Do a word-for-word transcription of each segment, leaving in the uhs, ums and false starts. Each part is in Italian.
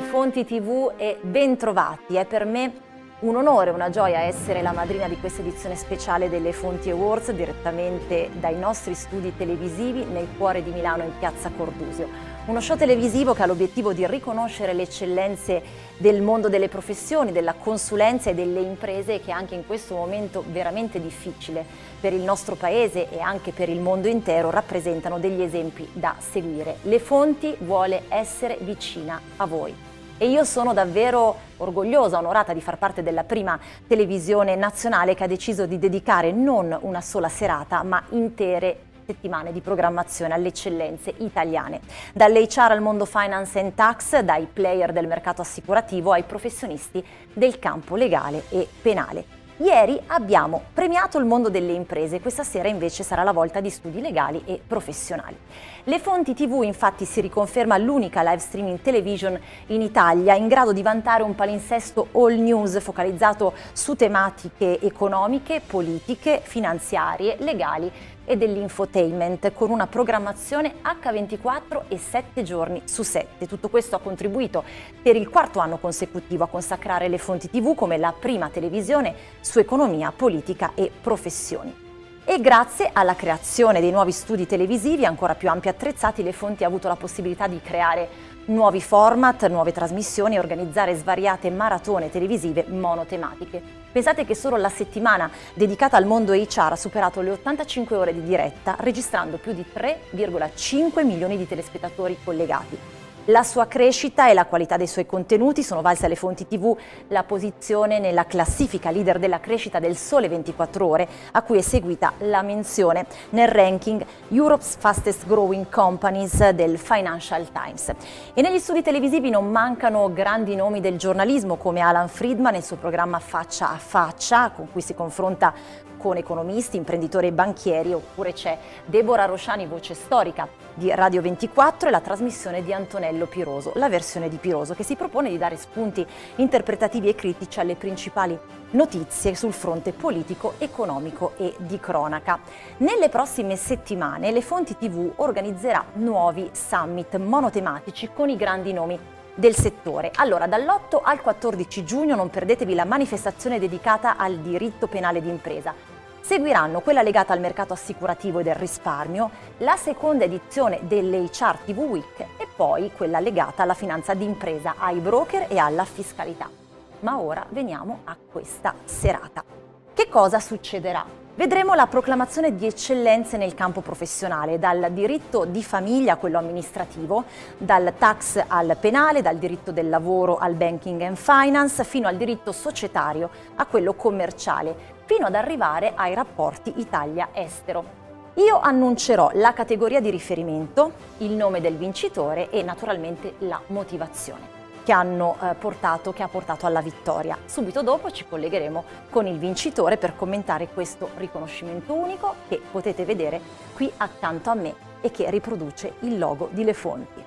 Fonti tivù e bentrovati. È per me un onore e una gioia essere la madrina di questa edizione speciale delle Fonti Awards direttamente dai nostri studi televisivi nel cuore di Milano in piazza Cordusio. Uno show televisivo che ha l'obiettivo di riconoscere le eccellenze del mondo delle professioni, della consulenza e delle imprese che anche in questo momento veramente difficile per il nostro paese e anche per il mondo intero rappresentano degli esempi da seguire. Le Fonti vuole essere vicina a voi. E io sono davvero orgogliosa, onorata di far parte della prima televisione nazionale che ha deciso di dedicare non una sola serata, ma intere settimane di programmazione alle eccellenze italiane. Dall'H R al mondo finance and tax, dai player del mercato assicurativo ai professionisti del campo legale e penale. Ieri abbiamo premiato il mondo delle imprese, questa sera invece sarà la volta di studi legali e professionali. Le Fonti tivù infatti si riconferma l'unica live streaming television in Italia in grado di vantare un palinsesto all news focalizzato su tematiche economiche, politiche, finanziarie, legali e dell'infotainment con una programmazione acca ventiquattro e sette giorni su sette. Tutto questo ha contribuito per il quarto anno consecutivo a consacrare le Fonti tivù come la prima televisione su economia, politica e professioni. E grazie alla creazione dei nuovi studi televisivi ancora più ampi e attrezzati, le Fonti ha avuto la possibilità di creare nuovi format, nuove trasmissioni e organizzare svariate maratone televisive monotematiche. Pensate che solo la settimana dedicata al mondo H R ha superato le ottantacinque ore di diretta, registrando più di tre virgola cinque milioni di telespettatori collegati. La sua crescita e la qualità dei suoi contenuti sono valse alle Fonti tivù la posizione nella classifica leader della crescita del Sole ventiquattro Ore, a cui è seguita la menzione nel ranking Europe's Fastest Growing Companies del Financial Times. E negli studi televisivi non mancano grandi nomi del giornalismo come Alan Friedman nel suo programma Faccia a Faccia, con cui si confronta con economisti, imprenditori e banchieri, oppure c'è Deborah Rosciani, voce storica di Radio ventiquattro, e la trasmissione di Antonello Piroso, la versione di Piroso, che si propone di dare spunti interpretativi e critici alle principali notizie sul fronte politico, economico e di cronaca. Nelle prossime settimane le Fonti tivù organizzerà nuovi summit monotematici con i grandi nomi del settore. Allora, dall'otto al quattordici giugno non perdetevi la manifestazione dedicata al diritto penale d'impresa. Seguiranno quella legata al mercato assicurativo e del risparmio, la seconda edizione dell'H R tivù Week e poi quella legata alla finanza d'impresa, ai broker e alla fiscalità. Ma ora veniamo a questa serata. Che cosa succederà? Vedremo la proclamazione di eccellenze nel campo professionale, dal diritto di famiglia a quello amministrativo, dal tax al penale, dal diritto del lavoro al banking and finance, fino al diritto societario a quello commerciale, fino ad arrivare ai rapporti Italia-estero. Io annuncerò la categoria di riferimento, il nome del vincitore e naturalmente la motivazione che, hanno, eh, portato, che ha portato alla vittoria. Subito dopo ci collegheremo con il vincitore per commentare questo riconoscimento unico che potete vedere qui accanto a me e che riproduce il logo di Le Fonti.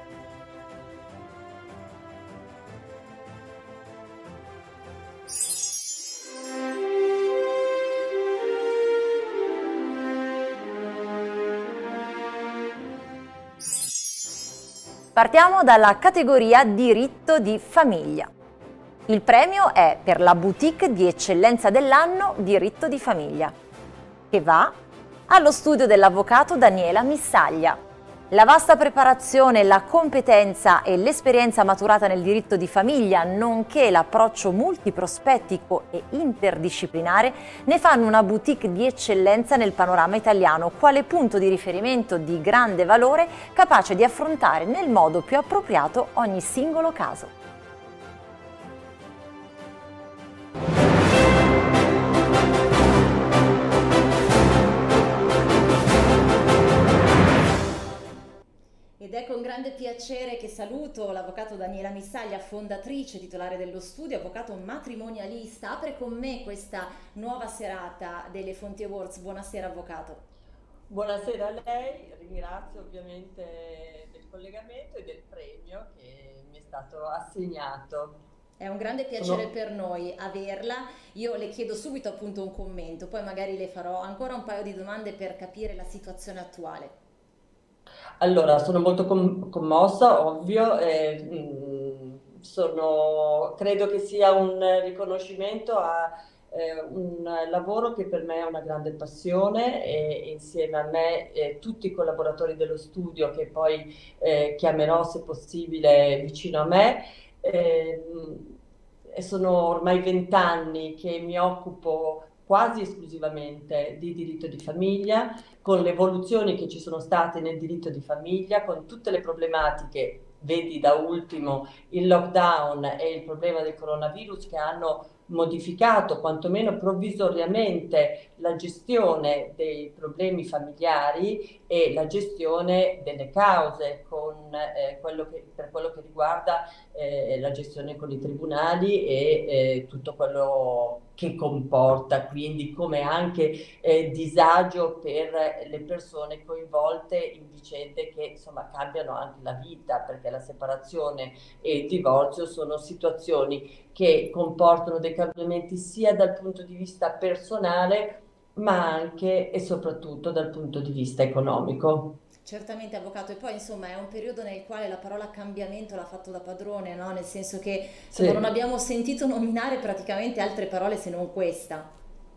Partiamo dalla categoria diritto di famiglia. Il premio è per la boutique di eccellenza dell'anno diritto di famiglia, che va allo studio dell'avvocato Daniela Missaglia. La vasta preparazione, la competenza e l'esperienza maturata nel diritto di famiglia, nonché l'approccio multiprospettico e interdisciplinare, ne fanno una boutique di eccellenza nel panorama italiano, quale punto di riferimento di grande valore, capace di affrontare nel modo più appropriato ogni singolo caso. Ed è con grande piacere che saluto l'avvocato Daniela Missaglia, fondatrice, titolare dello studio, avvocato matrimonialista. Apre con me questa nuova serata delle Fonti Awards. Buonasera avvocato. Buonasera a lei, ringrazio ovviamente del collegamento e del premio che mi è stato assegnato. È un grande piacere no. per noi averla. Io le chiedo subito appunto un commento, poi magari le farò ancora un paio di domande per capire la situazione attuale. Allora, sono molto com- commossa, ovvio, e, mh, sono, credo che sia un riconoscimento a eh, un lavoro che per me è una grande passione, e insieme a me eh, tutti i collaboratori dello studio, che poi eh, chiamerò se possibile vicino a me. Eh, e sono ormai vent'anni che mi occupo quasi esclusivamente di diritto di famiglia, con le evoluzioni che ci sono state nel diritto di famiglia, con tutte le problematiche, vedi da ultimo il lockdown e il problema del coronavirus, che hanno modificato quantomeno provvisoriamente la gestione dei problemi familiari e la gestione delle cause, con, eh, quello che, per quello che riguarda eh, la gestione con i tribunali e eh, tutto quello che comporta, quindi come anche eh, disagio per le persone coinvolte in vicende che insomma cambiano anche la vita, perché la separazione e il divorzio sono situazioni che comportano dei cambiamenti sia dal punto di vista personale, ma anche e soprattutto dal punto di vista economico. Certamente avvocato, e poi insomma è un periodo nel quale la parola cambiamento l'ha fatto da padrone, no? Nel senso che insomma non Sì. abbiamo sentito nominare praticamente altre parole se non questa.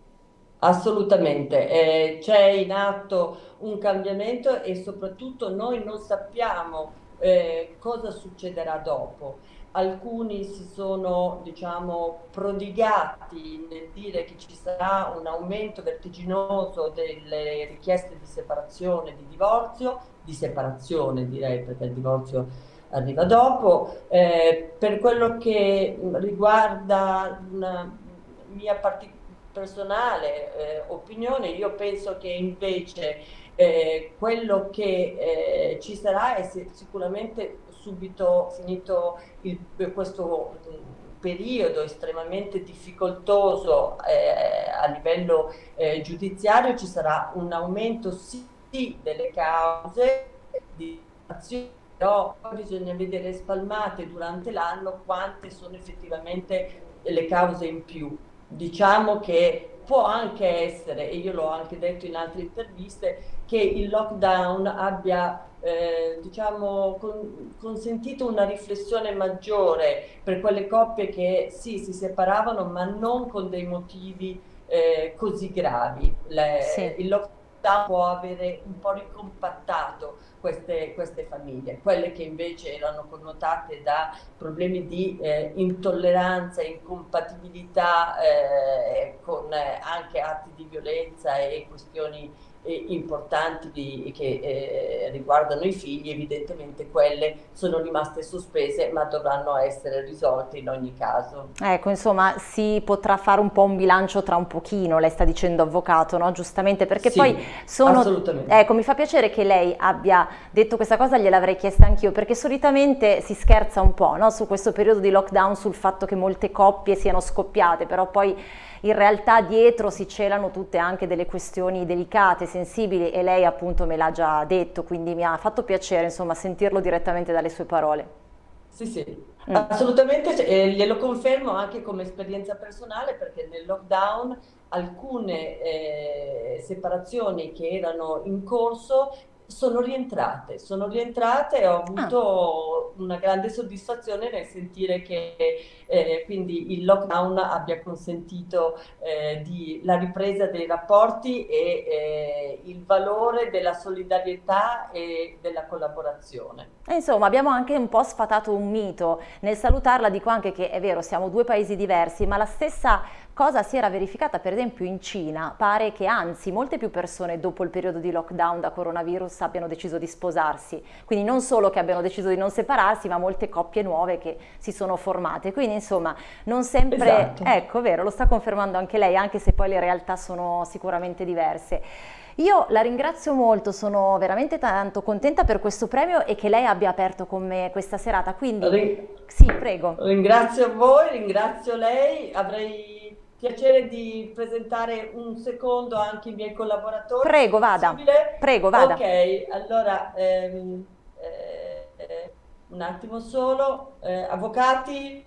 Assolutamente, eh, c'è in atto un cambiamento e soprattutto noi non sappiamo eh, cosa succederà dopo. Alcuni si sono, diciamo, prodigati nel dire che ci sarà un aumento vertiginoso delle richieste di separazione, di divorzio, di separazione direi, perché il divorzio arriva dopo. Eh, per quello che riguarda una mia particolare personale eh, opinione, io penso che invece eh, quello che eh, ci sarà è sicuramente subito finito il, questo periodo estremamente difficoltoso eh, a livello eh, giudiziario, ci sarà un aumento sì delle cause di azioni, però bisogna vedere spalmate durante l'anno quante sono effettivamente le cause in più. Diciamo che può anche essere, e io l'ho anche detto in altre interviste, che il lockdown abbia eh, diciamo, con, consentito una riflessione maggiore per quelle coppie che sì, si separavano, ma non con dei motivi eh, così gravi. Le, Sì. il lockdown può avere un po' ricompattato queste, queste famiglie, quelle che invece erano connotate da problemi di eh, intolleranza, incompatibilità eh, con eh, anche atti di violenza e questioni eh, importanti di, che eh, riguardano i figli, evidentemente quelle sono rimaste sospese, ma dovranno essere risolte in ogni caso. Ecco, insomma, si potrà fare un po' un bilancio tra un pochino, lei sta dicendo avvocato, no? Giustamente, perché poi Sì, sono... assolutamente. Ecco, mi fa piacere che lei abbia detto questa cosa, gliel'avrei chiesta anch'io, perché solitamente si scherza un po', no? Su questo periodo di lockdown, sul fatto che molte coppie siano scoppiate, però poi in realtà dietro si celano tutte anche delle questioni delicate, sensibili, e lei appunto me l'ha già detto, quindi mi ha fatto piacere, insomma, sentirlo direttamente dalle sue parole. Sì, sì, Mm. assolutamente, eh, glielo confermo anche come esperienza personale, perché nel lockdown alcune eh, separazioni che erano in corso sono rientrate, sono rientrate e ho Ah. avuto una grande soddisfazione nel sentire che eh, quindi il lockdown abbia consentito eh, di, la ripresa dei rapporti e eh, il valore della solidarietà e della collaborazione. E insomma, abbiamo anche un po' sfatato un mito. Nel salutarla dico anche che è vero, siamo due paesi diversi, ma la stessa cosa si era verificata per esempio in Cina. Pare che anzi molte più persone dopo il periodo di lockdown da coronavirus abbiano deciso di sposarsi. Quindi non solo che abbiano deciso di non separarsi, ma molte coppie nuove che si sono formate. Quindi insomma, non sempre... Esatto. Ecco, vero, lo sta confermando anche lei, anche se poi le realtà sono sicuramente diverse. Io la ringrazio molto, sono veramente tanto contenta per questo premio e che lei abbia aperto con me questa serata, quindi Ri- sì, prego. Ringrazio voi, ringrazio lei, avrei piacere di presentare un secondo anche i miei collaboratori, se Prego, vada, possibile. prego, vada. Ok, allora, ehm, eh, eh, un attimo solo, eh, avvocati,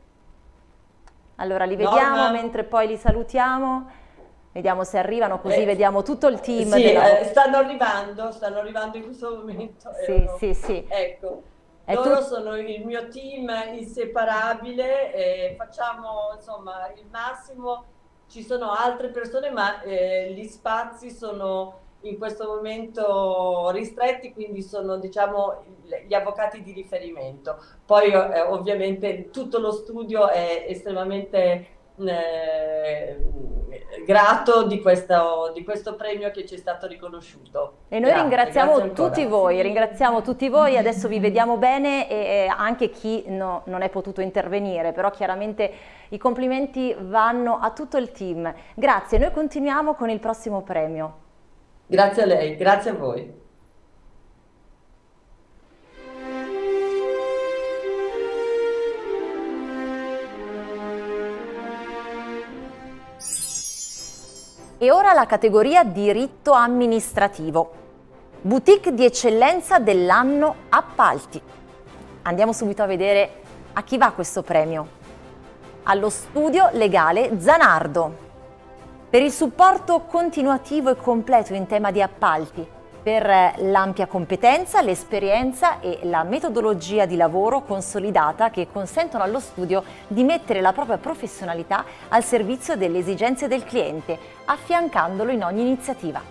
Allora li vediamo Norma. mentre poi li salutiamo, vediamo se arrivano, così Eh, vediamo tutto il team sì, della... eh, stanno arrivando, stanno arrivando in questo momento. Sì, erano- sì, sì. Ecco, È Loro tut- sono il mio team inseparabile, e facciamo insomma il massimo. Ci sono altre persone, ma eh, gli spazi sono in questo momento ristretti, quindi sono, diciamo, gli avvocati di riferimento. Poi eh, ovviamente tutto lo studio è estremamente eh, grato di questo, di questo premio che ci è stato riconosciuto. E noi Grazie, grazie ringraziamo ancora. tutti voi, ringraziamo tutti voi, adesso vi vediamo bene e e anche chi no- non è potuto intervenire, però chiaramente i complimenti vanno a tutto il team. Grazie, noi continuiamo con il prossimo premio. Grazie a lei, grazie a voi. E ora la categoria diritto amministrativo. Boutique di eccellenza dell'anno appalti. Andiamo subito a vedere a chi va questo premio. Allo studio legale Zanardo. Per il supporto continuativo e completo in tema di appalti, per l'ampia competenza, l'esperienza e la metodologia di lavoro consolidata che consentono allo studio di mettere la propria professionalità al servizio delle esigenze del cliente, affiancandolo in ogni iniziativa.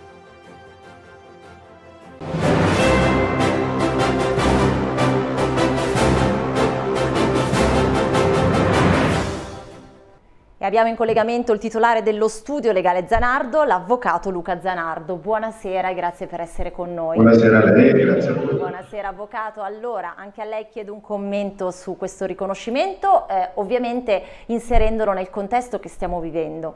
E abbiamo in collegamento il titolare dello studio legale Zanardo, l'avvocato Luca Zanardo. Buonasera e grazie per essere con noi. Buonasera a lei e grazie a voi. Buonasera avvocato. Allora, anche a lei chiedo un commento su questo riconoscimento, eh, ovviamente inserendolo nel contesto che stiamo vivendo.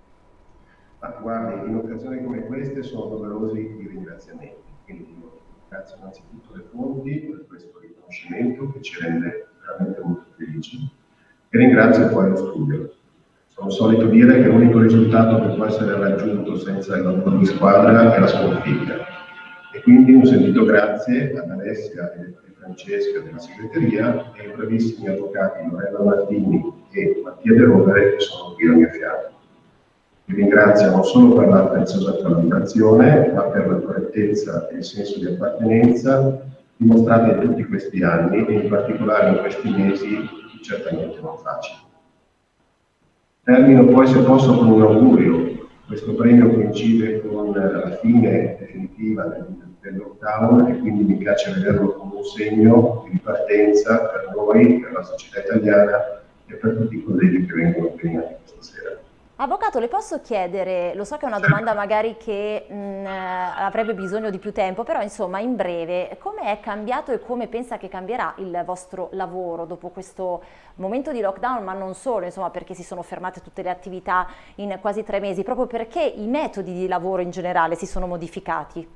Ma guardi, in occasioni come queste sono doverosi i ringraziamenti. Quindi io ringrazio innanzitutto le fonti per questo riconoscimento che ci rende veramente molto felici e ringrazio poi lo studio. Sono solito dire che l'unico risultato che può essere raggiunto senza il lavoro di squadra è la sconfitta. E quindi un sentito grazie ad Alessia e Francesca della segreteria e ai bravissimi avvocati Lorella Martini e Mattia De Rovere che sono qui al mio fianco. Vi ringrazio non solo per la preziosa collaborazione, ma per la correttezza e il senso di appartenenza dimostrate in tutti questi anni e in particolare in questi mesi certamente non facili. Termino poi, se posso, con un augurio. Questo premio coincide con la fine definitiva del, del lockdown e quindi mi piace vederlo come un segno di ripartenza per noi, per la società italiana e per tutti i colleghi che vengono impegnati questa sera. Avvocato, le posso chiedere, lo so che è una domanda magari che mh, avrebbe bisogno di più tempo, però insomma in breve, come è cambiato e come pensa che cambierà il vostro lavoro dopo questo momento di lockdown, ma non solo, insomma perché si sono fermate tutte le attività in quasi tre mesi, proprio perché i metodi di lavoro in generale si sono modificati?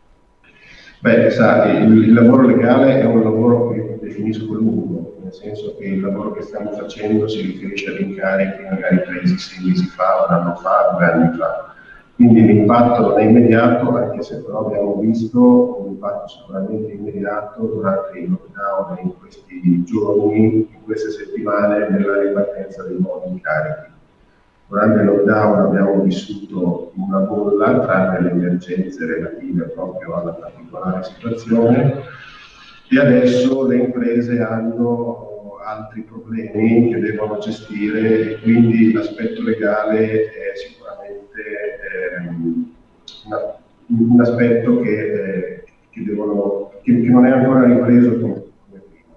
Beh, sa, il, il lavoro legale è un lavoro che definisco lungo, nel senso che il lavoro che stiamo facendo si riferisce ad incarichi magari presi sei mesi fa, un anno fa, due anni fa. Quindi l'impatto non è immediato, anche se però abbiamo visto un impatto sicuramente immediato durante il lockdown in questi giorni, in queste settimane, nella ripartenza dei nuovi incarichi. Durante il lockdown abbiamo vissuto una bolla, tranne le emergenze relative proprio alla particolare situazione, e adesso le imprese hanno altri problemi che devono gestire e quindi l'aspetto legale è sicuramente ehm, una, un aspetto che, eh, che, devono, che, che non è ancora ripreso come, come prima.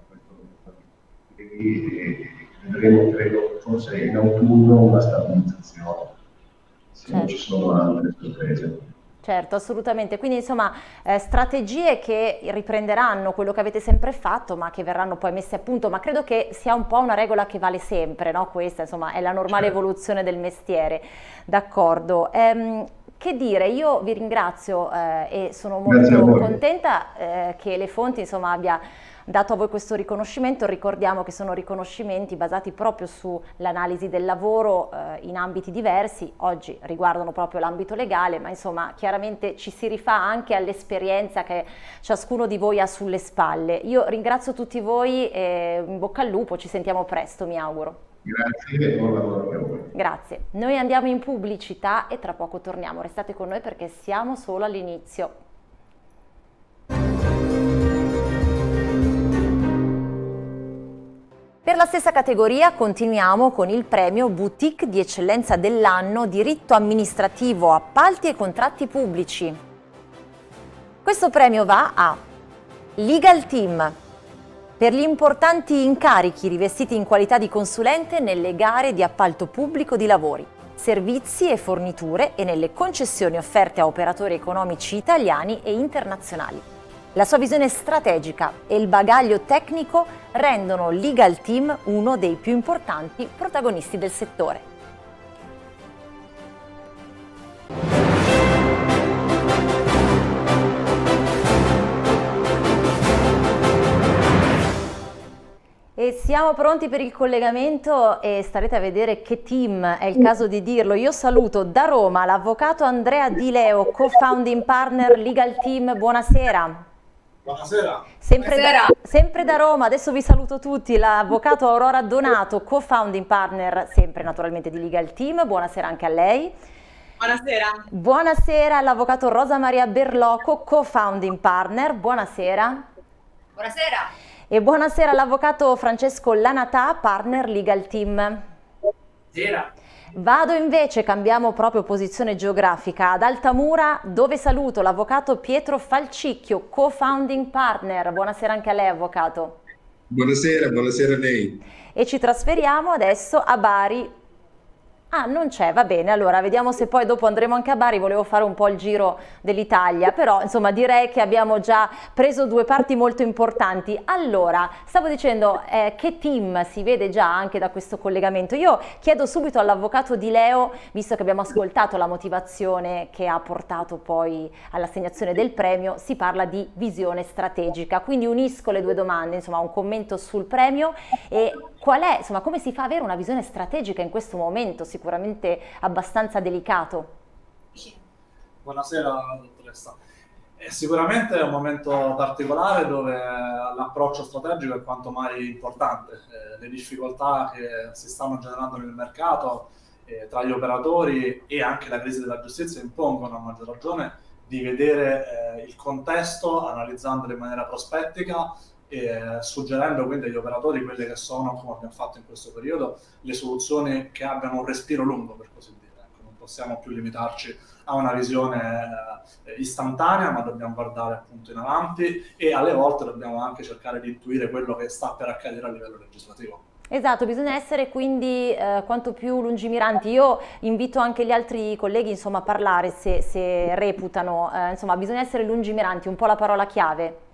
Quindi, eh, vedremo, credo, forse in autunno una stabilizzazione, se certo. non ci sono altre sorprese. Certo, assolutamente. Quindi insomma eh, strategie che riprenderanno quello che avete sempre fatto, ma che verranno poi messe a punto, ma credo che sia un po' una regola che vale sempre, no? Questa insomma è la normale certo. evoluzione del mestiere. D'accordo. Ehm, Che dire, io vi ringrazio eh, e sono molto contenta eh, che Le Fonti insomma abbia dato a voi questo riconoscimento. Ricordiamo che sono riconoscimenti basati proprio sull'analisi del lavoro eh, in ambiti diversi, oggi riguardano proprio l'ambito legale, ma insomma chiaramente ci si rifà anche all'esperienza che ciascuno di voi ha sulle spalle. Io ringrazio tutti voi e in bocca al lupo, ci sentiamo presto, mi auguro. Grazie e buon lavoro a voi. Grazie. Noi andiamo in pubblicità e tra poco torniamo. Restate con noi perché siamo solo all'inizio. Per la stessa categoria continuiamo con il premio Boutique di eccellenza dell'anno diritto amministrativo, appalti e contratti pubblici. Questo premio va a Legal Team per gli importanti incarichi rivestiti in qualità di consulente nelle gare di appalto pubblico di lavori, servizi e forniture e nelle concessioni offerte a operatori economici italiani e internazionali. La sua visione strategica e il bagaglio tecnico rendono Legal Team uno dei più importanti protagonisti del settore. E siamo pronti per il collegamento e starete a vedere che team, è il caso di dirlo. Io saluto da Roma l'avvocato Andrea Di Leo, co-founding partner Legal Team. Buonasera. Buonasera. Sempre, Buonasera. Da, sempre da Roma, adesso vi saluto tutti, l'avvocato Aurora Donato, co-founding partner sempre naturalmente di Legal Team. Buonasera anche a lei. Buonasera. Buonasera all'avvocato Rosa Maria Berlocco, co-founding partner. Buonasera. Buonasera. E buonasera all'avvocato Francesco Lanatà, partner Legal Team. Buonasera. Vado invece, cambiamo proprio posizione geografica, ad Altamura, dove saluto l'avvocato Pietro Falcicchio, co-founding partner. Buonasera anche a lei, avvocato. Buonasera, buonasera a lei. E ci trasferiamo adesso a Bari. Ah, non c'è, va bene, allora vediamo se poi dopo andremo anche a Bari. Volevo fare un po' il giro dell'Italia, però insomma direi che abbiamo già preso due parti molto importanti. Allora, stavo dicendo eh, che team si vede già anche da questo collegamento. Io chiedo subito all'avvocato Di Leo, visto che abbiamo ascoltato la motivazione che ha portato poi all'assegnazione del premio, si parla di visione strategica, quindi unisco le due domande, insomma un commento sul premio e qual è, insomma come si fa ad avere una visione strategica in questo momento sicuramente abbastanza delicato. Buonasera dottoressa. Eh, sicuramente è un momento particolare dove l'approccio strategico è quanto mai importante. Eh, le difficoltà che si stanno generando nel mercato eh, tra gli operatori e anche la crisi della giustizia impongono a maggior ragione di vedere eh, il contesto, analizzandolo in maniera prospettica e suggerendo quindi agli operatori quelle che sono, come abbiamo fatto in questo periodo, le soluzioni che abbiano un respiro lungo, per così dire. Ecco, non possiamo più limitarci a una visione eh, istantanea, ma dobbiamo guardare appunto in avanti e alle volte dobbiamo anche cercare di intuire quello che sta per accadere a livello legislativo. Esatto, bisogna essere quindi eh, quanto più lungimiranti. Io invito anche gli altri colleghi insomma, a parlare se, se reputano, eh, insomma bisogna essere lungimiranti, un po' la parola chiave.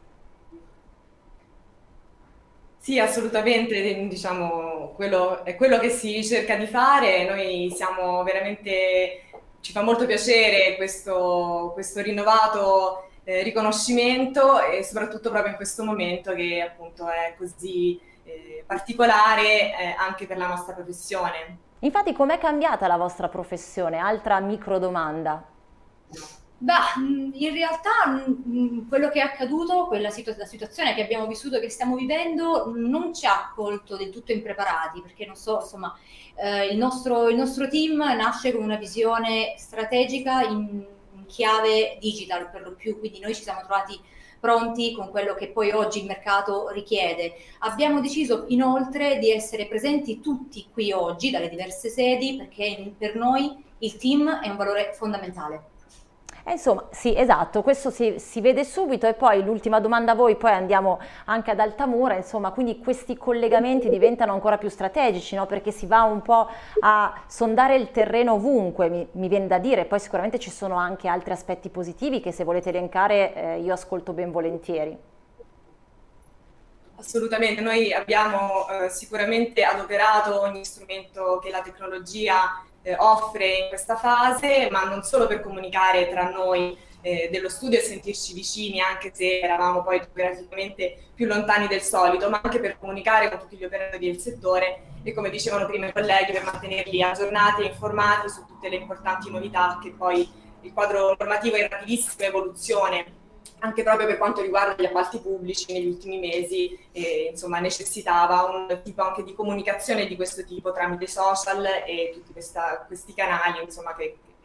Sì, assolutamente, diciamo, quello è quello che si cerca di fare. Noi siamo veramente, ci fa molto piacere questo, questo rinnovato eh, riconoscimento e soprattutto proprio in questo momento che appunto è così eh, particolare eh, anche per la nostra professione. Infatti, com'è cambiata la vostra professione? Altra micro domanda. Beh, in realtà quello che è accaduto, quella situ- la situazione che abbiamo vissuto, che stiamo vivendo, non ci ha colto del tutto impreparati, perché non so, insomma, eh, il nostro, il nostro team nasce con una visione strategica in, in chiave digital per lo più, quindi noi ci siamo trovati pronti con quello che poi oggi il mercato richiede. Abbiamo deciso inoltre di essere presenti tutti qui oggi, dalle diverse sedi, perché per noi il team è un valore fondamentale. Eh, insomma, sì, esatto, questo si, si vede subito e poi l'ultima domanda a voi, poi andiamo anche ad Altamura, insomma, quindi questi collegamenti diventano ancora più strategici, no? Perché si va un po' a sondare il terreno ovunque, mi, mi viene da dire, poi sicuramente ci sono anche altri aspetti positivi che se volete elencare eh, io ascolto ben volentieri. Assolutamente, noi abbiamo eh, sicuramente adoperato ogni strumento che la tecnologia eh, offre in questa fase, ma non solo per comunicare tra noi eh, dello studio e sentirci vicini, anche se eravamo poi geograficamente più lontani del solito, ma anche per comunicare con tutti gli operatori del settore e, come dicevano prima i colleghi, per mantenerli aggiornati e informati su tutte le importanti novità che poi il quadro normativo è in rapidissima evoluzione, anche proprio per quanto riguarda gli appalti pubblici negli ultimi mesi, eh, insomma necessitava un tipo anche di comunicazione di questo tipo tramite social e tutti questa, questi canali insomma, che,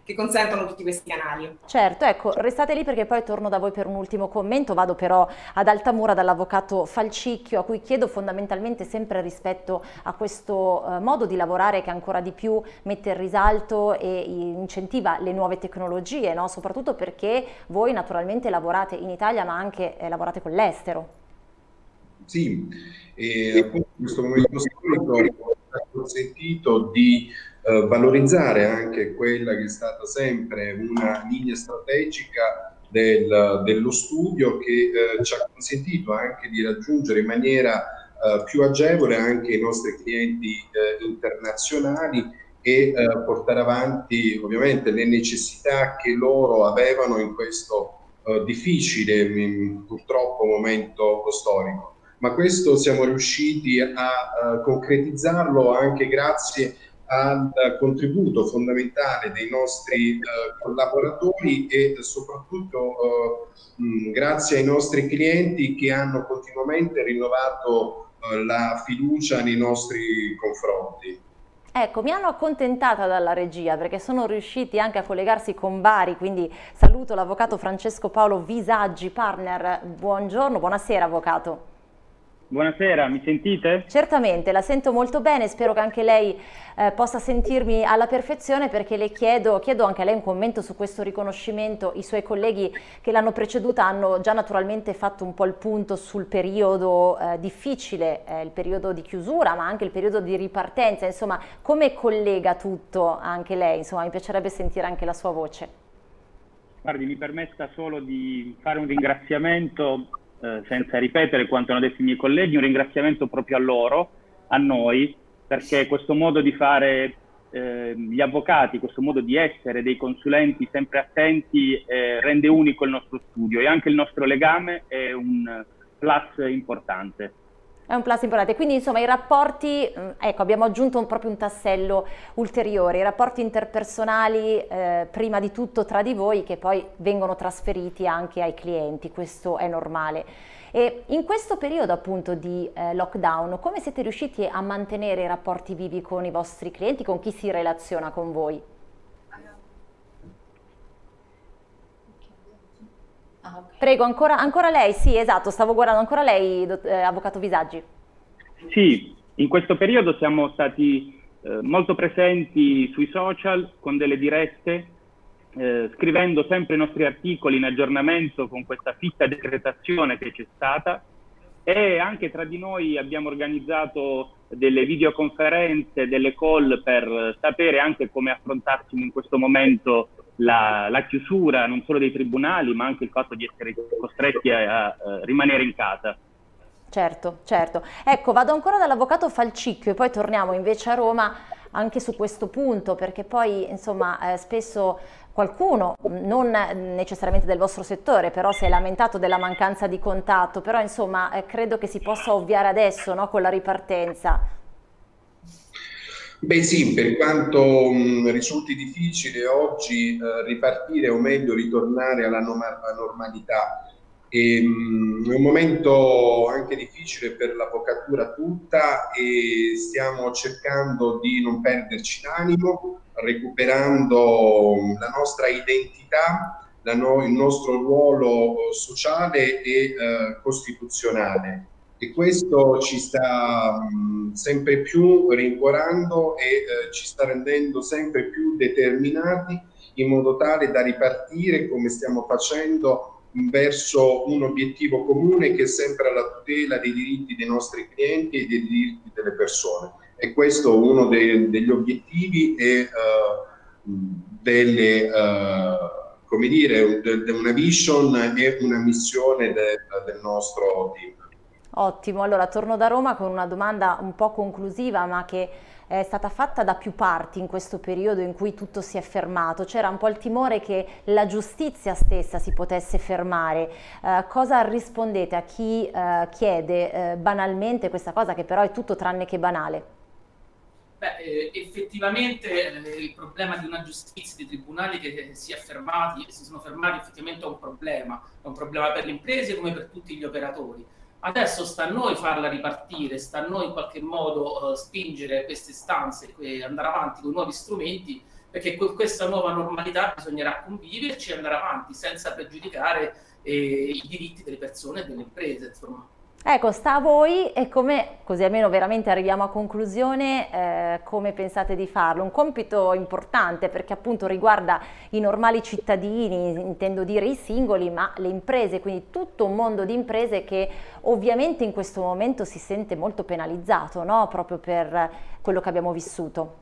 che consentono tutti questi canali. Certo, ecco, restate lì perché poi torno da voi per un ultimo commento, vado però ad Altamura dall'avvocato Falcicchio, a cui chiedo fondamentalmente sempre rispetto a questo eh, modo di lavorare che ancora di più mette in risalto e incentiva le nuove tecnologie, no? Soprattutto perché voi naturalmente lavorate in Italia ma anche eh, lavorate con l'estero. Sì, e appunto in questo momento storico ha consentito di eh, valorizzare anche quella che è stata sempre una linea strategica del, dello studio che eh, ci ha consentito anche di raggiungere in maniera eh, più agevole anche i nostri clienti eh, internazionali e eh, portare avanti ovviamente le necessità che loro avevano in questo eh, difficile mh, purtroppo momento storico. Ma questo siamo riusciti a, a concretizzarlo anche grazie al contributo fondamentale dei nostri eh, collaboratori e soprattutto eh, mh, grazie ai nostri clienti che hanno continuamente rinnovato eh, la fiducia nei nostri confronti. Ecco, mi hanno accontentata dalla regia perché sono riusciti anche a collegarsi con Bari, quindi saluto l'avvocato Francesco Paolo Visaggi, partner. Buongiorno, buonasera avvocato. Buonasera, mi sentite? Certamente, la sento molto bene, spero che anche lei eh, possa sentirmi alla perfezione perché le chiedo, chiedo anche a lei un commento su questo riconoscimento. I suoi colleghi che l'hanno preceduta hanno già naturalmente fatto un po' il punto sul periodo eh, difficile, eh, il periodo di chiusura ma anche il periodo di ripartenza, insomma come collega tutto anche lei? Insomma mi piacerebbe sentire anche la sua voce. Guardi, mi permetta solo di fare un ringraziamento Eh, senza ripetere quanto hanno detto i miei colleghi, un ringraziamento proprio a loro, a noi, perché questo modo di fare eh, gli avvocati, questo modo di essere dei consulenti sempre attenti eh, rende unico il nostro studio e anche il nostro legame è un plus importante. È un plus importante, quindi insomma i rapporti, ecco abbiamo aggiunto un, proprio un tassello ulteriore, i rapporti interpersonali eh, prima di tutto tra di voi che poi vengono trasferiti anche ai clienti, questo è normale. E in questo periodo appunto di eh, lockdown come siete riusciti a mantenere i rapporti vivi con i vostri clienti, con chi si relaziona con voi? Ah, okay. Prego, ancora, ancora lei? Sì, esatto, stavo guardando ancora lei, eh, avvocato Visaggi. Sì, in questo periodo siamo stati eh, molto presenti sui social con delle dirette, eh, scrivendo sempre i nostri articoli in aggiornamento con questa fitta decretazione che c'è stata e anche tra di noi abbiamo organizzato delle videoconferenze, delle call per sapere anche come affrontassimo in questo momento La, la chiusura non solo dei tribunali ma anche il fatto di essere costretti a, a, a rimanere in casa. Certo, certo. Ecco, vado ancora dall'avvocato Falcicchio e poi torniamo invece a Roma anche su questo punto perché poi insomma eh, spesso qualcuno, non necessariamente del vostro settore, però si è lamentato della mancanza di contatto, però insomma eh, credo che si possa ovviare adesso, no, con la ripartenza. Beh sì, per quanto mh, risulti difficile oggi eh, ripartire o meglio ritornare alla, alla normalità, e, mh, è un momento anche difficile per l'avvocatura tutta e stiamo cercando di non perderci d'animo, recuperando la nostra identità, la no, il nostro ruolo sociale e eh, costituzionale. E questo ci sta mh, sempre più rincuorando e eh, ci sta rendendo sempre più determinati in modo tale da ripartire come stiamo facendo verso un obiettivo comune che è sempre la tutela dei diritti dei nostri clienti e dei diritti delle persone. E questo è uno dei, degli obiettivi e uh, delle, uh, come dire, de, de una vision e una missione de, del nostro team. Ottimo, allora torno da Roma con una domanda un po' conclusiva ma che è stata fatta da più parti in questo periodo in cui tutto si è fermato. C'era un po' il timore che la giustizia stessa si potesse fermare. Eh, cosa rispondete a chi eh, chiede eh, banalmente questa cosa che però è tutto tranne che banale? Beh, eh, effettivamente eh, il problema di una giustizia, dei tribunali che si, è fermati, si sono fermati effettivamente è un problema, è un problema per le imprese come per tutti gli operatori. Adesso sta a noi farla ripartire, sta a noi in qualche modo uh, spingere queste istanze e andare avanti con nuovi strumenti perché con questa nuova normalità bisognerà conviverci e andare avanti senza pregiudicare eh, i diritti delle persone e delle imprese, insomma. Ecco, sta a voi e come, così almeno veramente arriviamo a conclusione, eh, come pensate di farlo? Un compito importante perché appunto riguarda i normali cittadini, intendo dire i singoli, ma le imprese, quindi tutto un mondo di imprese che ovviamente in questo momento si sente molto penalizzato, no? Proprio per quello che abbiamo vissuto.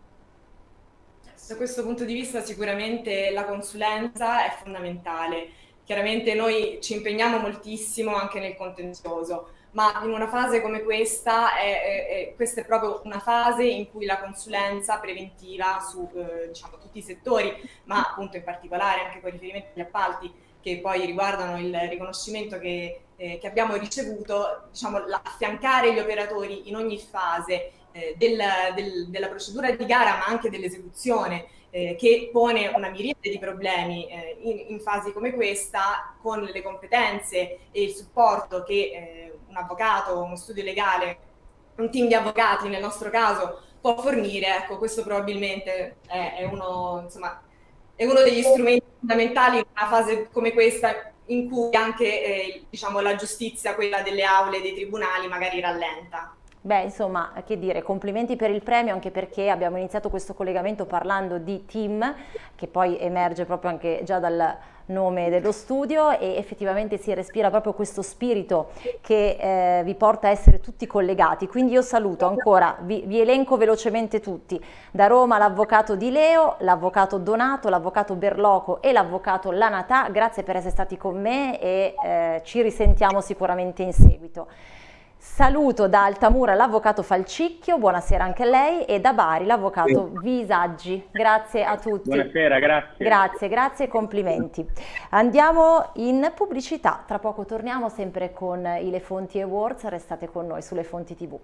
Da questo punto di vista sicuramente la consulenza è fondamentale. Chiaramente noi ci impegniamo moltissimo anche nel contenzioso, ma in una fase come questa, è, è, è, questa è proprio una fase in cui la consulenza preventiva su eh, diciamo, tutti i settori, ma appunto in particolare anche con riferimento agli appalti che poi riguardano il riconoscimento che, eh, che abbiamo ricevuto, diciamo, affiancare gli operatori in ogni fase eh, del, del, della procedura di gara, ma anche dell'esecuzione, Eh, che pone una miriade di problemi eh, in, in fasi come questa, con le competenze e il supporto che eh, un avvocato, uno studio legale, un team di avvocati nel nostro caso può fornire. Ecco, questo probabilmente è, è, uno, insomma, è uno degli strumenti fondamentali in una fase come questa in cui anche eh, diciamo, la giustizia, quella delle aule dei tribunali, magari rallenta. Beh, insomma, che dire, complimenti per il premio, anche perché abbiamo iniziato questo collegamento parlando di team, che poi emerge proprio anche già dal nome dello studio, e effettivamente si respira proprio questo spirito che eh, vi porta a essere tutti collegati. Quindi io saluto ancora, vi, vi elenco velocemente tutti: da Roma l'avvocato Di Leo, l'avvocato Donato, l'avvocato Berloco e l'avvocato Lanatà. Grazie per essere stati con me e eh, ci risentiamo sicuramente in seguito. Saluto da Altamura l'avvocato Falcicchio, buonasera anche a lei, e da Bari l'avvocato Visaggi. Grazie a tutti. Buonasera, grazie. Grazie, grazie e complimenti. Andiamo in pubblicità, tra poco torniamo sempre con i Le Fonti Awards, restate con noi su Le Fonti tivù.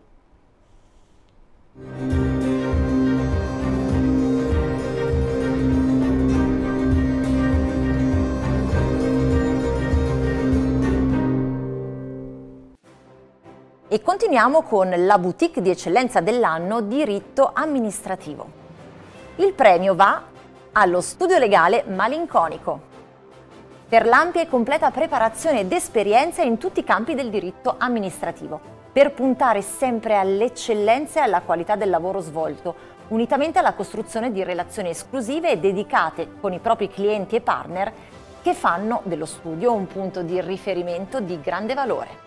E continuiamo con la boutique di eccellenza dell'anno Diritto Amministrativo. Il premio va allo Studio Legale Malinconico per l'ampia e completa preparazione ed esperienza in tutti i campi del diritto amministrativo, per puntare sempre all'eccellenza e alla qualità del lavoro svolto, unitamente alla costruzione di relazioni esclusive e dedicate con i propri clienti e partner che fanno dello studio un punto di riferimento di grande valore.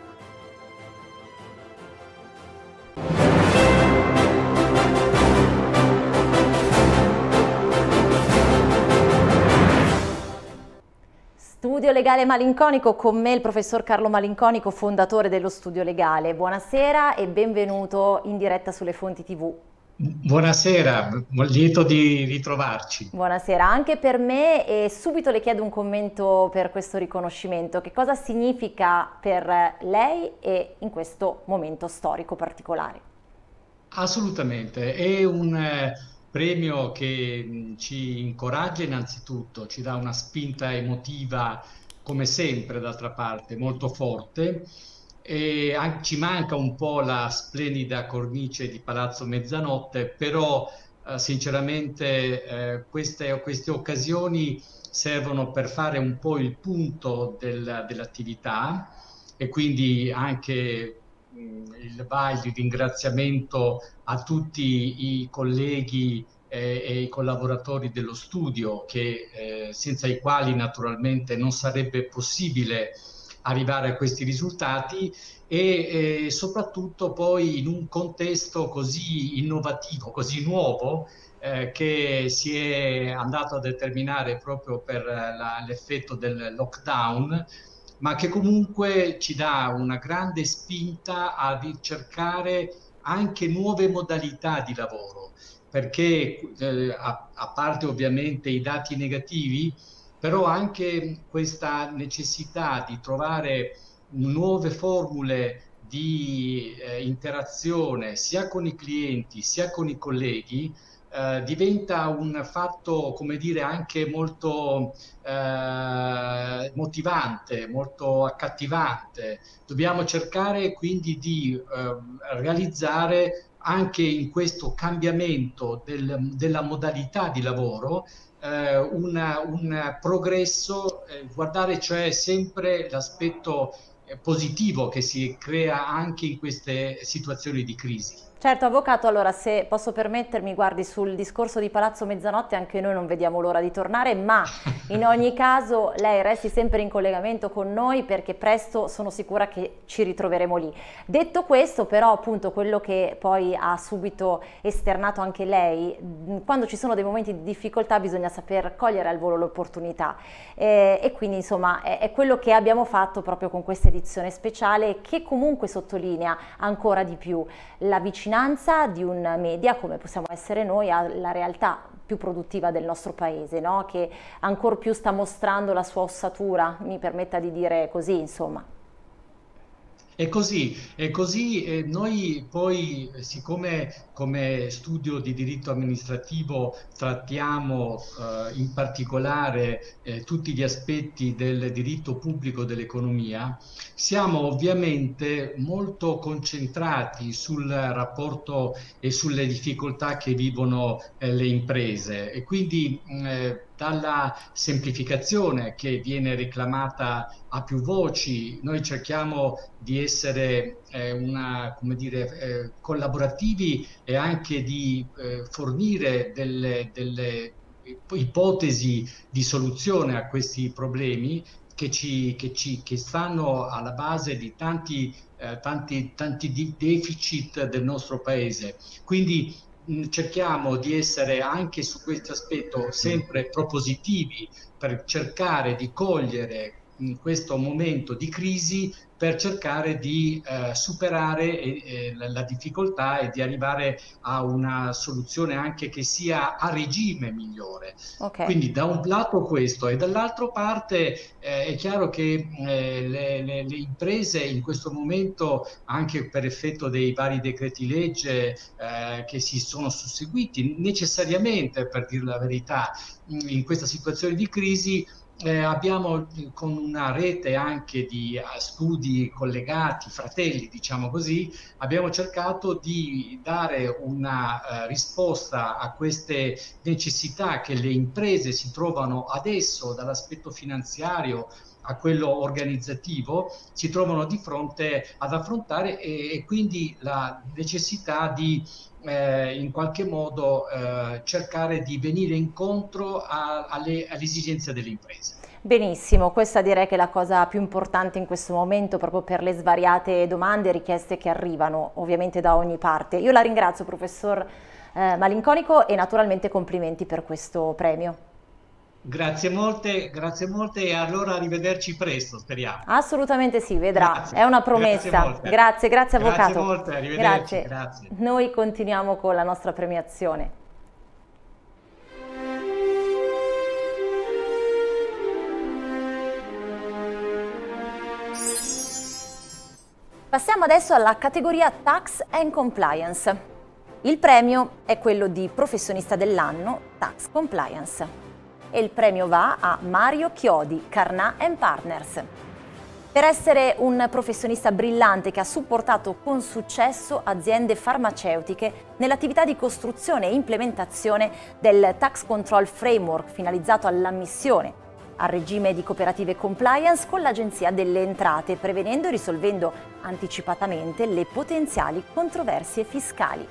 Studio Legale Malinconico, con me il professor Carlo Malinconico, fondatore dello Studio Legale. Buonasera e benvenuto in diretta sulle Fonti tivù. Buonasera, lieto di ritrovarci. Buonasera anche per me, e subito le chiedo un commento per questo riconoscimento. Che cosa significa per lei e in questo momento storico particolare? Assolutamente, è un eh, premio che mh, ci incoraggia innanzitutto, ci dà una spinta emotiva, come sempre d'altra parte, molto forte, e anche, ci manca un po' la splendida cornice di Palazzo Mezzanotte, però eh, sinceramente eh, queste, queste occasioni servono per fare un po' il punto del, dell'attività, e quindi anche il va il ringraziamento a tutti i colleghi eh, e i collaboratori dello studio, che eh, senza i quali naturalmente non sarebbe possibile arrivare a questi risultati, e eh, soprattutto poi in un contesto così innovativo, così nuovo, eh, che si è andato a determinare proprio per l'effetto del lockdown, ma che comunque ci dà una grande spinta a ricercare anche nuove modalità di lavoro, perché eh, a, a parte ovviamente i dati negativi, però anche questa necessità di trovare nuove formule di eh, interazione sia con i clienti sia con i colleghi eh, diventa un fatto, come dire, anche molto eh, motivante, molto accattivante. Dobbiamo cercare quindi di eh, realizzare anche in questo cambiamento del, della modalità di lavoro, eh, una, un progresso, eh, guardare cioè sempre l'aspetto eh, positivo che si crea anche in queste situazioni di crisi. Certo, avvocato, allora se posso permettermi, guardi, sul discorso di Palazzo Mezzanotte anche noi non vediamo l'ora di tornare, ma in ogni caso lei resti sempre in collegamento con noi perché presto sono sicura che ci ritroveremo lì. Detto questo, però, appunto, quello che poi ha subito esternato anche lei, quando ci sono dei momenti di difficoltà bisogna saper cogliere al volo l'opportunità, eh, e quindi insomma è, è quello che abbiamo fatto proprio con questa edizione speciale, che comunque sottolinea ancora di più la vicinanza di un media come possiamo essere noi alla realtà più produttiva del nostro paese, no? Che ancor più sta mostrando la sua ossatura, mi permetta di dire così, insomma. È così, è così. E noi poi, siccome come studio di diritto amministrativo trattiamo eh, in particolare eh, tutti gli aspetti del diritto pubblico dell'economia, siamo ovviamente molto concentrati sul rapporto e sulle difficoltà che vivono eh, le imprese, e quindi eh, dalla semplificazione che viene reclamata a più voci, noi cerchiamo di essere eh, una, come dire, eh, collaborativi e anche di eh, fornire delle, delle ipotesi di soluzione a questi problemi che, ci, che, ci, che stanno alla base di tanti, eh, tanti, tanti deficit del nostro paese. Quindi cerchiamo di essere anche su questo aspetto sempre propositivi per cercare di cogliere in questo momento di crisi, per cercare di eh, superare eh, la, la difficoltà e di arrivare a una soluzione anche che sia a regime migliore. Okay. Quindi da un lato questo, e dall'altra parte eh, è chiaro che eh, le, le, le imprese in questo momento, anche per effetto dei vari decreti legge eh, che si sono susseguiti necessariamente, per dire la verità, in questa situazione di crisi, Eh, abbiamo con una rete anche di uh, studi collegati, fratelli diciamo così, abbiamo cercato di dare una uh, risposta a queste necessità che le imprese si trovano adesso, dall'aspetto finanziario a quello organizzativo, si trovano di fronte ad affrontare, e, e quindi la necessità di Eh, in qualche modo eh, cercare di venire incontro a, alle, alle esigenze delle imprese. Benissimo, questa direi che è la cosa più importante in questo momento, proprio per le svariate domande e richieste che arrivano ovviamente da ogni parte. Io la ringrazio, professor eh, Malinconico, e naturalmente complimenti per questo premio. Grazie molte, grazie molte, e allora arrivederci presto, speriamo. Assolutamente sì, vedrà, grazie. È una promessa. Grazie, grazie, grazie avvocato. Grazie molte, arrivederci. Grazie. Grazie. Noi continuiamo con la nostra premiazione. Passiamo adesso alla categoria Tax and Compliance. Il premio è quello di professionista dell'anno Tax Compliance. E il premio va a Mario Chiodi, Carnà and Partners, per essere un professionista brillante che ha supportato con successo aziende farmaceutiche nell'attività di costruzione e implementazione del Tax Control Framework finalizzato all'ammissione al regime di cooperative compliance con l'Agenzia delle Entrate, prevenendo e risolvendo anticipatamente le potenziali controversie fiscali.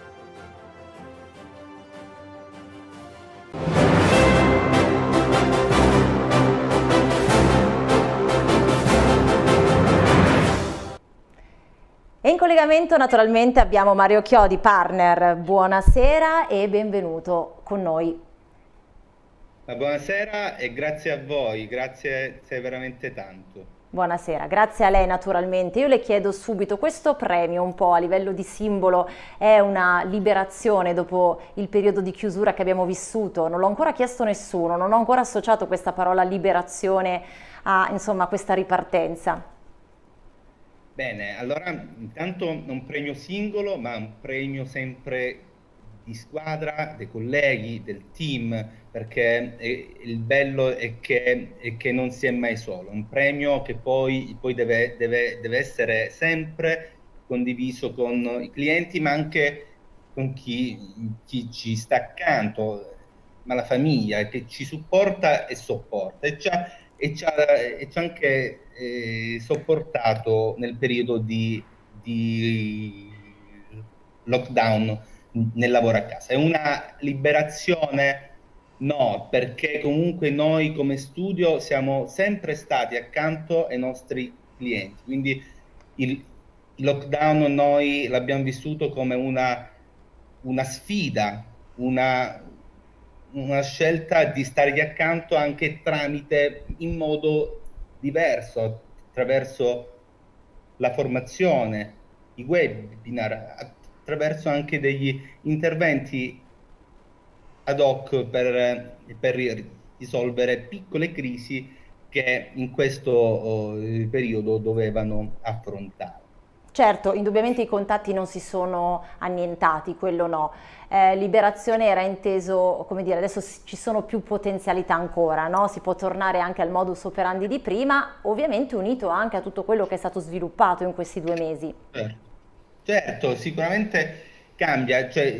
E in collegamento naturalmente abbiamo Mario Chiodi, partner. Buonasera e benvenuto con noi. Buonasera e grazie a voi, grazie, sei veramente tanto. Buonasera, grazie a lei naturalmente. Io le chiedo subito, questo premio un po' a livello di simbolo è una liberazione dopo il periodo di chiusura che abbiamo vissuto? Non l'ho ancora chiesto nessuno, non ho ancora associato questa parola liberazione a, insomma, questa ripartenza. Bene, allora intanto un premio singolo, ma un premio sempre di squadra, dei colleghi, del team, perché il bello è che, è che non si è mai solo. Un premio che poi, poi deve, deve, deve essere sempre condiviso con i clienti, ma anche con chi, chi ci sta accanto, ma la famiglia che ci supporta e sopporta e ci ha, e ci ha, e ci ha anche eh, sopportato nel periodo di, di lockdown nel lavoro a casa. È una liberazione? No, perché comunque noi come studio siamo sempre stati accanto ai nostri clienti, quindi il, il lockdown noi l'abbiamo vissuto come una, una sfida, una, una scelta di stargli accanto anche tramite, in modo diverso, attraverso la formazione, i webinar, attraverso anche degli interventi ad hoc per, per risolvere piccole crisi che in questo oh, periodo dovevano affrontare. Certo, indubbiamente i contatti non si sono annientati, quello no. Eh, liberazione era inteso, come dire, adesso ci sono più potenzialità ancora, no? Si può tornare anche al modus operandi di prima, ovviamente unito anche a tutto quello che è stato sviluppato in questi due mesi. Certo, certo, sicuramente cambia, cioè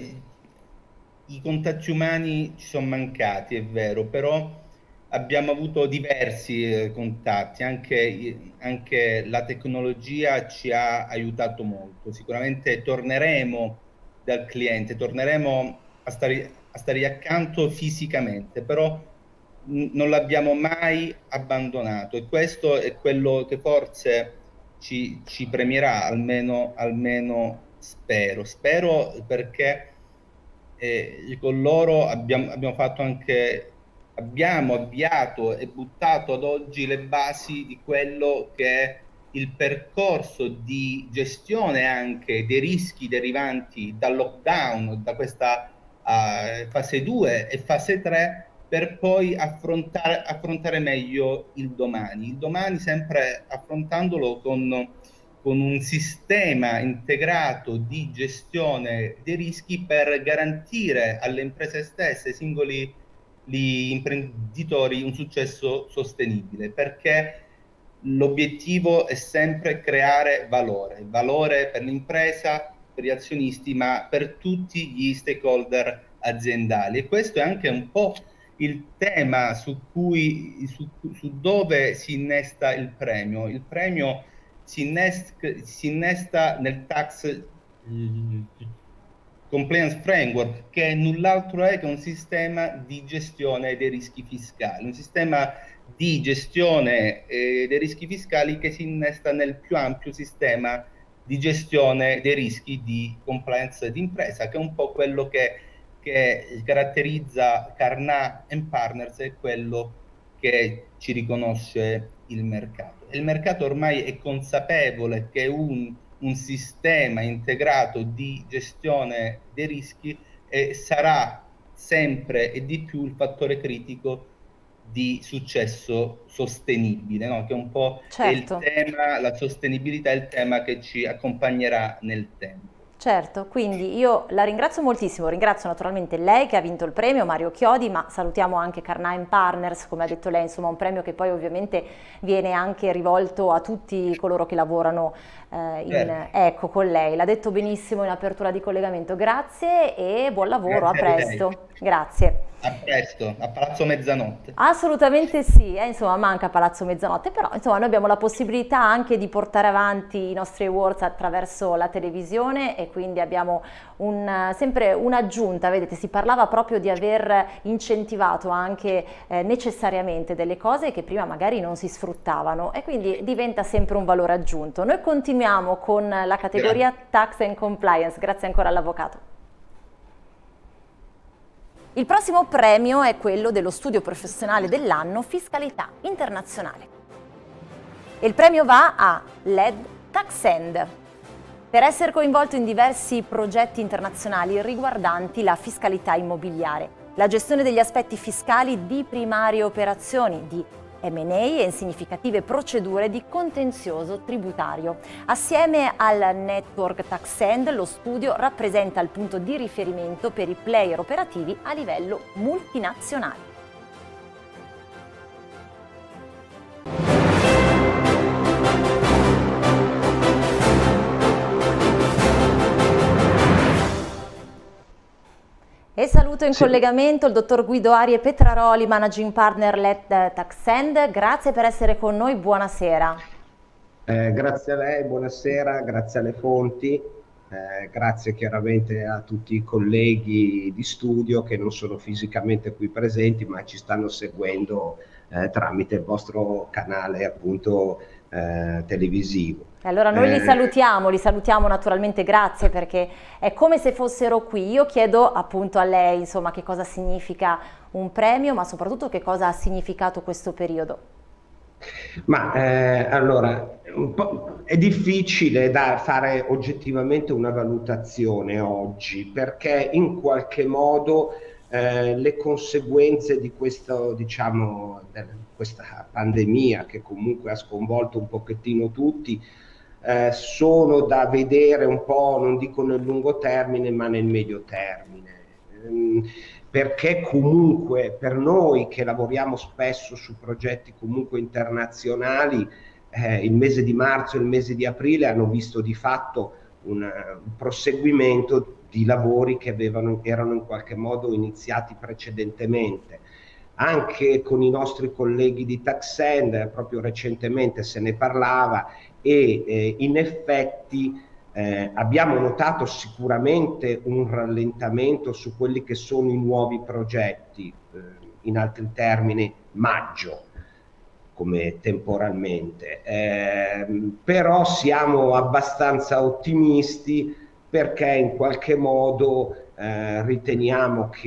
i contatti umani ci sono mancati, è vero, però abbiamo avuto diversi eh, contatti, anche, anche la tecnologia ci ha aiutato molto. Sicuramente torneremo dal cliente, torneremo a stare, a stare accanto fisicamente, però n- non l'abbiamo mai abbandonato e questo è quello che forse ci, ci premierà, almeno, almeno spero. Spero perché eh, con loro abbiamo, abbiamo fatto anche... abbiamo avviato e buttato ad oggi le basi di quello che è il percorso di gestione anche dei rischi derivanti dal lockdown, da questa uh, fase due e fase tre, per poi affrontare, affrontare meglio il domani. Il domani sempre affrontandolo con, con un sistema integrato di gestione dei rischi per garantire alle imprese stesse, ai singoli gli imprenditori, un successo sostenibile, perché l'obiettivo è sempre creare valore, valore per l'impresa, per gli azionisti, ma per tutti gli stakeholder aziendali. E questo è anche un po' il tema su cui, su, su dove si innesta il premio. Il premio si innesta, si innesta nel tax compliance framework, che null'altro è che un sistema di gestione dei rischi fiscali, un sistema di gestione eh, dei rischi fiscali che si innesta nel più ampio sistema di gestione dei rischi di compliance d'impresa, che è un po' quello che, che caratterizza Carnà and Partners e quello che ci riconosce il mercato. Il mercato ormai è consapevole che un un sistema integrato di gestione dei rischi eh, sarà sempre e di più il fattore critico di successo sostenibile, no? Che è un po' certo. il tema, la sostenibilità è il tema che ci accompagnerà nel tempo. Certo, quindi io la ringrazio moltissimo, ringrazio naturalmente lei che ha vinto il premio, Mario Chiodi, ma salutiamo anche Carnà and Partners, come ha detto lei, insomma un premio che poi ovviamente viene anche rivolto a tutti coloro che lavorano eh, in, certo. ecco, con lei. L'ha detto benissimo in apertura di collegamento, grazie e buon lavoro, grazie a presto. A grazie. A presto, a Palazzo Mezzanotte. Assolutamente sì, eh, insomma manca Palazzo Mezzanotte, però insomma noi abbiamo la possibilità anche di portare avanti i nostri awards attraverso la televisione e quindi abbiamo un, sempre un'aggiunta, vedete, si parlava proprio di aver incentivato anche eh, necessariamente delle cose che prima magari non si sfruttavano e quindi diventa sempre un valore aggiunto. Noi continuiamo con la categoria grazie. Tax and Compliance, grazie ancora all'avvocato. Il prossimo premio è quello dello studio professionale dell'anno Fiscalità Internazionale. Il premio va a L E D Taxend per essere coinvolto in diversi progetti internazionali riguardanti la fiscalità immobiliare, la gestione degli aspetti fiscali di primarie operazioni, di M and A e in significative procedure di contenzioso tributario. Assieme al network Taxend, lo studio rappresenta il punto di riferimento per i player operativi a livello multinazionale. E saluto in Sì. collegamento il dottor Guido Arie Petraroli, Managing Partner L E T Taxend. Grazie per essere con noi, buonasera. Eh, grazie a lei, buonasera, grazie alle fonti, eh, grazie chiaramente a tutti i colleghi di studio che non sono fisicamente qui presenti ma ci stanno seguendo eh, tramite il vostro canale appunto eh, televisivo. Allora noi li Eh, salutiamo, li salutiamo naturalmente, grazie, perché è come se fossero qui. Io chiedo appunto a lei, insomma, che cosa significa un premio, ma soprattutto che cosa ha significato questo periodo. Ma eh, allora, un po' è difficile da fare oggettivamente una valutazione oggi, perché in qualche modo eh, le conseguenze di questo, diciamo, de- questa pandemia che comunque ha sconvolto un pochettino tutti, eh, sono da vedere un po', non dico nel lungo termine, ma nel medio termine. Ehm, perché comunque per noi che lavoriamo spesso su progetti comunque internazionali, eh, il mese di marzo e il mese di aprile hanno visto di fatto un, un proseguimento di lavori che avevano, erano in qualche modo iniziati precedentemente. Anche con i nostri colleghi di Taxend, proprio recentemente se ne parlava e eh, in effetti Eh, abbiamo notato sicuramente un rallentamento su quelli che sono i nuovi progetti, eh, in altri termini maggio come temporalmente, eh, però siamo abbastanza ottimisti perché in qualche modo eh, riteniamo che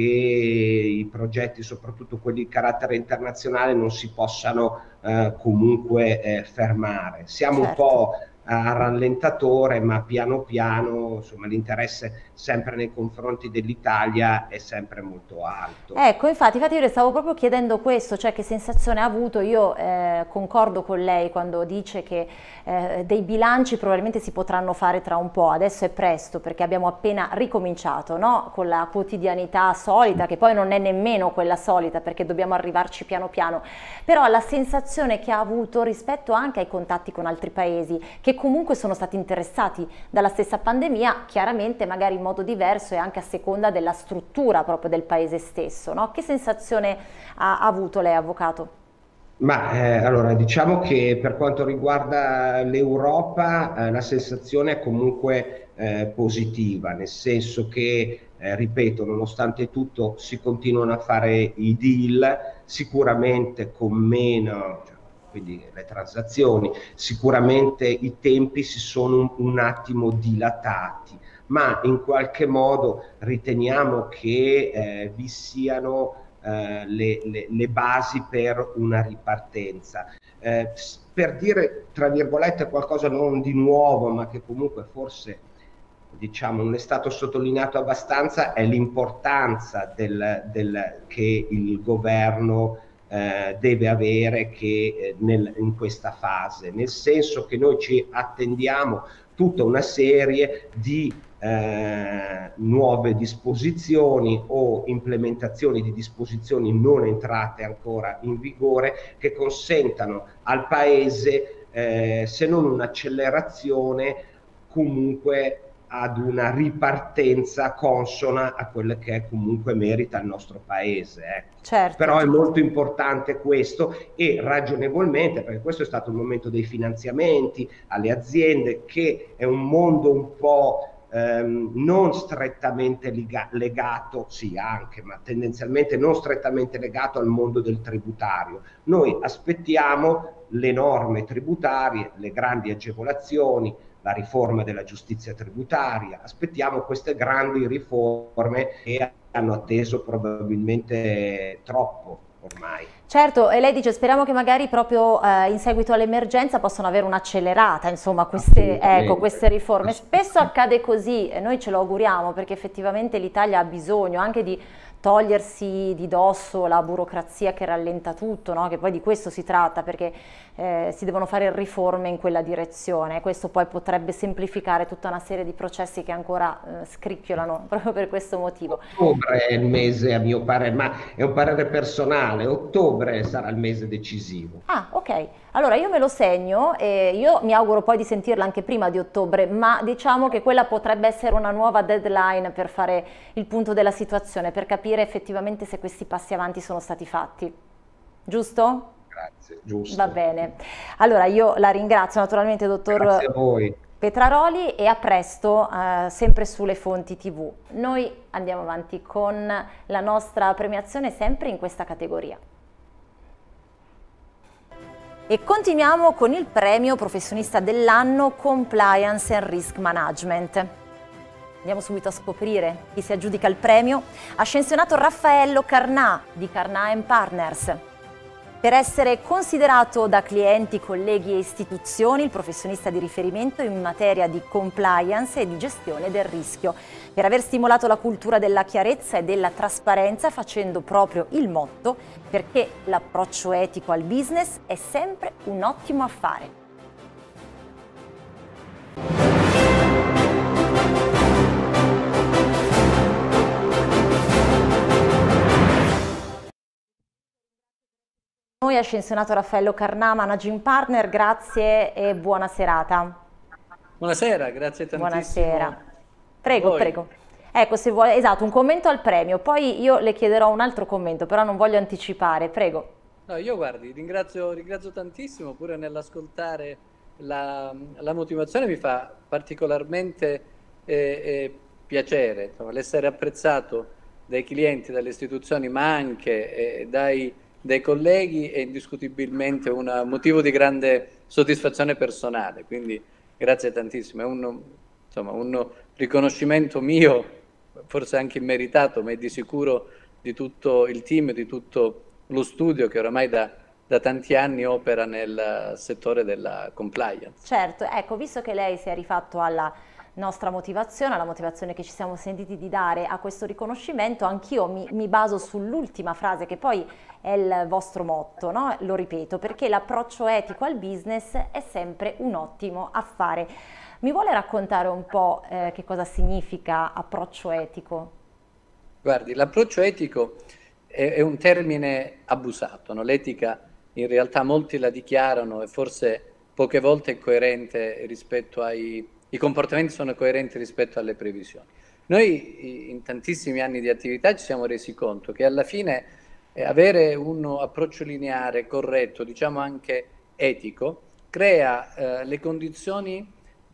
i progetti, soprattutto quelli di carattere internazionale, non si possano eh, comunque eh, fermare. Siamo Certo. un po' a rallentatore, ma piano piano insomma l'interesse sempre nei confronti dell'Italia è sempre molto alto. Ecco, infatti, infatti io le stavo proprio chiedendo questo, cioè che sensazione ha avuto. Io eh, concordo con lei quando dice che eh, dei bilanci probabilmente si potranno fare tra un po', adesso è presto perché abbiamo appena ricominciato, no? Con la quotidianità solita, che poi non è nemmeno quella solita perché dobbiamo arrivarci piano piano, però la sensazione che ha avuto rispetto anche ai contatti con altri paesi che comunque sono stati interessati dalla stessa pandemia, chiaramente magari in modo diverso e anche a seconda della struttura proprio del paese stesso, no? Che sensazione ha, ha avuto lei, avvocato? Ma eh, allora diciamo che per quanto riguarda l'Europa eh, la sensazione è comunque eh, positiva, nel senso che, eh, ripeto, nonostante tutto si continuano a fare i deal, sicuramente con meno, cioè, quindi le transazioni, sicuramente i tempi si sono un, un attimo dilatati, ma in qualche modo riteniamo che eh, vi siano eh, le, le, le basi per una ripartenza. Eh, per dire, tra virgolette, qualcosa non di nuovo, ma che comunque forse diciamo non è stato sottolineato abbastanza, è l'importanza del, del, che il governo eh, deve avere che, eh, nel, in questa fase, nel senso che noi ci attendiamo tutta una serie di eh, nuove disposizioni o implementazioni di disposizioni non entrate ancora in vigore che consentano al Paese, eh, se non un'accelerazione, comunque ad una ripartenza consona a quelle che comunque merita il nostro Paese. Ecco. Certo. Però è molto importante questo e ragionevolmente, perché questo è stato il momento dei finanziamenti alle aziende, che è un mondo un po' ehm, non strettamente lega- legato, sì anche, ma tendenzialmente non strettamente legato al mondo del tributario. Noi aspettiamo le norme tributarie, le grandi agevolazioni, la riforma della giustizia tributaria, aspettiamo queste grandi riforme che hanno atteso probabilmente troppo ormai. Certo, e lei dice speriamo che magari proprio eh, in seguito all'emergenza possano avere un'accelerata, insomma, queste, ecco, queste riforme. Spesso accade così e noi ce lo auguriamo perché effettivamente l'Italia ha bisogno anche di togliersi di dosso la burocrazia che rallenta tutto, no? Che poi di questo si tratta, perché eh, si devono fare riforme in quella direzione. Questo poi potrebbe semplificare tutta una serie di processi che ancora eh, scricchiolano proprio per questo motivo. Ottobre è il mese, a mio parere, ma è un parere personale, ottobre sarà il mese decisivo. Ah, ok. Allora io me lo segno e io mi auguro poi di sentirla anche prima di ottobre, ma diciamo che quella potrebbe essere una nuova deadline per fare il punto della situazione, per capire effettivamente se questi passi avanti sono stati fatti. Giusto? Grazie, giusto. Va bene. Allora io la ringrazio naturalmente, dottor Grazie a voi. Petraroli, e a presto eh, sempre sulle fonti tivù. Noi andiamo avanti con la nostra premiazione sempre in questa categoria. E continuiamo con il premio professionista dell'anno Compliance and Risk Management. Andiamo subito a scoprire chi si aggiudica il premio. Ascensionato Raffaello Carnà di Carnà and Partners. Per essere considerato da clienti, colleghi e istituzioni il professionista di riferimento in materia di compliance e di gestione del rischio, per aver stimolato la cultura della chiarezza e della trasparenza facendo proprio il motto perché l'approccio etico al business è sempre un ottimo affare. Noi ascensionato Raffaello Carnà, Managing Partner, grazie e buona serata. Buonasera, grazie tantissimo. Buonasera. Prego, prego. Ecco, se vuole, esatto, un commento al premio, poi io le chiederò un altro commento, però non voglio anticipare, prego. No, io guardi, ringrazio, ringrazio tantissimo, pure nell'ascoltare la, la motivazione mi fa particolarmente eh, eh, piacere, l'essere apprezzato dai clienti, dalle istituzioni, ma anche eh, dai dai colleghi è indiscutibilmente un motivo di grande soddisfazione personale, quindi grazie tantissimo, è un, insomma, un riconoscimento mio, forse anche immeritato, ma è di sicuro di tutto il team, di tutto lo studio che oramai da, da tanti anni opera nel settore della compliance. Certo, ecco, visto che lei si è rifatto alla nostra motivazione, alla motivazione che ci siamo sentiti di dare a questo riconoscimento, anch'io mi, mi baso sull'ultima frase che poi è il vostro motto, no? Lo ripeto, perché l'approccio etico al business è sempre un ottimo affare. Mi vuole raccontare un po' eh, che cosa significa approccio etico? Guardi, l'approccio etico è, è un termine abusato, no? L'etica in realtà molti la dichiarano e forse poche volte è coerente rispetto ai i comportamenti sono coerenti rispetto alle previsioni. Noi in tantissimi anni di attività ci siamo resi conto che alla fine eh, avere un approccio lineare, corretto, diciamo anche etico, crea eh, le condizioni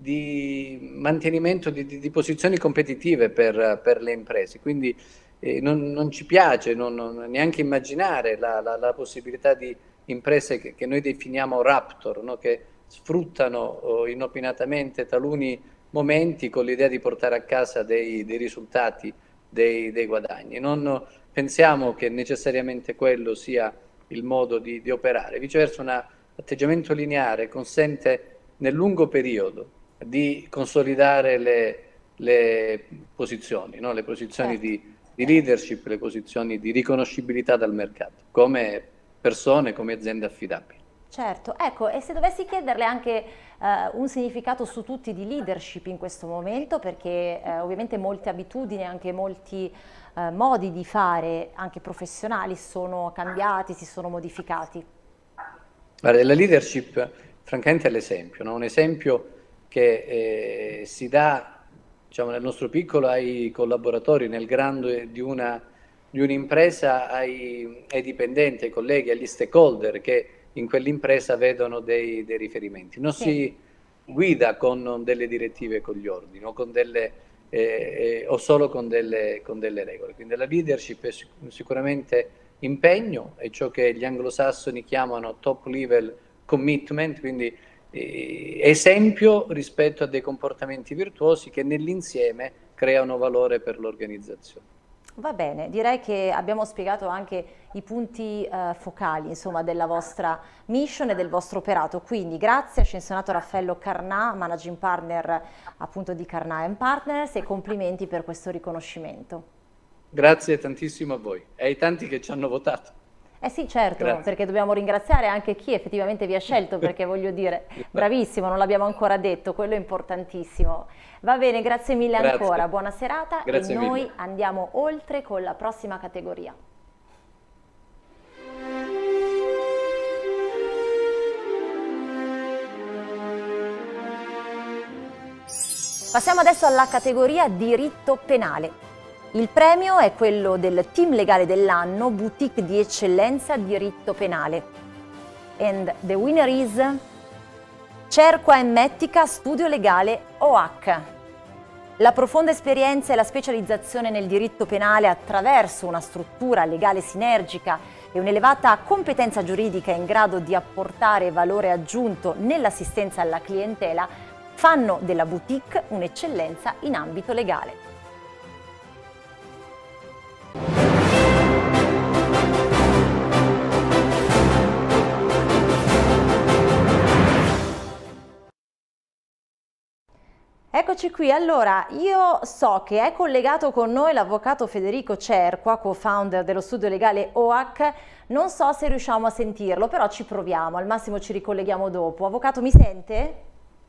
di mantenimento di, di, di posizioni competitive per, per le imprese. Quindi eh, non, non ci piace non, non, neanche immaginare la, la, la possibilità di imprese che, che noi definiamo raptor, no? Che sfruttano oh, inopinatamente taluni momenti con l'idea di portare a casa dei, dei risultati, dei, dei guadagni. Non pensiamo che necessariamente quello sia il modo di, di operare. Viceversa, un atteggiamento lineare consente nel lungo periodo di consolidare le, le posizioni, no? Le posizioni certo. di, di leadership, le posizioni di riconoscibilità dal mercato, come persone, come aziende affidabili. Certo, ecco, e se dovessi chiederle anche eh, un significato su tutti di leadership in questo momento, perché eh, ovviamente molte abitudini, anche molti eh, modi di fare, anche professionali, sono cambiati, si sono modificati. Guarda, la leadership francamente è l'esempio, no? Un esempio che eh, si dà, diciamo, nel nostro piccolo ai collaboratori, nel grande di una di un'impresa ai, ai dipendenti, ai colleghi, agli stakeholder che in quell'impresa vedono dei, dei riferimenti. Non sì. si guida con delle direttive e con gli ordini o, con delle, eh, eh, o solo con delle, con delle regole. Quindi la leadership è sic- sicuramente impegno, è ciò che gli anglosassoni chiamano top level commitment, quindi eh, esempio rispetto a dei comportamenti virtuosi che nell'insieme creano valore per l'organizzazione. Va bene, direi che abbiamo spiegato anche i punti eh, focali, insomma, della vostra mission e del vostro operato, quindi grazie ascensionato Raffaello Carnà, Managing Partner appunto di Carnà and Partners, e complimenti per questo riconoscimento. Grazie tantissimo a voi e ai tanti che ci hanno votato. Eh sì, certo, Grazie. perché dobbiamo ringraziare anche chi effettivamente vi ha scelto, perché voglio dire, bravissimo, non l'abbiamo ancora detto, quello è importantissimo. Va bene, grazie mille Grazie. ancora, buona serata Grazie e noi mille. andiamo oltre con la prossima categoria. Passiamo adesso alla categoria diritto penale. Il premio è quello del team legale dell'anno, boutique di eccellenza diritto penale. And the winner is Cerqua e Mettica Studio Legale O H. La profonda esperienza e la specializzazione nel diritto penale attraverso una struttura legale sinergica e un'elevata competenza giuridica in grado di apportare valore aggiunto nell'assistenza alla clientela fanno della boutique un'eccellenza in ambito legale. Eccoci qui, allora io so che è collegato con noi l'avvocato Federico Cerqua, co-founder dello studio legale O H, non so se riusciamo a sentirlo, però ci proviamo, al massimo ci ricolleghiamo dopo. Avvocato, mi sente?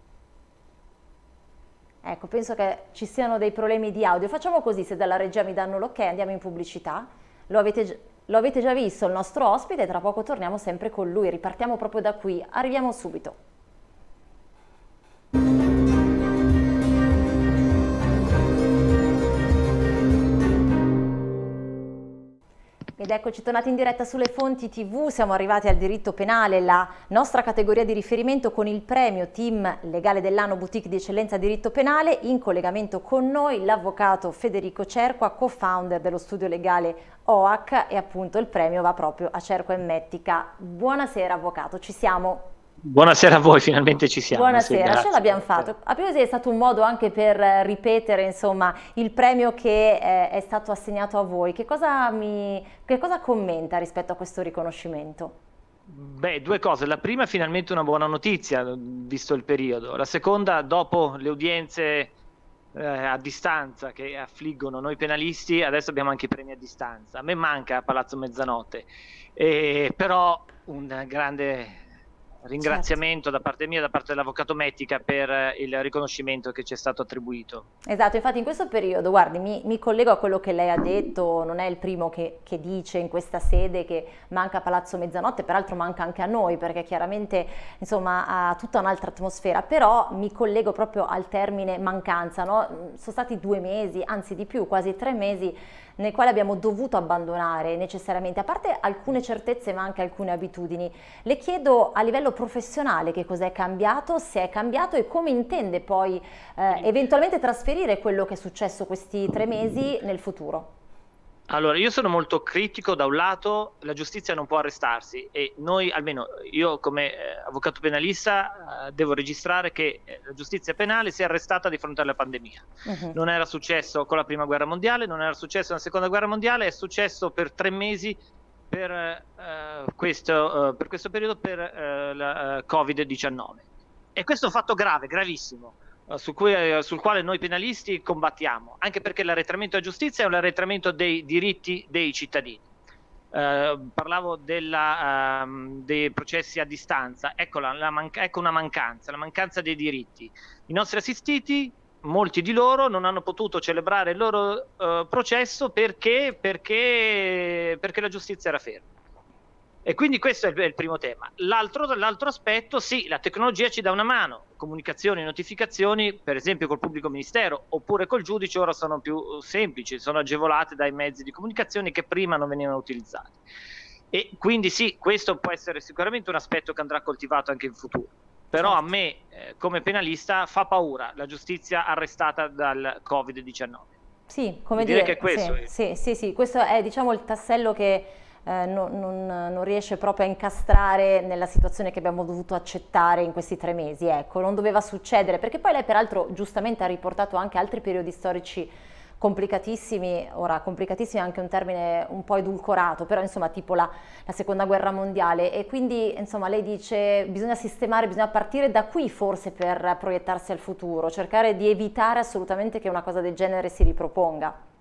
Ecco, penso che ci siano dei problemi di audio. Facciamo così, se dalla regia mi danno l'ok, andiamo in pubblicità. Lo avete, lo avete già visto il nostro ospite, tra poco torniamo sempre con lui, ripartiamo proprio da qui, arriviamo subito. Ed eccoci tornati in diretta sulle fonti tivù, siamo arrivati al diritto penale, la nostra categoria di riferimento con il premio Team Legale dell'anno Boutique di Eccellenza Diritto Penale. In collegamento con noi l'avvocato Federico Cerqua, co-founder dello studio legale O H, e appunto il premio va proprio a Cerqua e Mettica. Buonasera avvocato, ci siamo? Buonasera a voi, finalmente ci siamo. Buonasera, sì, ce l'abbiamo fatto. A più è stato un modo anche per ripetere insomma il premio che eh, è stato assegnato a voi. Che cosa, mi, che cosa commenta rispetto a questo riconoscimento? Beh, due cose. La prima è finalmente una buona notizia, visto il periodo. La seconda, dopo le udienze eh, a distanza che affliggono noi penalisti, adesso abbiamo anche i premi a distanza. A me manca Palazzo Mezzanotte, eh, però un grande ringraziamento certo. da parte mia, da parte dell'avvocato Mettica per il riconoscimento che ci è stato attribuito. Esatto, infatti in questo periodo, guardi, mi, mi collego a quello che lei ha detto, non è il primo che, che dice in questa sede che manca Palazzo Mezzanotte, peraltro manca anche a noi perché chiaramente insomma ha tutta un'altra atmosfera, però mi collego proprio al termine mancanza, no? Sono stati due mesi, anzi di più, quasi tre mesi nel quale abbiamo dovuto abbandonare necessariamente, a parte alcune certezze ma anche alcune abitudini. Le chiedo a livello professionale che cos'è cambiato, se è cambiato e come intende poi eh, eventualmente trasferire quello che è successo questi tre mesi nel futuro. Allora, io sono molto critico. Da un lato la giustizia non può arrestarsi e noi, almeno io come eh, avvocato penalista, eh, devo registrare che eh, la giustizia penale si è arrestata di fronte alla pandemia. Uh-huh. Non era successo con la prima guerra mondiale, non era successo nella seconda guerra mondiale, è successo per tre mesi per, eh, questo, eh, per questo periodo per eh, la eh, Covid diciannove. E questo è un fatto grave, gravissimo. Su cui, sul quale noi penalisti combattiamo, anche perché l'arretramento della giustizia è un arretramento dei diritti dei cittadini. Eh, parlavo della, um, dei processi a distanza, ecco, la, la ecco una mancanza, la mancanza dei diritti. I nostri assistiti, molti di loro, non hanno potuto celebrare il loro uh, processo perché, perché, perché la giustizia era ferma. E quindi questo è il, è il primo tema. L'altro, l'altro aspetto, sì, la tecnologia ci dà una mano, comunicazioni, notificazioni, per esempio col pubblico ministero oppure col giudice ora sono più semplici, sono agevolate dai mezzi di comunicazione che prima non venivano utilizzati. E quindi sì, questo può essere sicuramente un aspetto che andrà coltivato anche in futuro. Però certo. a me, eh, come penalista, fa paura la giustizia arrestata dal Covid diciannove. Sì, come Direi dire, che è questo. Sì, sì, sì, sì, questo è diciamo il tassello che Eh, non, non, non riesce proprio a incastrare nella situazione che abbiamo dovuto accettare in questi tre mesi, ecco, non doveva succedere, perché poi lei peraltro giustamente ha riportato anche altri periodi storici complicatissimi, ora complicatissimi è anche un termine un po' edulcorato, però insomma tipo la, la seconda guerra mondiale, e quindi insomma lei dice bisogna sistemare, bisogna partire da qui forse per proiettarsi al futuro, cercare di evitare assolutamente che una cosa del genere si riproponga.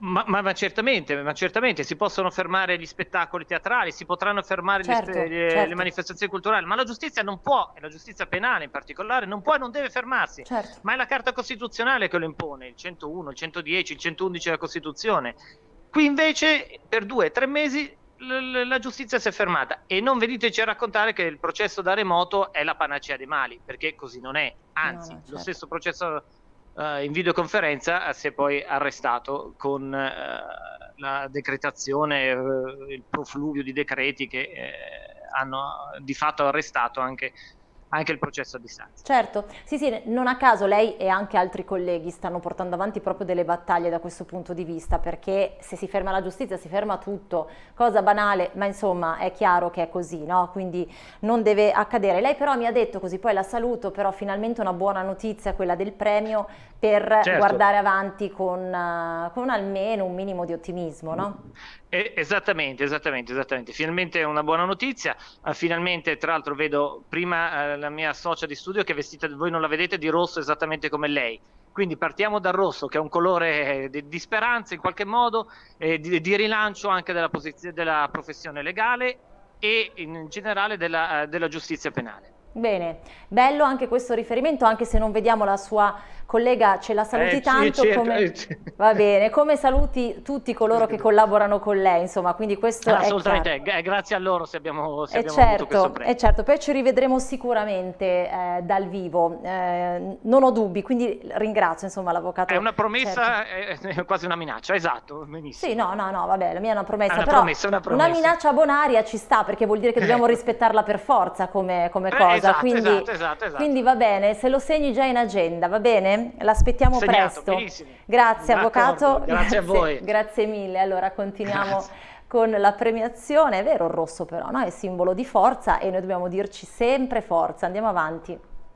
Ma, ma, ma certamente, ma certamente si possono fermare gli spettacoli teatrali, si potranno fermare Certo, le, le, certo. le manifestazioni culturali, ma la giustizia non può, e la giustizia penale in particolare, non può e non deve fermarsi. Certo. Ma è la Carta Costituzionale che lo impone, il centouno, il centodieci, il centoundici della Costituzione. Qui invece per due o tre mesi l- la giustizia si è fermata, e non veniteci a raccontare che il processo da remoto è la panacea dei mali, perché così non è. Anzi, No, no, certo. lo stesso processo Uh, in videoconferenza uh, si è poi arrestato con uh, la decretazione, uh, il profluvio di decreti che uh, hanno di fatto arrestato anche, anche il processo a distanza. Certo, sì sì, non a caso lei e anche altri colleghi stanno portando avanti proprio delle battaglie da questo punto di vista, perché se si ferma la giustizia si ferma tutto, cosa banale, ma insomma è chiaro che è così, no? Quindi non deve accadere. Lei però mi ha detto, così poi la saluto, però finalmente una buona notizia, quella del premio, per Certo. guardare avanti con, uh, con almeno un minimo di ottimismo, no? Eh, esattamente, esattamente, esattamente. Finalmente è una buona notizia. Uh, finalmente, tra l'altro, vedo prima uh, la mia socia di studio che è vestita, voi non la vedete, di rosso esattamente come lei. Quindi partiamo dal rosso, che è un colore eh, di, di speranza in qualche modo, eh, di, di rilancio anche della, posizione, della professione legale e in generale della, uh, della giustizia penale. Bene, bello anche questo riferimento, anche se non vediamo la sua collega, ce la saluti Eh, tanto, certo, come... eh, certo. va bene, come saluti tutti coloro che collaborano con lei, insomma, quindi questo è Assolutamente, chiaro. eh, grazie a loro se abbiamo, se E abbiamo avuto questo certo, premio. e certo, poi ci rivedremo sicuramente eh, dal vivo, eh, non ho dubbi, quindi ringrazio insomma l'avvocato. È una promessa, Certo. è, è quasi una minaccia, esatto, benissimo. Sì, no, no, no, vabbè, la mia è una promessa, È una però promessa, una promessa. minaccia bonaria ci sta, perché vuol dire che dobbiamo Ecco. rispettarla per forza come, come Eh, cosa, esatto, quindi, esatto, esatto, esatto. quindi va bene, se lo segni già in agenda, va bene? L'aspettiamo Segnato, presto. benissimo. Grazie D'accordo, avvocato, grazie a voi. grazie mille. Allora continuiamo Grazie. con la premiazione, è vero il rosso però, no? È simbolo di forza e noi dobbiamo dirci sempre forza, andiamo avanti.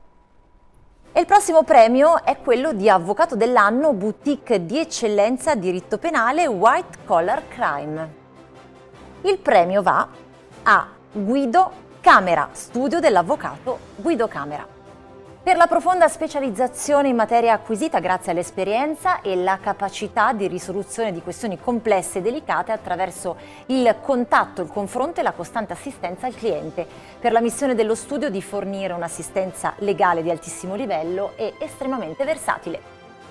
E il prossimo premio è quello di Avvocato dell'anno, boutique di eccellenza diritto penale White Collar Crime. Il premio va a Guido Camera, studio dell'avvocato Guido Camera. Per la profonda specializzazione in materia acquisita grazie all'esperienza e la capacità di risoluzione di questioni complesse e delicate attraverso il contatto, il confronto e la costante assistenza al cliente, per la missione dello studio di fornire un'assistenza legale di altissimo livello e estremamente versatile.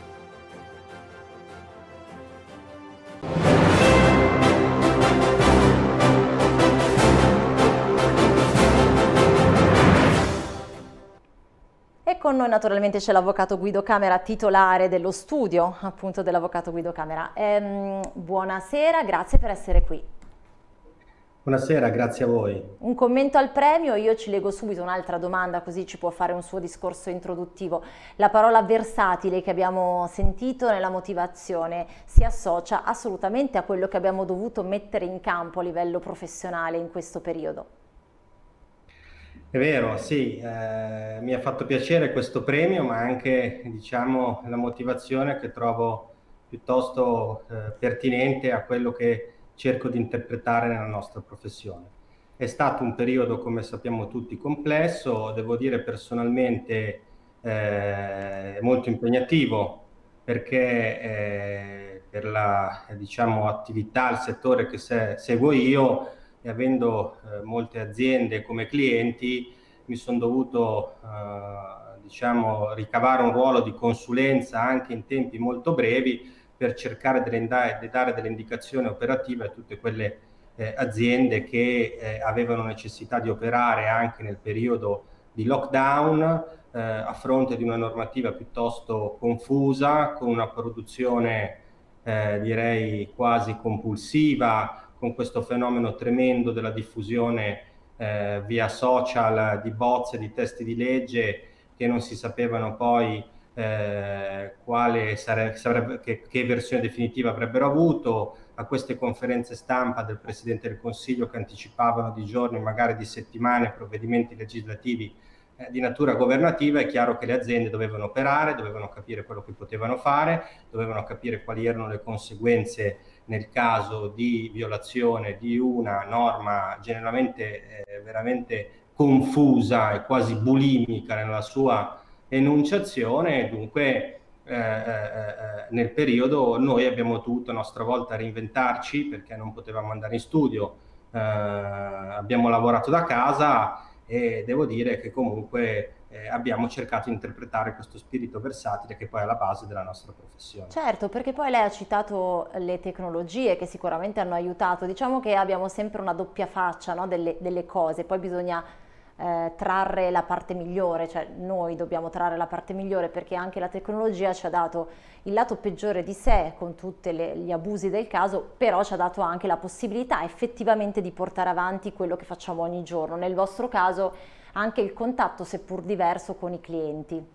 E con noi naturalmente c'è l'avvocato Guido Camera, titolare dello studio appunto dell'avvocato Guido Camera. Ehm, buonasera, grazie per essere qui. Buonasera, grazie a voi. Un commento al premio, io ci leggo subito un'altra domanda così ci può fare un suo discorso introduttivo. La parola versatile che abbiamo sentito nella motivazione si associa assolutamente a quello che abbiamo dovuto mettere in campo a livello professionale in questo periodo. È vero, sì, eh, mi ha fatto piacere questo premio, ma anche, diciamo, la motivazione che trovo piuttosto eh, pertinente a quello che cerco di interpretare nella nostra professione. È stato un periodo, come sappiamo tutti, complesso, devo dire personalmente eh, molto impegnativo, perché eh, per la, diciamo, attività, il settore che se, seguo io, e avendo eh, molte aziende come clienti, mi sono dovuto eh, diciamo, ricavare un ruolo di consulenza anche in tempi molto brevi per cercare di dare delle indicazioni operative a tutte quelle eh, aziende che eh, avevano necessità di operare anche nel periodo di lockdown eh, a fronte di una normativa piuttosto confusa, con una produzione eh, direi quasi compulsiva, con questo fenomeno tremendo della diffusione eh, via social di bozze di testi di legge che non si sapevano poi eh, quale sarebbe, sarebbe, che, che versione definitiva avrebbero avuto, a queste conferenze stampa del Presidente del Consiglio che anticipavano di giorni, magari di settimane, provvedimenti legislativi eh, di natura governativa. È chiaro che le aziende dovevano operare, dovevano capire quello che potevano fare, dovevano capire quali erano le conseguenze nel caso di violazione di una norma generalmente eh, veramente confusa e quasi bulimica nella sua enunciazione. Dunque eh, eh, nel periodo noi abbiamo dovuto a nostra volta reinventarci perché non potevamo andare in studio, eh, abbiamo lavorato da casa e devo dire che comunque eh, abbiamo cercato di interpretare questo spirito versatile che poi è alla base della nostra professione. Certo, perché poi lei ha citato le tecnologie che sicuramente hanno aiutato, diciamo che abbiamo sempre una doppia faccia, no, delle, delle cose, poi bisogna eh, trarre la parte migliore, cioè noi dobbiamo trarre la parte migliore perché anche la tecnologia ci ha dato il lato peggiore di sé con tutti gli abusi del caso, però ci ha dato anche la possibilità effettivamente di portare avanti quello che facciamo ogni giorno, nel vostro caso anche il contatto seppur diverso con i clienti.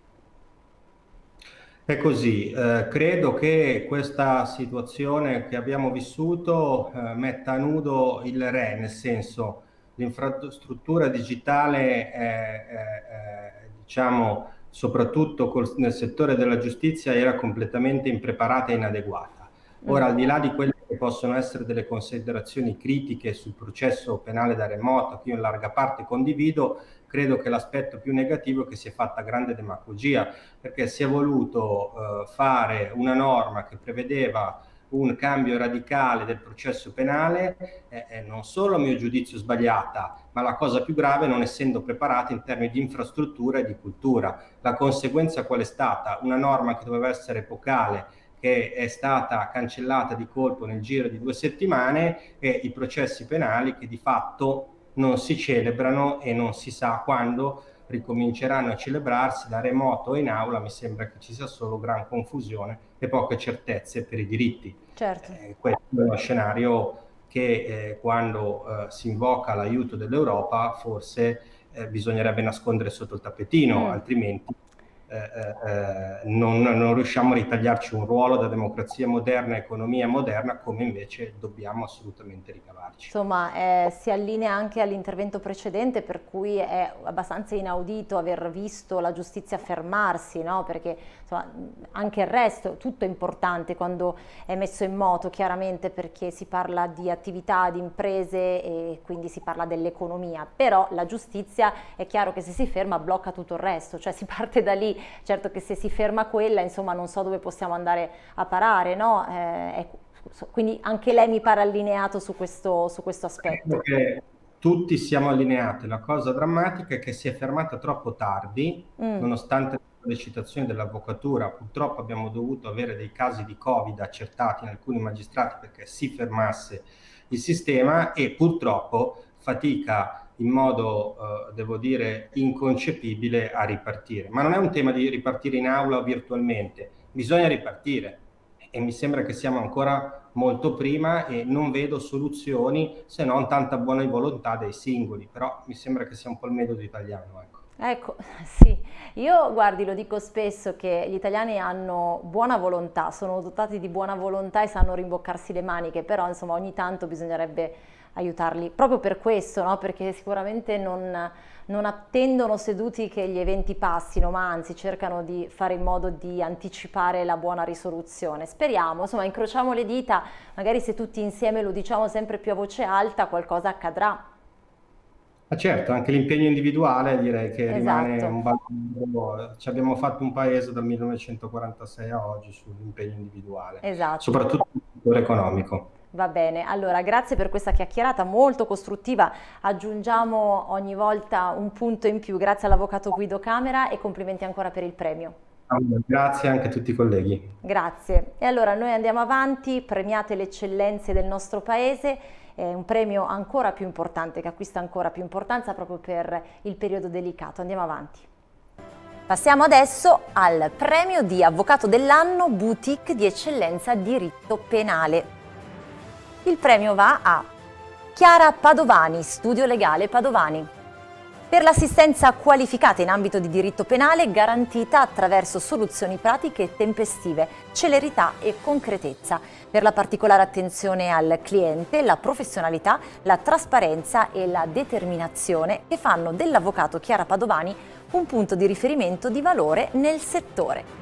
È così, eh, credo che questa situazione che abbiamo vissuto eh, metta a nudo il re, nel senso l'infrastruttura digitale è, è, è, diciamo soprattutto col, nel settore della giustizia era completamente impreparata e inadeguata. Ora, al di là di quelle che possono essere delle considerazioni critiche sul processo penale da remoto, che io in larga parte condivido, credo che l'aspetto più negativo è che si è fatta grande demagogia, perché si è voluto eh, fare una norma che prevedeva un cambio radicale del processo penale, eh, eh, non solo a mio giudizio sbagliata, ma la cosa più grave non essendo preparata in termini di infrastruttura e di cultura. La conseguenza qual è stata? Una norma che doveva essere epocale, che è stata cancellata di colpo nel giro di due settimane, e i processi penali che di fatto non si celebrano e non si sa quando ricominceranno a celebrarsi da remoto o in aula. Mi sembra che ci sia solo gran confusione e poche certezze per i diritti. Certo. Eh, questo è uno scenario che eh, quando eh, si invoca l'aiuto dell'Europa forse eh, bisognerebbe nascondere sotto il tappetino, mm. altrimenti Eh, eh, non, non riusciamo a ritagliarci un ruolo da democrazia moderna, economia moderna, come invece dobbiamo assolutamente ricavarci. Insomma, eh, si allinea anche all'intervento precedente, per cui è abbastanza inaudito aver visto la giustizia fermarsi, no? Perché insomma, anche il resto, tutto è importante quando è messo in moto, chiaramente, perché si parla di attività, di imprese e quindi si parla dell'economia, però la giustizia è chiaro che se si ferma blocca tutto il resto, cioè si parte da lì. Certo che se si ferma quella, insomma, non so dove possiamo andare a parare, no? Eh, ecco, quindi anche lei mi pare allineato su questo, su questo aspetto. Perché tutti siamo allineati. La cosa drammatica è che si è fermata troppo tardi, mm. nonostante le citazioni dell'avvocatura. Purtroppo abbiamo dovuto avere dei casi di Covid accertati in alcuni magistrati perché si fermasse il sistema, e purtroppo fatica in modo, eh, devo dire, inconcepibile a ripartire. Ma non è un tema di ripartire in aula o virtualmente, bisogna ripartire e mi sembra che siamo ancora molto prima e non vedo soluzioni se non tanta buona volontà dei singoli, però mi sembra che sia un po' il metodo italiano. Ecco. Ecco, sì, io guardi, lo dico spesso che gli italiani hanno buona volontà, sono dotati di buona volontà e sanno rimboccarsi le maniche, però insomma ogni tanto bisognerebbe aiutarli, proprio per questo, no? Perché sicuramente non, non attendono seduti che gli eventi passino, ma anzi cercano di fare in modo di anticipare la buona risoluzione. Speriamo, insomma, incrociamo le dita, magari se tutti insieme lo diciamo sempre più a voce alta qualcosa accadrà. Ma certo, anche l'impegno individuale direi che esatto. rimane un valore. Ci abbiamo fatto un paese dal millenovecentoquarantasei a oggi sull'impegno individuale, esatto. soprattutto nel settore economico. Va bene, allora grazie per questa chiacchierata molto costruttiva, aggiungiamo ogni volta un punto in più. Grazie all'avvocato Guido Camera e complimenti ancora per il premio. Grazie anche a tutti i colleghi. Grazie. E allora noi andiamo avanti, premiate le eccellenze del nostro paese, è un premio ancora più importante, che acquista ancora più importanza proprio per il periodo delicato. Andiamo avanti. Passiamo adesso al premio di Avvocato dell'anno Boutique di Eccellenza Diritto Penale. Il premio va a Chiara Padovani, Studio Legale Padovani, per l'assistenza qualificata in ambito di diritto penale garantita attraverso soluzioni pratiche e tempestive, celerità e concretezza, per la particolare attenzione al cliente, la professionalità, la trasparenza e la determinazione che fanno dell'avvocato Chiara Padovani un punto di riferimento di valore nel settore.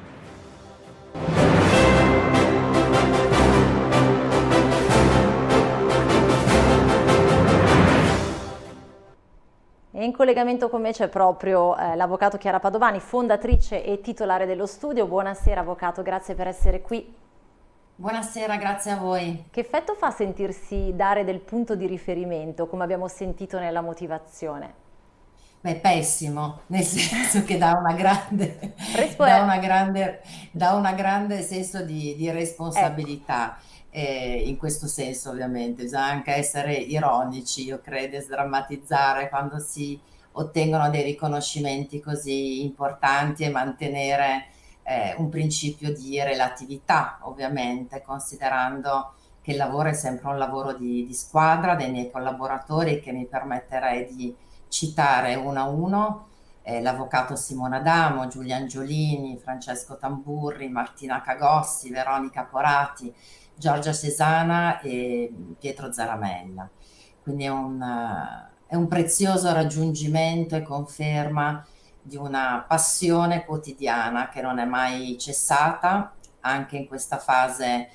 E in collegamento con me c'è proprio eh, l'avvocato Chiara Padovani, fondatrice e titolare dello studio. Buonasera avvocato, grazie per essere qui. Buonasera, grazie a voi. Che effetto fa sentirsi dare del punto di riferimento, come abbiamo sentito nella motivazione? Beh, pessimo, nel senso che dà una grande, Respo dà è- una grande, dà una grande senso di, di Ecco, responsabilità. Eh, in questo senso ovviamente bisogna anche essere ironici, io credo, e sdrammatizzare quando si ottengono dei riconoscimenti così importanti e mantenere eh, un principio di relatività, ovviamente, considerando che il lavoro è sempre un lavoro di, di squadra dei miei collaboratori, che mi permetterei di citare uno a uno, eh, l'avvocato Simona Adamo, Giulia Angiolini, Francesco Tamburri, Martina Cagossi, Veronica Porati, Giorgia Cesana e Pietro Zaramella. Quindi è un, eh, è un prezioso raggiungimento e conferma di una passione quotidiana che non è mai cessata, anche in questa fase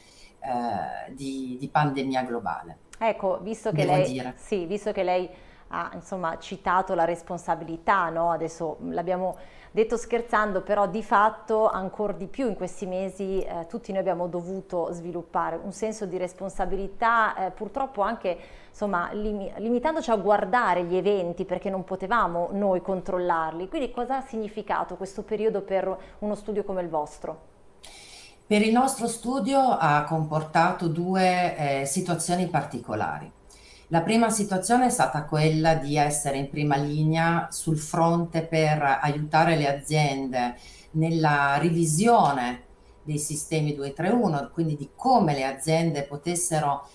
eh, di, di pandemia globale. ecco, visto che Devo lei, dire. sì, visto che lei ha insomma citato la responsabilità, no? Adesso l'abbiamo detto scherzando, però di fatto ancora di più in questi mesi eh, tutti noi abbiamo dovuto sviluppare un senso di responsabilità, eh, purtroppo anche insomma limi- limitandoci a guardare gli eventi perché non potevamo noi controllarli. Quindi cosa ha significato questo periodo per uno studio come il vostro? Per il nostro studio ha comportato due eh, situazioni particolari. La prima situazione è stata quella di essere in prima linea sul fronte per aiutare le aziende nella revisione dei sistemi due tre uno, quindi di come le aziende potessero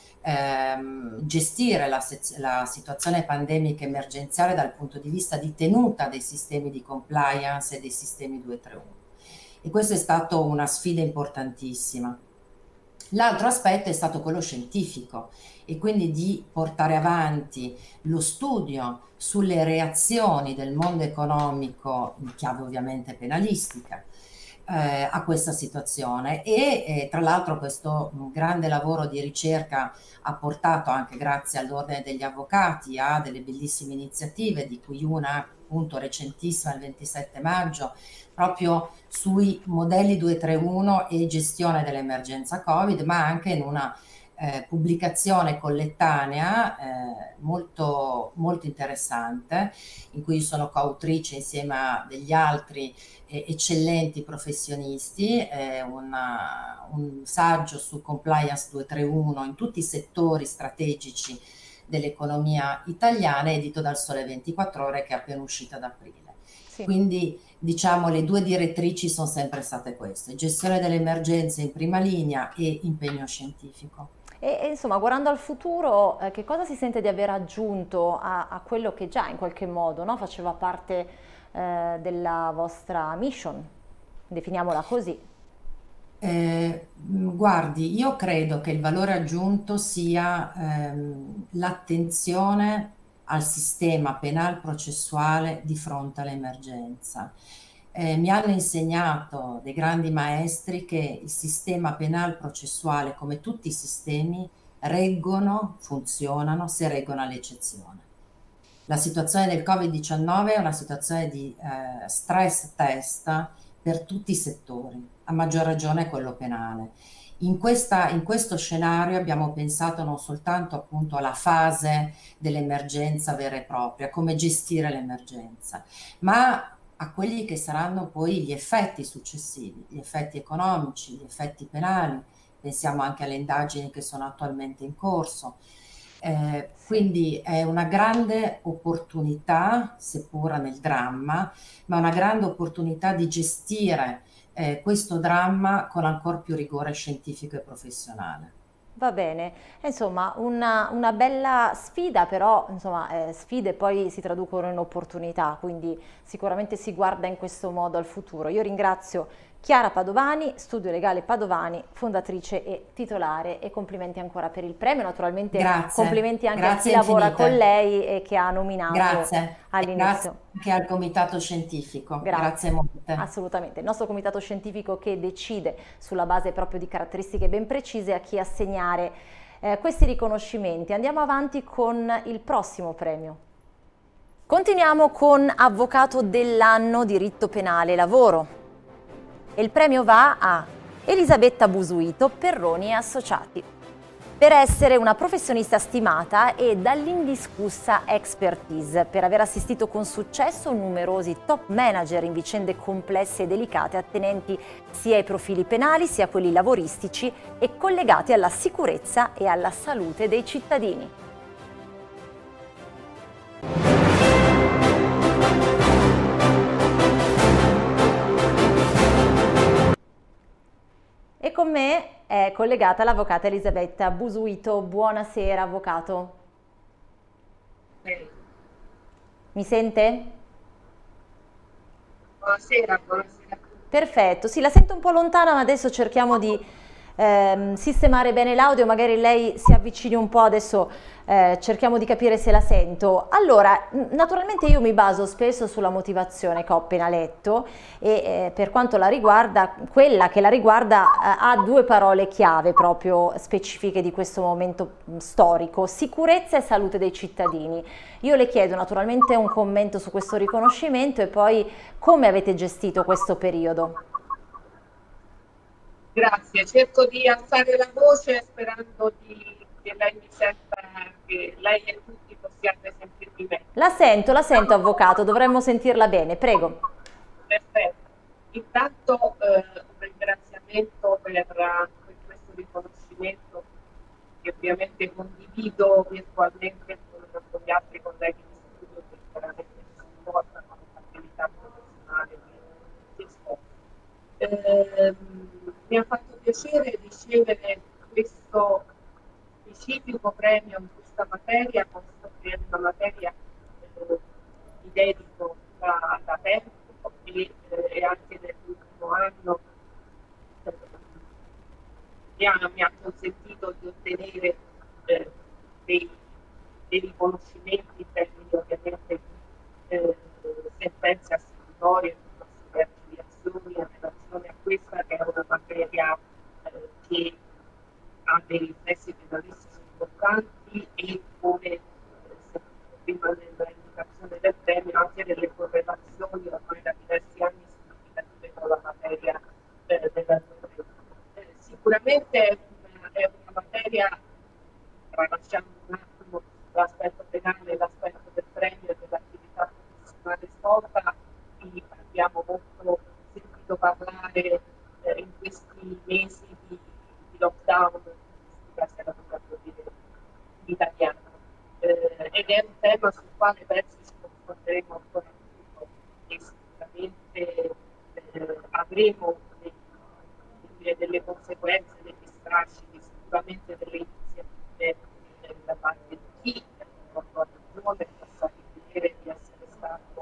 ehm, gestire la, la situazione pandemica emergenziale dal punto di vista di tenuta dei sistemi di compliance e dei sistemi due tre uno. E questo è stato una sfida importantissima. L'altro aspetto è stato quello scientifico, e quindi di portare avanti lo studio sulle reazioni del mondo economico, in chiave ovviamente penalistica, eh, a questa situazione. E eh, tra l'altro questo grande lavoro di ricerca ha portato, anche grazie all'Ordine degli Avvocati, a delle bellissime iniziative, di cui una appunto recentissima, il ventisette maggio, proprio sui modelli due tre uno e gestione dell'emergenza Covid, ma anche in una eh, pubblicazione collettanea eh, molto, molto interessante, in cui sono coautrice insieme a degli altri eh, eccellenti professionisti, eh, una, un saggio su compliance due tre uno in tutti i settori strategici dell'economia italiana, edito dal Sole ventiquattro Ore, che è appena uscita ad aprile. Sì. Quindi diciamo le due direttrici sono sempre state queste: gestione delle emergenze in prima linea e impegno scientifico. E, e, insomma, guardando al futuro, eh, che cosa si sente di aver aggiunto a, a quello che già in qualche modo, no, faceva parte eh, della vostra mission, definiamola così? Eh, guardi, io credo che il valore aggiunto sia ehm, l'attenzione al sistema penal processuale di fronte all'emergenza. Eh, mi hanno insegnato dei grandi maestri che il sistema penal processuale, come tutti i sistemi, reggono, funzionano se reggono all'eccezione. La situazione del Covid diciannove è una situazione di eh, stress test per tutti i settori, a maggior ragione quello penale. In, questa, in questo scenario abbiamo pensato non soltanto appunto alla fase dell'emergenza vera e propria, come gestire l'emergenza, ma a quelli che saranno poi gli effetti successivi, gli effetti economici, gli effetti penali. Pensiamo anche alle indagini che sono attualmente in corso. Eh, quindi è una grande opportunità, seppur nel dramma, ma una grande opportunità di gestire eh, questo dramma con ancor più rigore scientifico e professionale. Va bene, insomma una, una bella sfida, però insomma eh, sfide poi si traducono in opportunità, quindi sicuramente si guarda in questo modo al futuro. Io ringrazio Chiara Padovani, Studio Legale Padovani, fondatrice e titolare, e complimenti ancora per il premio. Naturalmente Grazie. Complimenti anche Grazie a chi lavora infinite. con lei e che ha nominato Grazie. all'inizio. Grazie anche al comitato scientifico. Grazie. Grazie molte. Assolutamente, il nostro comitato scientifico che decide sulla base proprio di caratteristiche ben precise a chi assegnare eh, questi riconoscimenti. Andiamo avanti con il prossimo premio. Continuiamo con Avvocato dell'anno, diritto penale e lavoro. E il premio va a Elisabetta Busuito, Perroni e Associati, per essere una professionista stimata e dall'indiscussa expertise, per aver assistito con successo numerosi top manager in vicende complesse e delicate attenenti sia ai profili penali sia a quelli lavoristici e collegati alla sicurezza e alla salute dei cittadini. E con me è collegata l'avvocata Elisabetta Busuito. Buonasera, avvocato. Mi sente? Buonasera, buonasera. Perfetto, sì, la sento un po' lontana, ma adesso cerchiamo di ehm, sistemare bene l'audio, magari lei si avvicini un po', adesso eh, cerchiamo di capire se la sento. Allora, naturalmente io mi baso spesso sulla motivazione che ho appena letto e eh, per quanto la riguarda, quella che la riguarda eh, ha due parole chiave proprio specifiche di questo momento storico: sicurezza e salute dei cittadini. Io le chiedo naturalmente un commento su questo riconoscimento e poi come avete gestito questo periodo. Grazie, cerco di alzare la voce sperando di, che lei mi senta, che lei e tutti possiate sentirmi bene. La sento, la sento avvocato, dovremmo sentirla bene, prego. Perfetto, intanto eh, un ringraziamento per, per questo riconoscimento che ovviamente condivido virtualmente con, con gli altri colleghi di studio che veramente mi supportano l'attività professionale che svolgo. Eh, mi ha fatto piacere ricevere questo specifico premio in questa materia, questo che è una materia eh, mi dedico da, da tempo e, eh, anche nell'ultimo anno eh, mi, ha, mi ha consentito di ottenere eh, dei, dei riconoscimenti in termini ovviamente di eh, sentenze assolutorie, di archiviazioni in relazione a questa che è una materia eh, che ha dei riflessi penalistici importanti e come eh, prima nell'indicazione del premio anche delle correlazioni ormai da diversi anni significative con la materia eh, della giustizia. Eh, sicuramente è una, è una materia, tralasciando un attimo l'aspetto penale e l'aspetto del premio e dell'attività professionale svolta, qui abbiamo molto sentito parlare eh, in questi mesi di, di lockdown, si era dovuto dire in italiano, eh, ed è un tema sul quale penso ci confronteremo ancora più e sicuramente eh, avremo delle, delle conseguenze, degli strascichi, sicuramente delle iniziative eh, da parte di chi ha fatto ragione, ha passato il piacere di essere stato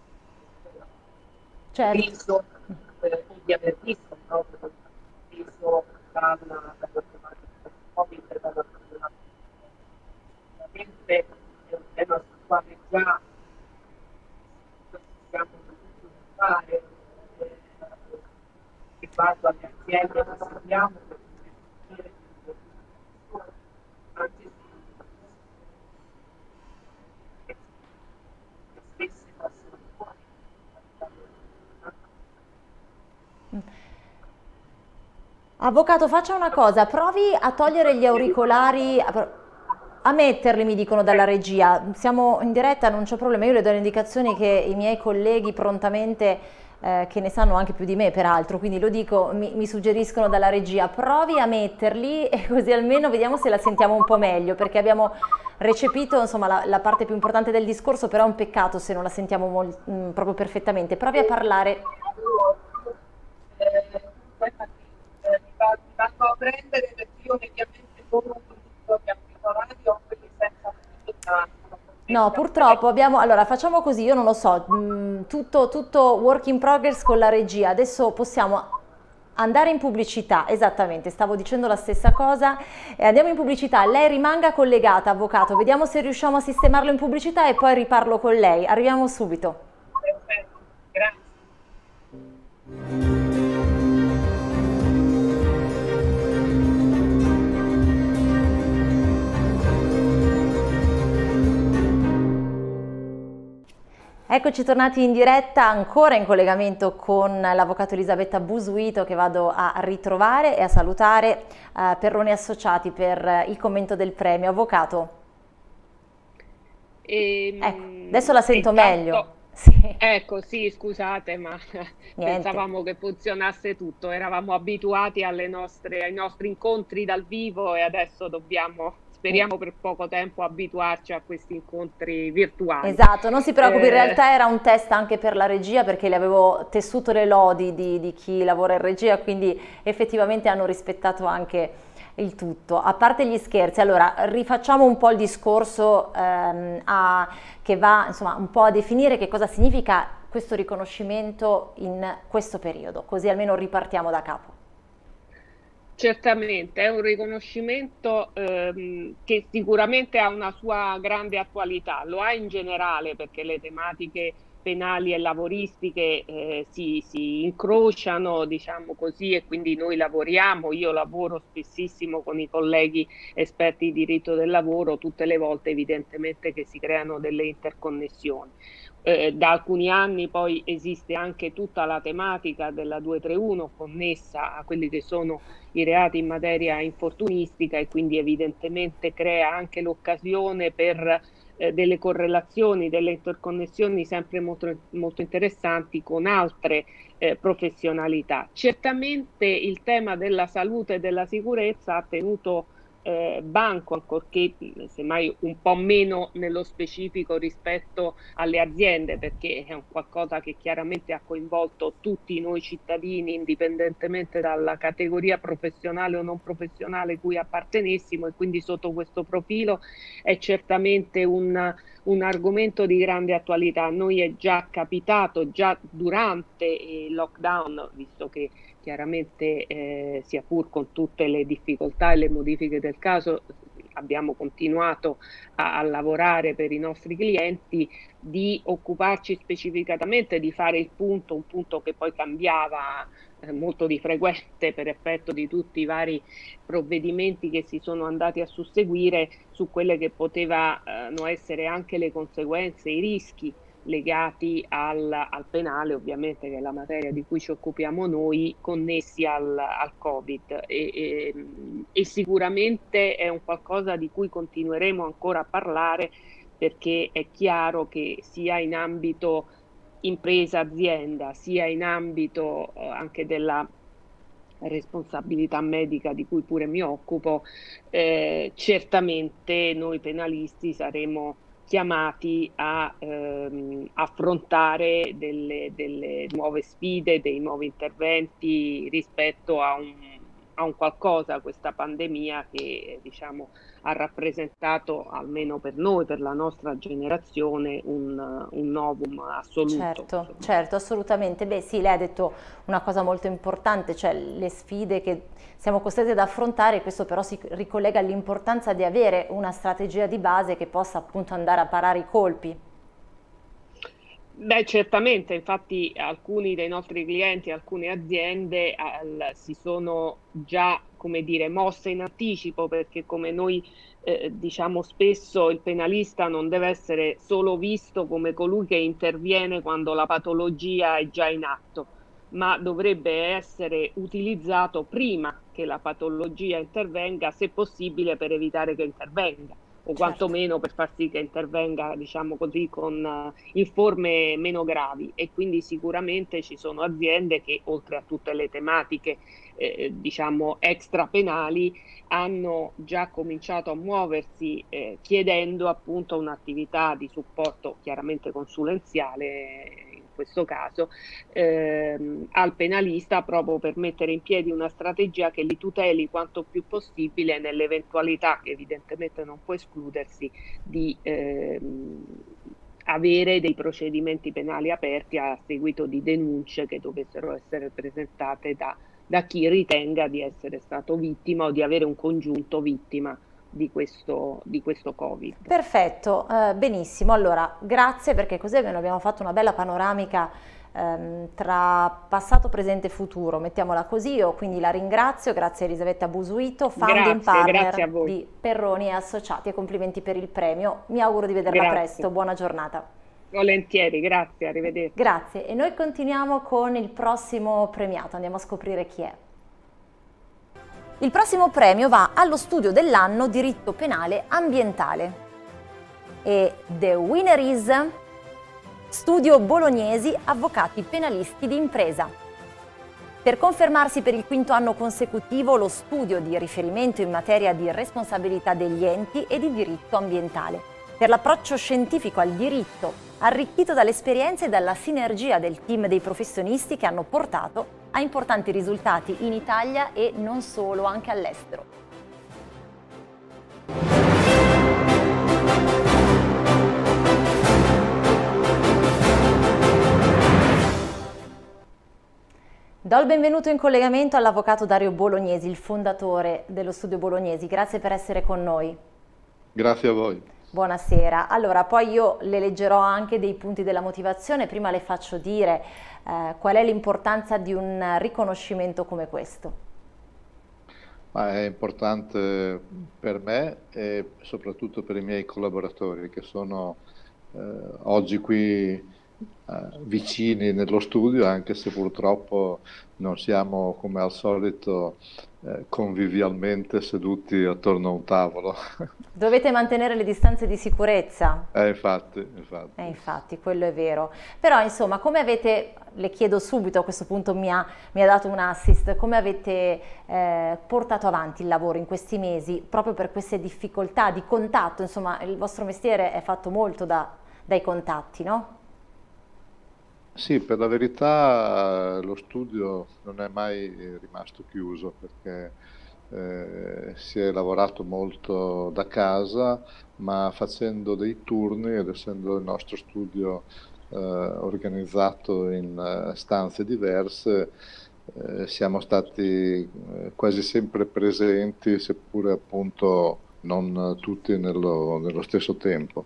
certo. visto eh, di aver visto proprio visto dalla, dalla tematica Covid e dalla tematica. Ovviamente è un tema sul quale già siamo dovuti fare eh, riguardo alle aziende che seguiamo per gestire anche se stesse passano fuori. Avvocato, faccia una cosa, provi a togliere gli auricolari, a, a metterli, mi dicono dalla regia. Siamo in diretta, non c'è problema, io le do le indicazioni che i miei colleghi prontamente, eh, che ne sanno anche più di me peraltro, quindi lo dico, mi, mi suggeriscono dalla regia, provi a metterli e così almeno vediamo se la sentiamo un po' meglio, perché abbiamo recepito insomma la, la parte più importante del discorso, però è un peccato se non la sentiamo mol, mh, proprio perfettamente. Provi a parlare. Vado a prendere perché io mediamente come un produttore auricolari ho quelli senza attività. No, purtroppo abbiamo, allora facciamo così, io non lo so, mh, tutto, tutto work in progress con la regia, adesso possiamo andare in pubblicità, esattamente, stavo dicendo la stessa cosa, e andiamo in pubblicità, lei rimanga collegata, avvocato, vediamo se riusciamo a sistemarlo in pubblicità e poi riparlo con lei, arriviamo subito. Perfetto, grazie. Eccoci tornati in diretta, ancora in collegamento con l'avvocato Elisabetta Busuito, che vado a ritrovare e a salutare uh, Perroni Associati per il commento del premio. Avvocato, E, ecco, adesso la sento intanto, meglio. Sì. Ecco, sì, scusate, ma pensavamo che funzionasse tutto, eravamo abituati alle nostre, ai nostri incontri dal vivo e adesso dobbiamo, speriamo per poco tempo, abituarci a questi incontri virtuali. Esatto, non si preoccupi, Eh, in realtà era un test anche per la regia, perché le avevo tessuto le lodi di, di chi lavora in regia, quindi effettivamente hanno rispettato anche il tutto. A parte gli scherzi, allora rifacciamo un po' il discorso ehm, a, che va insomma un po' a definire che cosa significa questo riconoscimento in questo periodo, così almeno ripartiamo da capo. Certamente, è un riconoscimento ehm, che sicuramente ha una sua grande attualità, lo ha in generale perché le tematiche penali e lavoristiche eh, si, si incrociano, diciamo così, e quindi noi lavoriamo, io lavoro spessissimo con i colleghi esperti di diritto del lavoro, tutte le volte evidentemente che si creano delle interconnessioni. Eh, da alcuni anni poi esiste anche tutta la tematica della duecentotrentuno connessa a quelli che sono i reati in materia infortunistica e quindi evidentemente crea anche l'occasione per eh, delle correlazioni, delle interconnessioni sempre molto, molto interessanti con altre eh, professionalità. Certamente il tema della salute e della sicurezza ha tenuto Eh, banco, ancorché semmai un po' meno nello specifico rispetto alle aziende, perché è un qualcosa che chiaramente ha coinvolto tutti noi cittadini, indipendentemente dalla categoria professionale o non professionale cui appartenessimo, e quindi sotto questo profilo è certamente un, un argomento di grande attualità. A noi è già capitato, già durante il lockdown, visto che chiaramente eh, sia pur con tutte le difficoltà e le modifiche del caso abbiamo continuato a, a lavorare per i nostri clienti, di occuparci specificatamente di fare il punto, un punto che poi cambiava eh, molto di frequente per effetto di tutti i vari provvedimenti che si sono andati a susseguire, su quelle che potevano essere anche le conseguenze, i rischi legati al, al penale, ovviamente, che è la materia di cui ci occupiamo noi, connessi al, al Covid, e, e, e sicuramente è un qualcosa di cui continueremo ancora a parlare, perché è chiaro che sia in ambito impresa azienda, sia in ambito eh, anche della responsabilità medica di cui pure mi occupo, eh, certamente noi penalisti saremo chiamati a ehm, affrontare delle, delle nuove sfide, dei nuovi interventi rispetto a un, a un qualcosa, questa pandemia che diciamo ha rappresentato, almeno per noi, per la nostra generazione, un, un novum assoluto. Certo, certo, assolutamente. Beh sì, lei ha detto una cosa molto importante, cioè le sfide che siamo costretti ad affrontare. Questo però si ricollega all'importanza di avere una strategia di base che possa appunto andare a parare i colpi. Beh, certamente, infatti alcuni dei nostri clienti, alcune aziende al, si sono già, come dire, mosse in anticipo, perché come noi eh, diciamo spesso, il penalista non deve essere solo visto come colui che interviene quando la patologia è già in atto, ma dovrebbe essere utilizzato prima che la patologia intervenga, se possibile per evitare che intervenga, o quantomeno per far sì che intervenga, diciamo così, con uh, in forme meno gravi. E quindi sicuramente ci sono aziende che, oltre a tutte le tematiche eh, diciamo extra penali, hanno già cominciato a muoversi eh, chiedendo appunto un'attività di supporto chiaramente consulenziale, in questo caso, ehm, al penalista, proprio per mettere in piedi una strategia che li tuteli quanto più possibile nell'eventualità, che evidentemente non può escludersi, di ehm, avere dei procedimenti penali aperti a seguito di denunce che dovessero essere presentate da, da chi ritenga di essere stato vittima o di avere un congiunto vittima di questo, di questo Covid. Perfetto, eh, benissimo. Allora, grazie, perché così abbiamo fatto una bella panoramica ehm, tra passato, presente e futuro, mettiamola così. Io quindi la ringrazio, grazie a Elisabetta Busuito, founding Grazie, partner grazie a voi. di Perroni e Associati, e complimenti per il premio. Mi auguro di vederla Grazie. presto, buona giornata. Volentieri, grazie, arrivederci. Grazie, e noi continuiamo con il prossimo premiato, andiamo a scoprire chi è. Il prossimo premio va allo studio dell'anno diritto penale ambientale e the winner is Studio Bolognesi Avvocati Penalisti di Impresa. Per confermarsi per il quinto anno consecutivo lo studio di riferimento in materia di responsabilità degli enti e di diritto ambientale, per l'approccio scientifico al diritto, arricchito dall'esperienza e dalla sinergia del team dei professionisti che hanno portato a importanti risultati in Italia e non solo, anche all'estero. Do il benvenuto in collegamento all'avvocato Dario Bolognesi, il fondatore dello studio Bolognesi. Grazie per essere con noi. Grazie a voi. Buonasera. Allora, poi io le leggerò anche dei punti della motivazione, prima le faccio dire eh, qual è l'importanza di un riconoscimento come questo. Ma è importante per me e soprattutto per i miei collaboratori che sono eh, oggi qui eh, vicini nello studio, anche se purtroppo non siamo come al solito eh, convivialmente seduti attorno a un tavolo. Dovete mantenere le distanze di sicurezza. Eh, infatti, infatti. Eh, infatti, quello è vero. Però, insomma, come avete, le chiedo subito, a questo punto mi ha, mi ha dato un assist, come avete eh, portato avanti il lavoro in questi mesi, proprio per queste difficoltà di contatto? Insomma, il vostro mestiere è fatto molto da, dai contatti, no? Sì, per la verità lo studio non è mai rimasto chiuso perché eh, si è lavorato molto da casa, ma facendo dei turni ed essendo il nostro studio eh, organizzato in uh, stanze diverse, eh, siamo stati eh, quasi sempre presenti, seppure appunto non tutti nello, nello stesso tempo.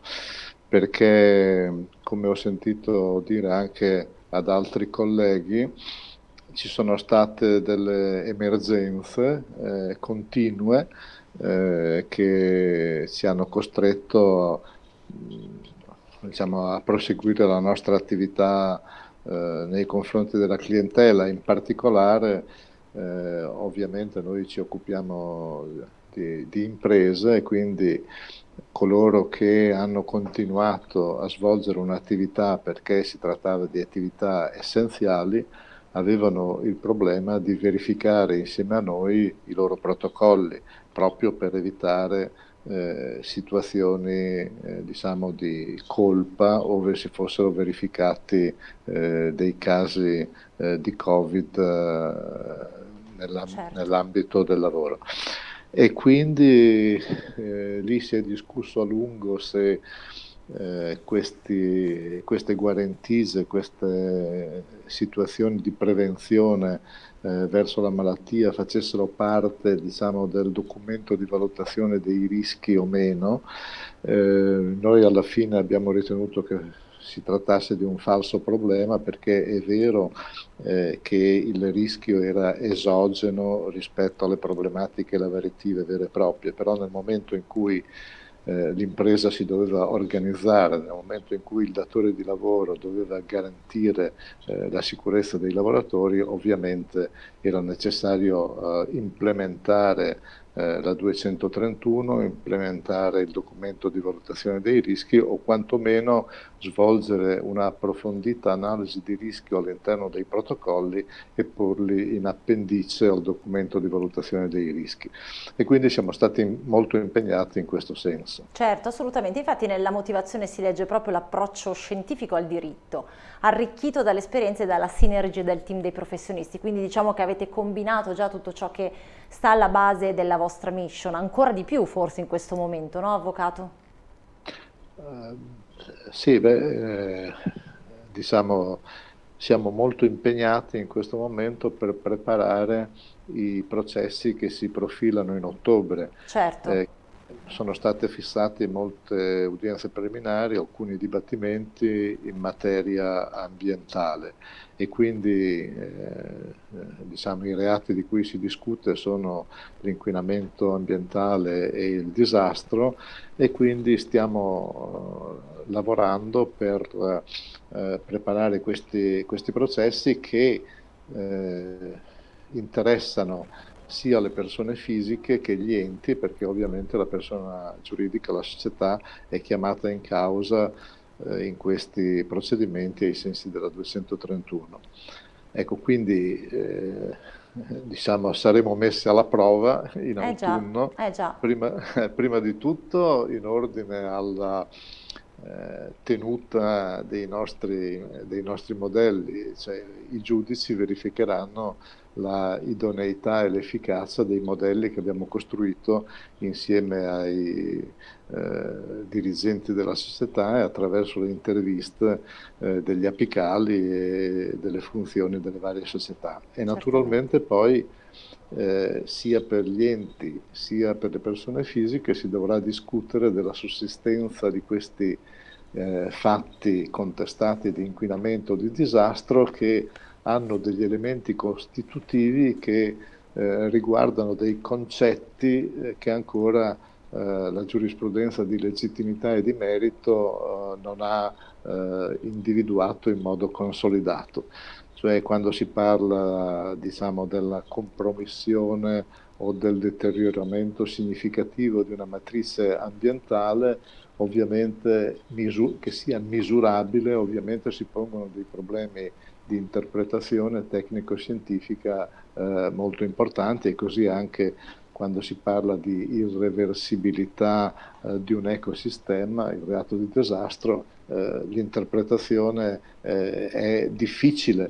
Perché, come ho sentito dire anche ad altri colleghi, ci sono state delle emergenze eh, continue eh, che ci hanno costretto diciamo, a proseguire la nostra attività eh, nei confronti della clientela. In particolare, eh, ovviamente noi ci occupiamo di, di imprese e quindi coloro che hanno continuato a svolgere un'attività perché si trattava di attività essenziali avevano il problema di verificare insieme a noi i loro protocolli proprio per evitare eh, situazioni eh, diciamo di colpa ove si fossero verificati eh, dei casi eh, di Covid eh, nella, certo. nell'ambito del lavoro. E quindi eh, lì si è discusso a lungo se eh, questi, queste guarentigie, queste situazioni di prevenzione eh, verso la malattia facessero parte, diciamo, del documento di valutazione dei rischi o meno. Eh, noi alla fine abbiamo ritenuto che si trattasse di un falso problema perché è vero eh, che il rischio era esogeno rispetto alle problematiche lavorative vere e proprie, però nel momento in cui eh, l'impresa si doveva organizzare, nel momento in cui il datore di lavoro doveva garantire eh, la sicurezza dei lavoratori, ovviamente era necessario eh, implementare Eh, la duecentotrentuno, implementare il documento di valutazione dei rischi o quantomeno svolgere una approfondita analisi di rischio all'interno dei protocolli e porli in appendice al documento di valutazione dei rischi. E quindi siamo stati molto impegnati in questo senso. Certo, assolutamente. Infatti nella motivazione si legge proprio l'approccio scientifico al diritto, arricchito dall'esperienza e dalla sinergia del team dei professionisti. Quindi diciamo che avete combinato già tutto ciò che sta alla base della vostra mission, ancora di più forse in questo momento, no avvocato? Uh, sì, beh, eh, diciamo siamo molto impegnati in questo momento per preparare i processi che si profilano in ottobre. Certo. Eh, sono state fissate molte udienze preliminari, alcuni dibattimenti in materia ambientale e quindi eh, diciamo, i reati di cui si discute sono l'inquinamento ambientale e il disastro, e quindi stiamo eh, lavorando per eh, preparare questi, questi processi che eh, interessano sia le persone fisiche che gli enti, perché ovviamente la persona giuridica, la società, è chiamata in causa eh, in questi procedimenti ai sensi della duecentotrentuno. Ecco, quindi eh, diciamo saremo messi alla prova in Eh già, autunno, eh già. prima, prima di tutto in ordine alla eh, tenuta dei nostri, dei nostri modelli, cioè i giudici verificheranno la idoneità e l'efficacia dei modelli che abbiamo costruito insieme ai eh, dirigenti della società e attraverso le interviste eh, degli apicali e delle funzioni delle varie società. E naturalmente poi eh, sia per gli enti sia per le persone fisiche si dovrà discutere della sussistenza di questi eh, fatti contestati di inquinamento o di disastro, che hanno degli elementi costitutivi che eh, riguardano dei concetti eh, che ancora eh, la giurisprudenza di legittimità e di merito eh, non ha eh, individuato in modo consolidato. Cioè, quando si parla, diciamo, della compromissione o del deterioramento significativo di una matrice ambientale, ovviamente che sia misurabile, ovviamente si pongono dei problemi di interpretazione tecnico-scientifica eh, molto importanti, e così anche quando si parla di irreversibilità eh, di un ecosistema, il reato di disastro, eh, l'interpretazione eh, è difficile,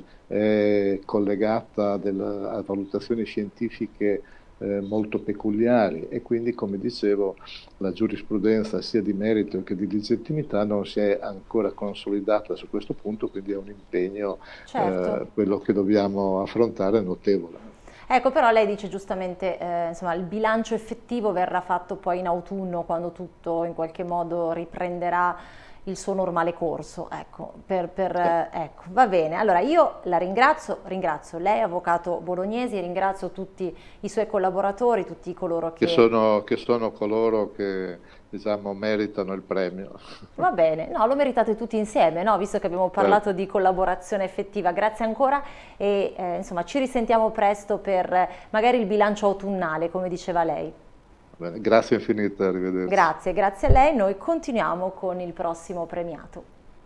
è collegata a, delle, a valutazioni scientifiche eh, molto peculiari, e quindi, come dicevo, la giurisprudenza sia di merito che di legittimità non si è ancora consolidata su questo punto, quindi è un impegno, certo. eh, quello che dobbiamo affrontare, notevole. Ecco, però lei dice giustamente, eh, insomma, il bilancio effettivo verrà fatto poi in autunno, quando tutto in qualche modo riprenderà il suo normale corso. Ecco, per, per, eh, ecco, va bene. Allora io la ringrazio, ringrazio lei, avvocato Bolognesi, ringrazio tutti i suoi collaboratori, tutti coloro che... Che sono, che sono coloro che, diciamo, meritano il premio. Va bene, no, lo meritate tutti insieme, no? Visto che abbiamo parlato di collaborazione effettiva. Grazie ancora e eh, insomma ci risentiamo presto per eh, magari il bilancio autunnale, come diceva lei. Bene, grazie infinite, arrivederci. Grazie, grazie a lei. Noi continuiamo con il prossimo premiato.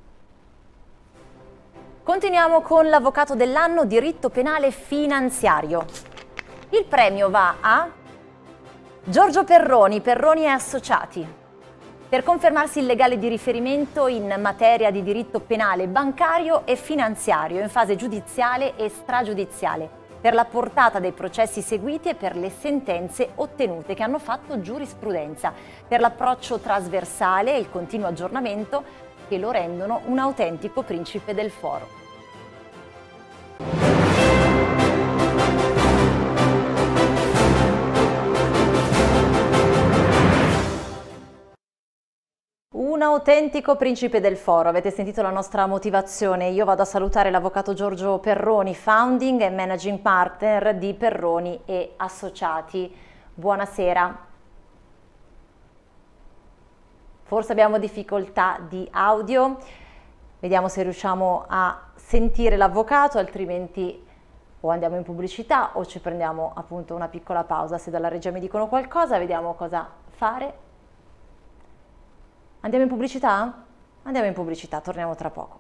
Continuiamo con l'avvocato dell'anno, diritto penale finanziario. Il premio va a Giorgio Perroni, Perroni e Associati, per confermarsi il legale di riferimento in materia di diritto penale bancario e finanziario in fase giudiziale e stragiudiziale, per la portata dei processi seguiti e per le sentenze ottenute che hanno fatto giurisprudenza, per l'approccio trasversale e il continuo aggiornamento che lo rendono un autentico principe del foro. Un autentico principe del foro, avete sentito la nostra motivazione. Io vado a salutare l'avvocato Giorgio Perroni, founding e managing partner di Perroni e Associati. Buonasera. Forse abbiamo difficoltà di audio, vediamo se riusciamo a sentire l'avvocato, altrimenti o andiamo in pubblicità o ci prendiamo appunto una piccola pausa. Se dalla regia mi dicono qualcosa, vediamo cosa fare. Andiamo in pubblicità? Andiamo in pubblicità, torniamo tra poco.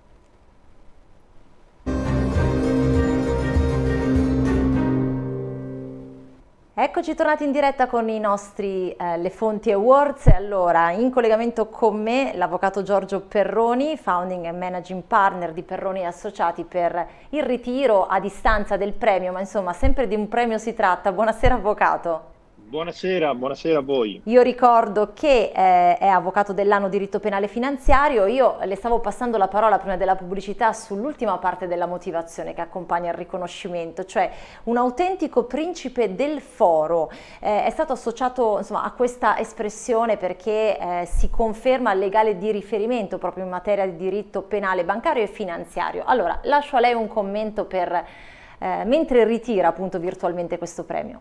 Eccoci tornati in diretta con i nostri eh, Le Fonti Awards. Allora, in collegamento con me l'avvocato Giorgio Perroni, founding and managing partner di Perroni e Associati, per il ritiro a distanza del premio, ma insomma sempre di un premio si tratta. Buonasera avvocato. Buonasera, buonasera a voi. Io ricordo che eh, è avvocato dell'anno diritto penale finanziario. Io le stavo passando la parola prima della pubblicità sull'ultima parte della motivazione che accompagna il riconoscimento, cioè un autentico principe del foro. Eh, è stato associato, insomma, a questa espressione perché eh, si conferma il legale di riferimento proprio in materia di diritto penale, bancario e finanziario. Allora, lascio a lei un commento per, eh, mentre ritira appunto virtualmente questo premio.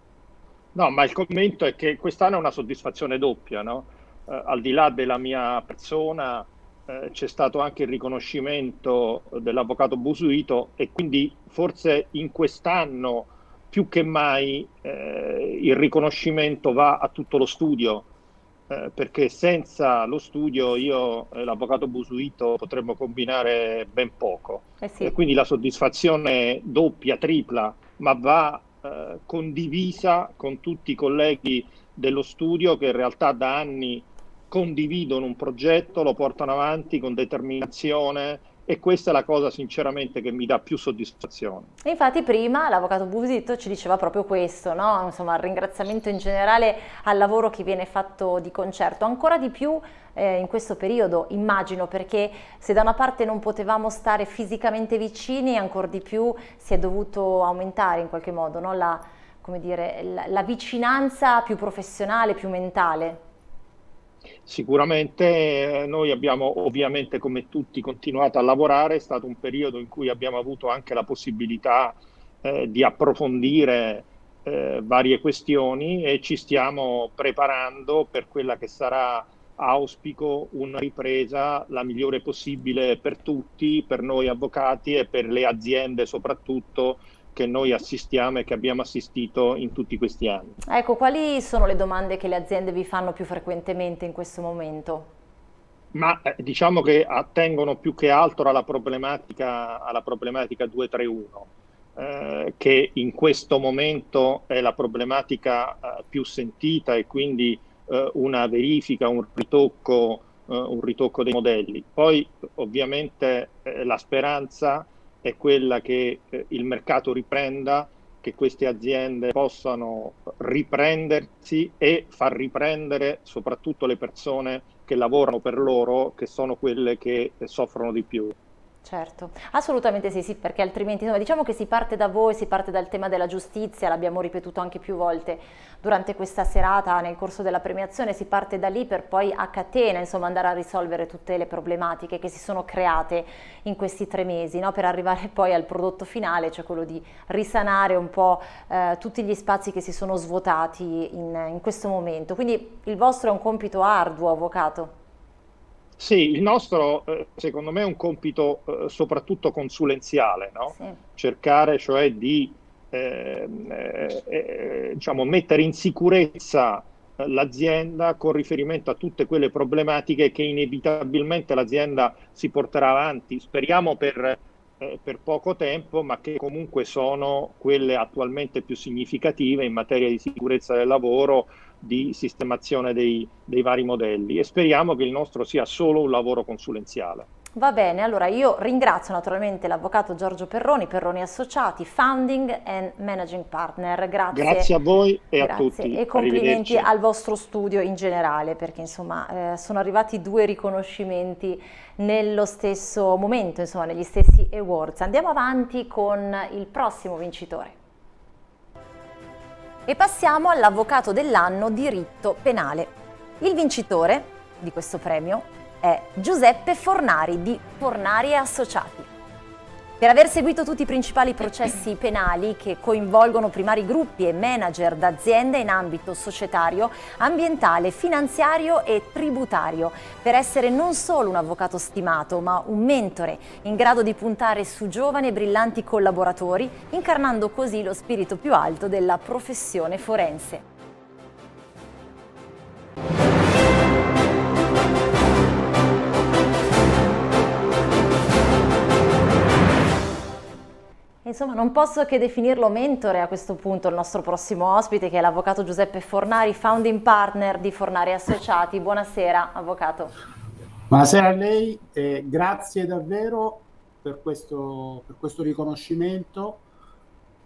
No, ma il commento è che quest'anno è una soddisfazione doppia, no? Eh, al di là della mia persona eh, c'è stato anche il riconoscimento dell'avvocato Busuito e quindi forse in quest'anno più che mai eh, il riconoscimento va a tutto lo studio, eh, perché senza lo studio io e l'avvocato Busuito potremmo combinare ben poco. Eh sì. E quindi la soddisfazione doppia, tripla, ma va Eh, condivisa con tutti i colleghi dello studio che in realtà da anni condividono un progetto, lo portano avanti con determinazione e questa è la cosa sinceramente che mi dà più soddisfazione. E infatti prima l'avvocato Busuito ci diceva proprio questo, no? Insomma, il ringraziamento in generale al lavoro che viene fatto di concerto, ancora di più eh, in questo periodo, immagino, perché se da una parte non potevamo stare fisicamente vicini, ancora di più si è dovuto aumentare in qualche modo, no? la, come dire, la, la vicinanza più professionale, più mentale. Sicuramente eh, noi abbiamo ovviamente come tutti continuato a lavorare, è stato un periodo in cui abbiamo avuto anche la possibilità eh, di approfondire eh, varie questioni e ci stiamo preparando per quella che sarà, auspico, una ripresa la migliore possibile per tutti, per noi avvocati e per le aziende soprattutto che noi assistiamo e che abbiamo assistito in tutti questi anni. Ecco, quali sono le domande che le aziende vi fanno più frequentemente in questo momento? Ma eh, diciamo che attengono più che altro alla problematica, alla problematica duecentotrentuno, eh, che in questo momento è la problematica eh, più sentita e quindi eh, una verifica, un ritocco, eh, un ritocco dei modelli. Poi ovviamente eh, la speranza è quella che eh, il mercato riprenda, che queste aziende possano riprendersi e far riprendere soprattutto le persone che lavorano per loro, che sono quelle che soffrono di più. Certo, assolutamente sì, sì, perché altrimenti insomma, diciamo che si parte da voi, si parte dal tema della giustizia, l'abbiamo ripetuto anche più volte durante questa serata nel corso della premiazione, si parte da lì per poi a catena insomma andare a risolvere tutte le problematiche che si sono create in questi tre mesi, no? Per arrivare poi al prodotto finale, cioè quello di risanare un po' eh, tutti gli spazi che si sono svuotati in, in questo momento. Quindi il vostro è un compito arduo, avvocato. Sì, il nostro eh, secondo me è un compito eh, soprattutto consulenziale, no? Sì. Cercare cioè di eh, eh, diciamo, mettere in sicurezza eh, l'azienda con riferimento a tutte quelle problematiche che inevitabilmente l'azienda si porterà avanti, speriamo per, eh, per poco tempo, ma che comunque sono quelle attualmente più significative in materia di sicurezza del lavoro, di sistemazione dei, dei vari modelli e speriamo che il nostro sia solo un lavoro consulenziale. Va bene, allora io ringrazio naturalmente l'avvocato Giorgio Perroni, Perroni Associati, Founding and Managing Partner. Grazie. Grazie a voi e Grazie. a tutti. E complimenti al vostro studio in generale, perché insomma eh, sono arrivati due riconoscimenti nello stesso momento, insomma negli stessi awards. Andiamo avanti con il prossimo vincitore. E passiamo all'avvocato dell'anno diritto penale. Il vincitore di questo premio è Giuseppe Fornari di Fornari e Associati. Per aver seguito tutti i principali processi penali che coinvolgono primari gruppi e manager d'aziende in ambito societario, ambientale, finanziario e tributario, per essere non solo un avvocato stimato, ma un mentore in grado di puntare su giovani e brillanti collaboratori, incarnando così lo spirito più alto della professione forense. Insomma, non posso che definirlo mentore a questo punto il nostro prossimo ospite, che è l'avvocato Giuseppe Fornari, founding partner di Fornari Associati. Buonasera, avvocato. Buonasera a lei, e grazie davvero per questo, per questo riconoscimento.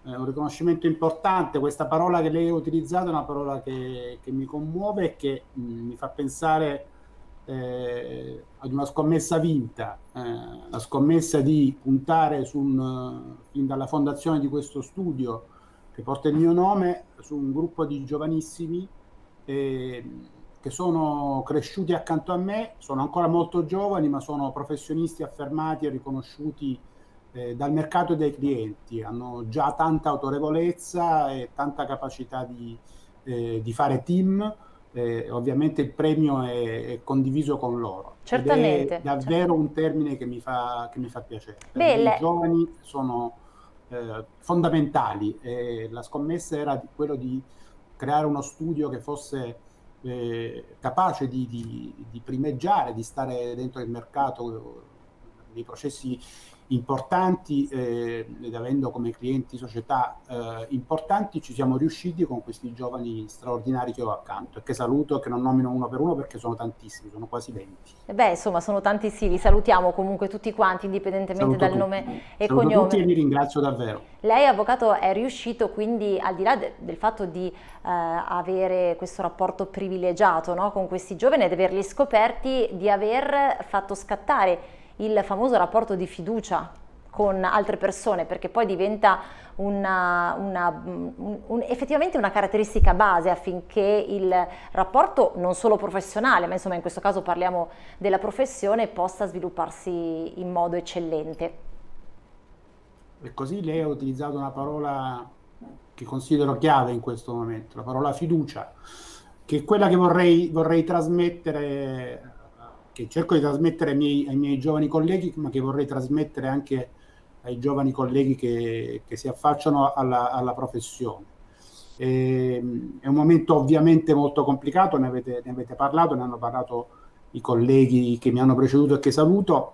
eh, un riconoscimento importante. Questa parola che lei ha utilizzato è una parola che, che mi commuove e che mh, mi fa pensare eh, ad una scommessa vinta, eh, la scommessa di puntare su un, fin dalla fondazione di questo studio che porta il mio nome, su un gruppo di giovanissimi eh, che sono cresciuti accanto a me, sono ancora molto giovani, ma sono professionisti affermati e riconosciuti eh, dal mercato e dai clienti, hanno già tanta autorevolezza e tanta capacità di, eh, di fare team. Eh, ovviamente il premio è, è condiviso con loro. Certamente. Ed è davvero certamente un termine che mi fa, che mi fa piacere. Beh, i giovani sono eh, fondamentali e la scommessa era di quello di creare uno studio che fosse eh, capace di, di, di primeggiare, di stare dentro il mercato dei processi importanti eh, ed avendo come clienti società eh, importanti, ci siamo riusciti con questi giovani straordinari che ho accanto e che saluto, che non nomino uno per uno perché sono tantissimi, sono quasi venti. E beh, insomma, sono tanti sì, li salutiamo comunque tutti quanti, indipendentemente Saluto dal tutti. nome e Saluto cognome. tutti e vi ringrazio davvero. Lei, avvocato, è riuscito quindi, al di là de del fatto di eh, avere questo rapporto privilegiato, no, con questi giovani ed averli scoperti, di aver fatto scattare il famoso rapporto di fiducia con altre persone, perché poi diventa una, una, un, un, effettivamente una caratteristica base affinché il rapporto non solo professionale, ma insomma in questo caso parliamo della professione, possa svilupparsi in modo eccellente. E così lei ha utilizzato una parola che considero chiave in questo momento, la parola fiducia, che è quella che vorrei, vorrei trasmettere, che cerco di trasmettere ai miei, ai miei giovani colleghi, ma che vorrei trasmettere anche ai giovani colleghi che, che si affacciano alla, alla professione. E, è un momento ovviamente molto complicato, ne avete, ne avete parlato, ne hanno parlato i colleghi che mi hanno preceduto e che saluto,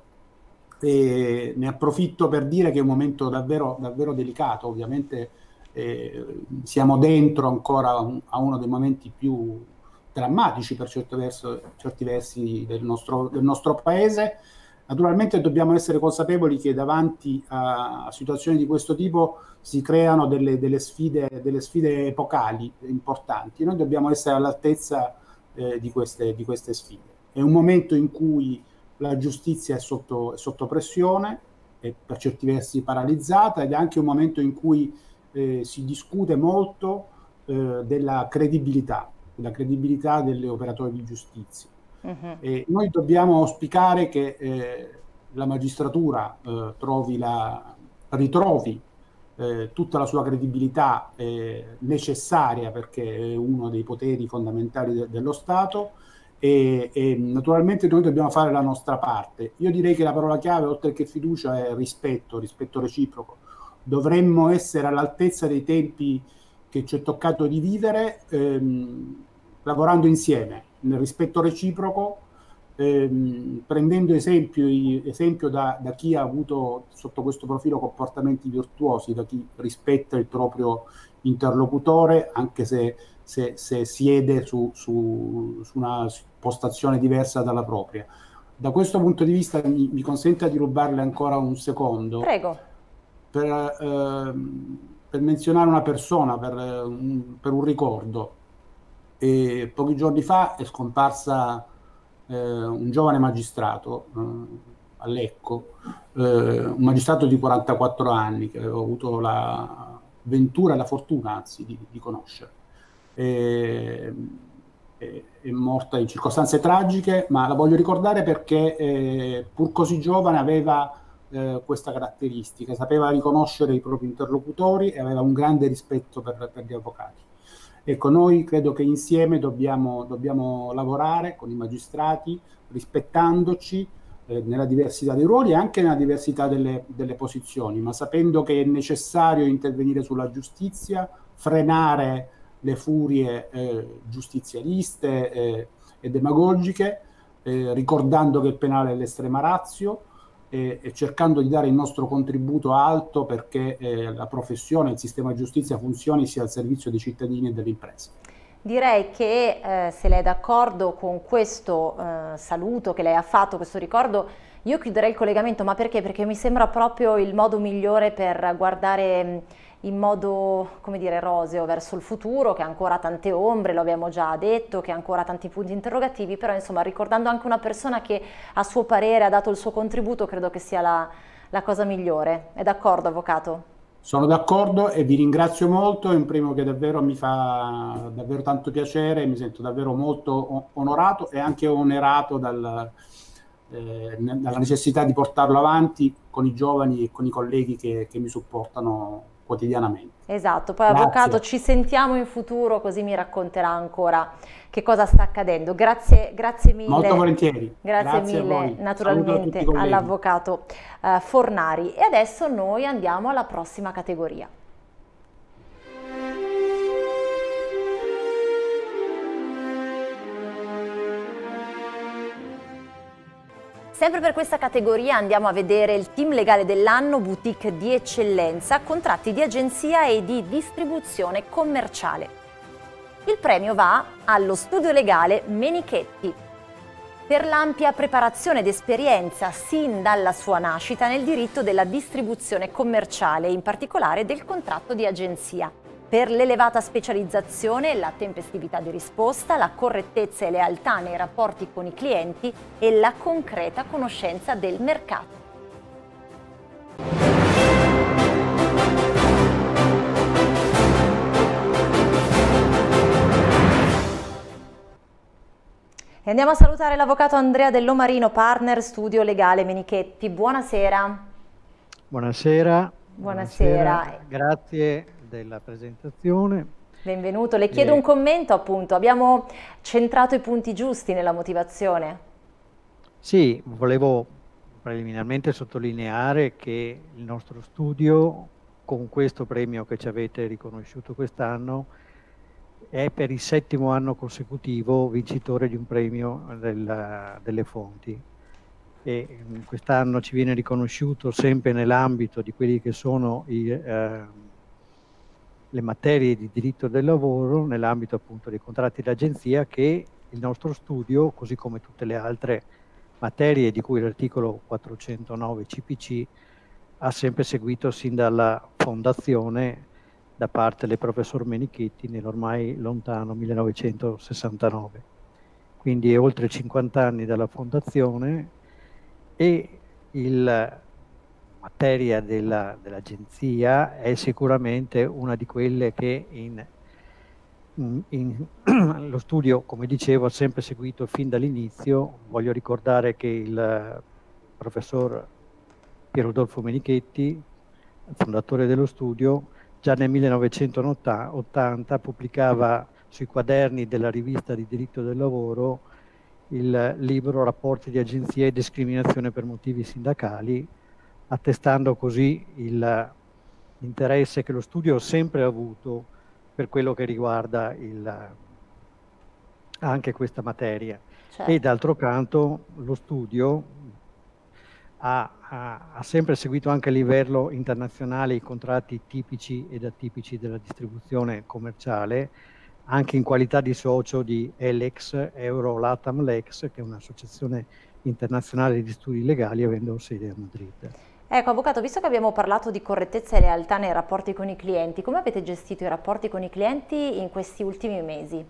e ne approfitto per dire che è un momento davvero, davvero delicato. Ovviamente eh, siamo dentro ancora un, a uno dei momenti più drammatici per certi versi, certi versi del, nostro, del nostro paese. Naturalmente dobbiamo essere consapevoli che davanti a, a situazioni di questo tipo si creano delle, delle, sfide, delle sfide epocali importanti. Noi dobbiamo essere all'altezza eh, di, queste, di queste sfide. È un momento in cui la giustizia è sotto, è sotto pressione, è per certi versi paralizzata, ed è anche un momento in cui eh, si discute molto eh, della credibilità, della credibilità degli operatori di giustizia. Uh-huh. E noi dobbiamo auspicare che eh, la magistratura eh, trovi la, ritrovi eh, tutta la sua credibilità eh, necessaria, perché è uno dei poteri fondamentali de- dello Stato, e, e naturalmente noi dobbiamo fare la nostra parte. Io direi che la parola chiave, oltre che fiducia, è rispetto, rispetto reciproco. Dovremmo essere all'altezza dei tempi che ci è toccato di vivere, ehm, lavorando insieme, nel rispetto reciproco, ehm, prendendo esempio, esempio da, da chi ha avuto sotto questo profilo comportamenti virtuosi, da chi rispetta il proprio interlocutore, anche se, se, se siede su, su, su una postazione diversa dalla propria. Da questo punto di vista mi, mi consenta di rubarle ancora un secondo. Prego. Per, ehm, per menzionare una persona, per un, per un ricordo. E pochi giorni fa è scomparsa eh, un giovane magistrato eh, a Lecco, eh, un magistrato di quarantaquattro anni che avevo avuto la ventura e la fortuna, anzi, di, di conoscere. E, è, è morta in circostanze tragiche, ma la voglio ricordare perché eh, pur così giovane aveva eh, questa caratteristica, sapeva riconoscere i propri interlocutori e aveva un grande rispetto per, per gli avvocati. Ecco, noi credo che insieme dobbiamo, dobbiamo lavorare con i magistrati, rispettandoci eh, nella diversità dei ruoli e anche nella diversità delle, delle posizioni, ma sapendo che è necessario intervenire sulla giustizia, frenare le furie eh, giustizialiste eh, e demagogiche, eh, ricordando che il penale è l'estrema ratio, e, e cercando di dare il nostro contributo alto perché eh, la professione, il sistema giustizia funzioni, sia al servizio dei cittadini e delle imprese. Direi che eh, se lei è d'accordo con questo eh, saluto che lei ha fatto, questo ricordo, io chiuderei il collegamento. Ma perché? Perché mi sembra proprio il modo migliore per guardare in modo, come dire, roseo verso il futuro, che ha ancora tante ombre, lo abbiamo già detto, che ha ancora tanti punti interrogativi, però insomma ricordando anche una persona che a suo parere ha dato il suo contributo, credo che sia la, la cosa migliore. È d'accordo, Avvocato? Sono d'accordo e vi ringrazio molto, è un premio che davvero mi fa davvero tanto piacere, mi sento davvero molto onorato e anche onerato dal, eh, dalla necessità di portarlo avanti con i giovani e con i colleghi che, che mi supportano quotidianamente. Esatto, poi Grazie. Avvocato ci sentiamo in futuro così mi racconterà ancora che cosa sta accadendo. Grazie, grazie mille. Molto volentieri. Grazie, Grazie a mille voi. naturalmente all'Avvocato uh, Fornari. E adesso noi andiamo alla prossima categoria. Sempre per questa categoria andiamo a vedere il team legale dell'anno, boutique di eccellenza, contratti di agenzia e di distribuzione commerciale. Il premio va allo studio legale Menichetti per l'ampia preparazione ed esperienza sin dalla sua nascita nel diritto della distribuzione commerciale, in particolare del contratto di agenzia. Per l'elevata specializzazione, la tempestività di risposta, la correttezza e lealtà nei rapporti con i clienti e la concreta conoscenza del mercato. E andiamo a salutare l'avvocato Andrea Dellomarino, partner studio legale Menichetti. Buonasera. Buonasera. Buonasera. Buonasera. Grazie della presentazione. Benvenuto, le chiedo e... un commento appunto, abbiamo centrato i punti giusti nella motivazione? Sì, volevo preliminarmente sottolineare che il nostro studio con questo premio che ci avete riconosciuto quest'anno è per il settimo anno consecutivo vincitore di un premio della, delle fonti e quest'anno ci viene riconosciuto sempre nell'ambito di quelli che sono i eh, le materie di diritto del lavoro nell'ambito appunto dei contratti d'agenzia che il nostro studio, così come tutte le altre materie di cui l'articolo quattrocentonove C P C ha sempre seguito sin dalla fondazione da parte del professor Menichetti nell'ormai lontano millenovecentosessantanove. Quindi è oltre cinquanta anni dalla fondazione e il materia della, dell'agenzia è sicuramente una di quelle che in, in, in lo studio, come dicevo, ha sempre seguito fin dall'inizio. Voglio ricordare che il professor Pier Rodolfo Menichetti, fondatore dello studio, già nel millenovecentottanta pubblicava sui quaderni della rivista di diritto del lavoro il libro Rapporti di agenzia e discriminazione per motivi sindacali, attestando così l'interesse che lo studio ha sempre avuto per quello che riguarda il, anche questa materia. Certo. E d'altro canto lo studio ha, ha, ha sempre seguito anche a livello internazionale i contratti tipici ed atipici della distribuzione commerciale, anche in qualità di socio di ELEX, Euro Latam Lex, che è un'associazione internazionale di studi legali avendo sede a Madrid. Ecco, Avvocato, visto che abbiamo parlato di correttezza e lealtà nei rapporti con i clienti, come avete gestito i rapporti con i clienti in questi ultimi mesi?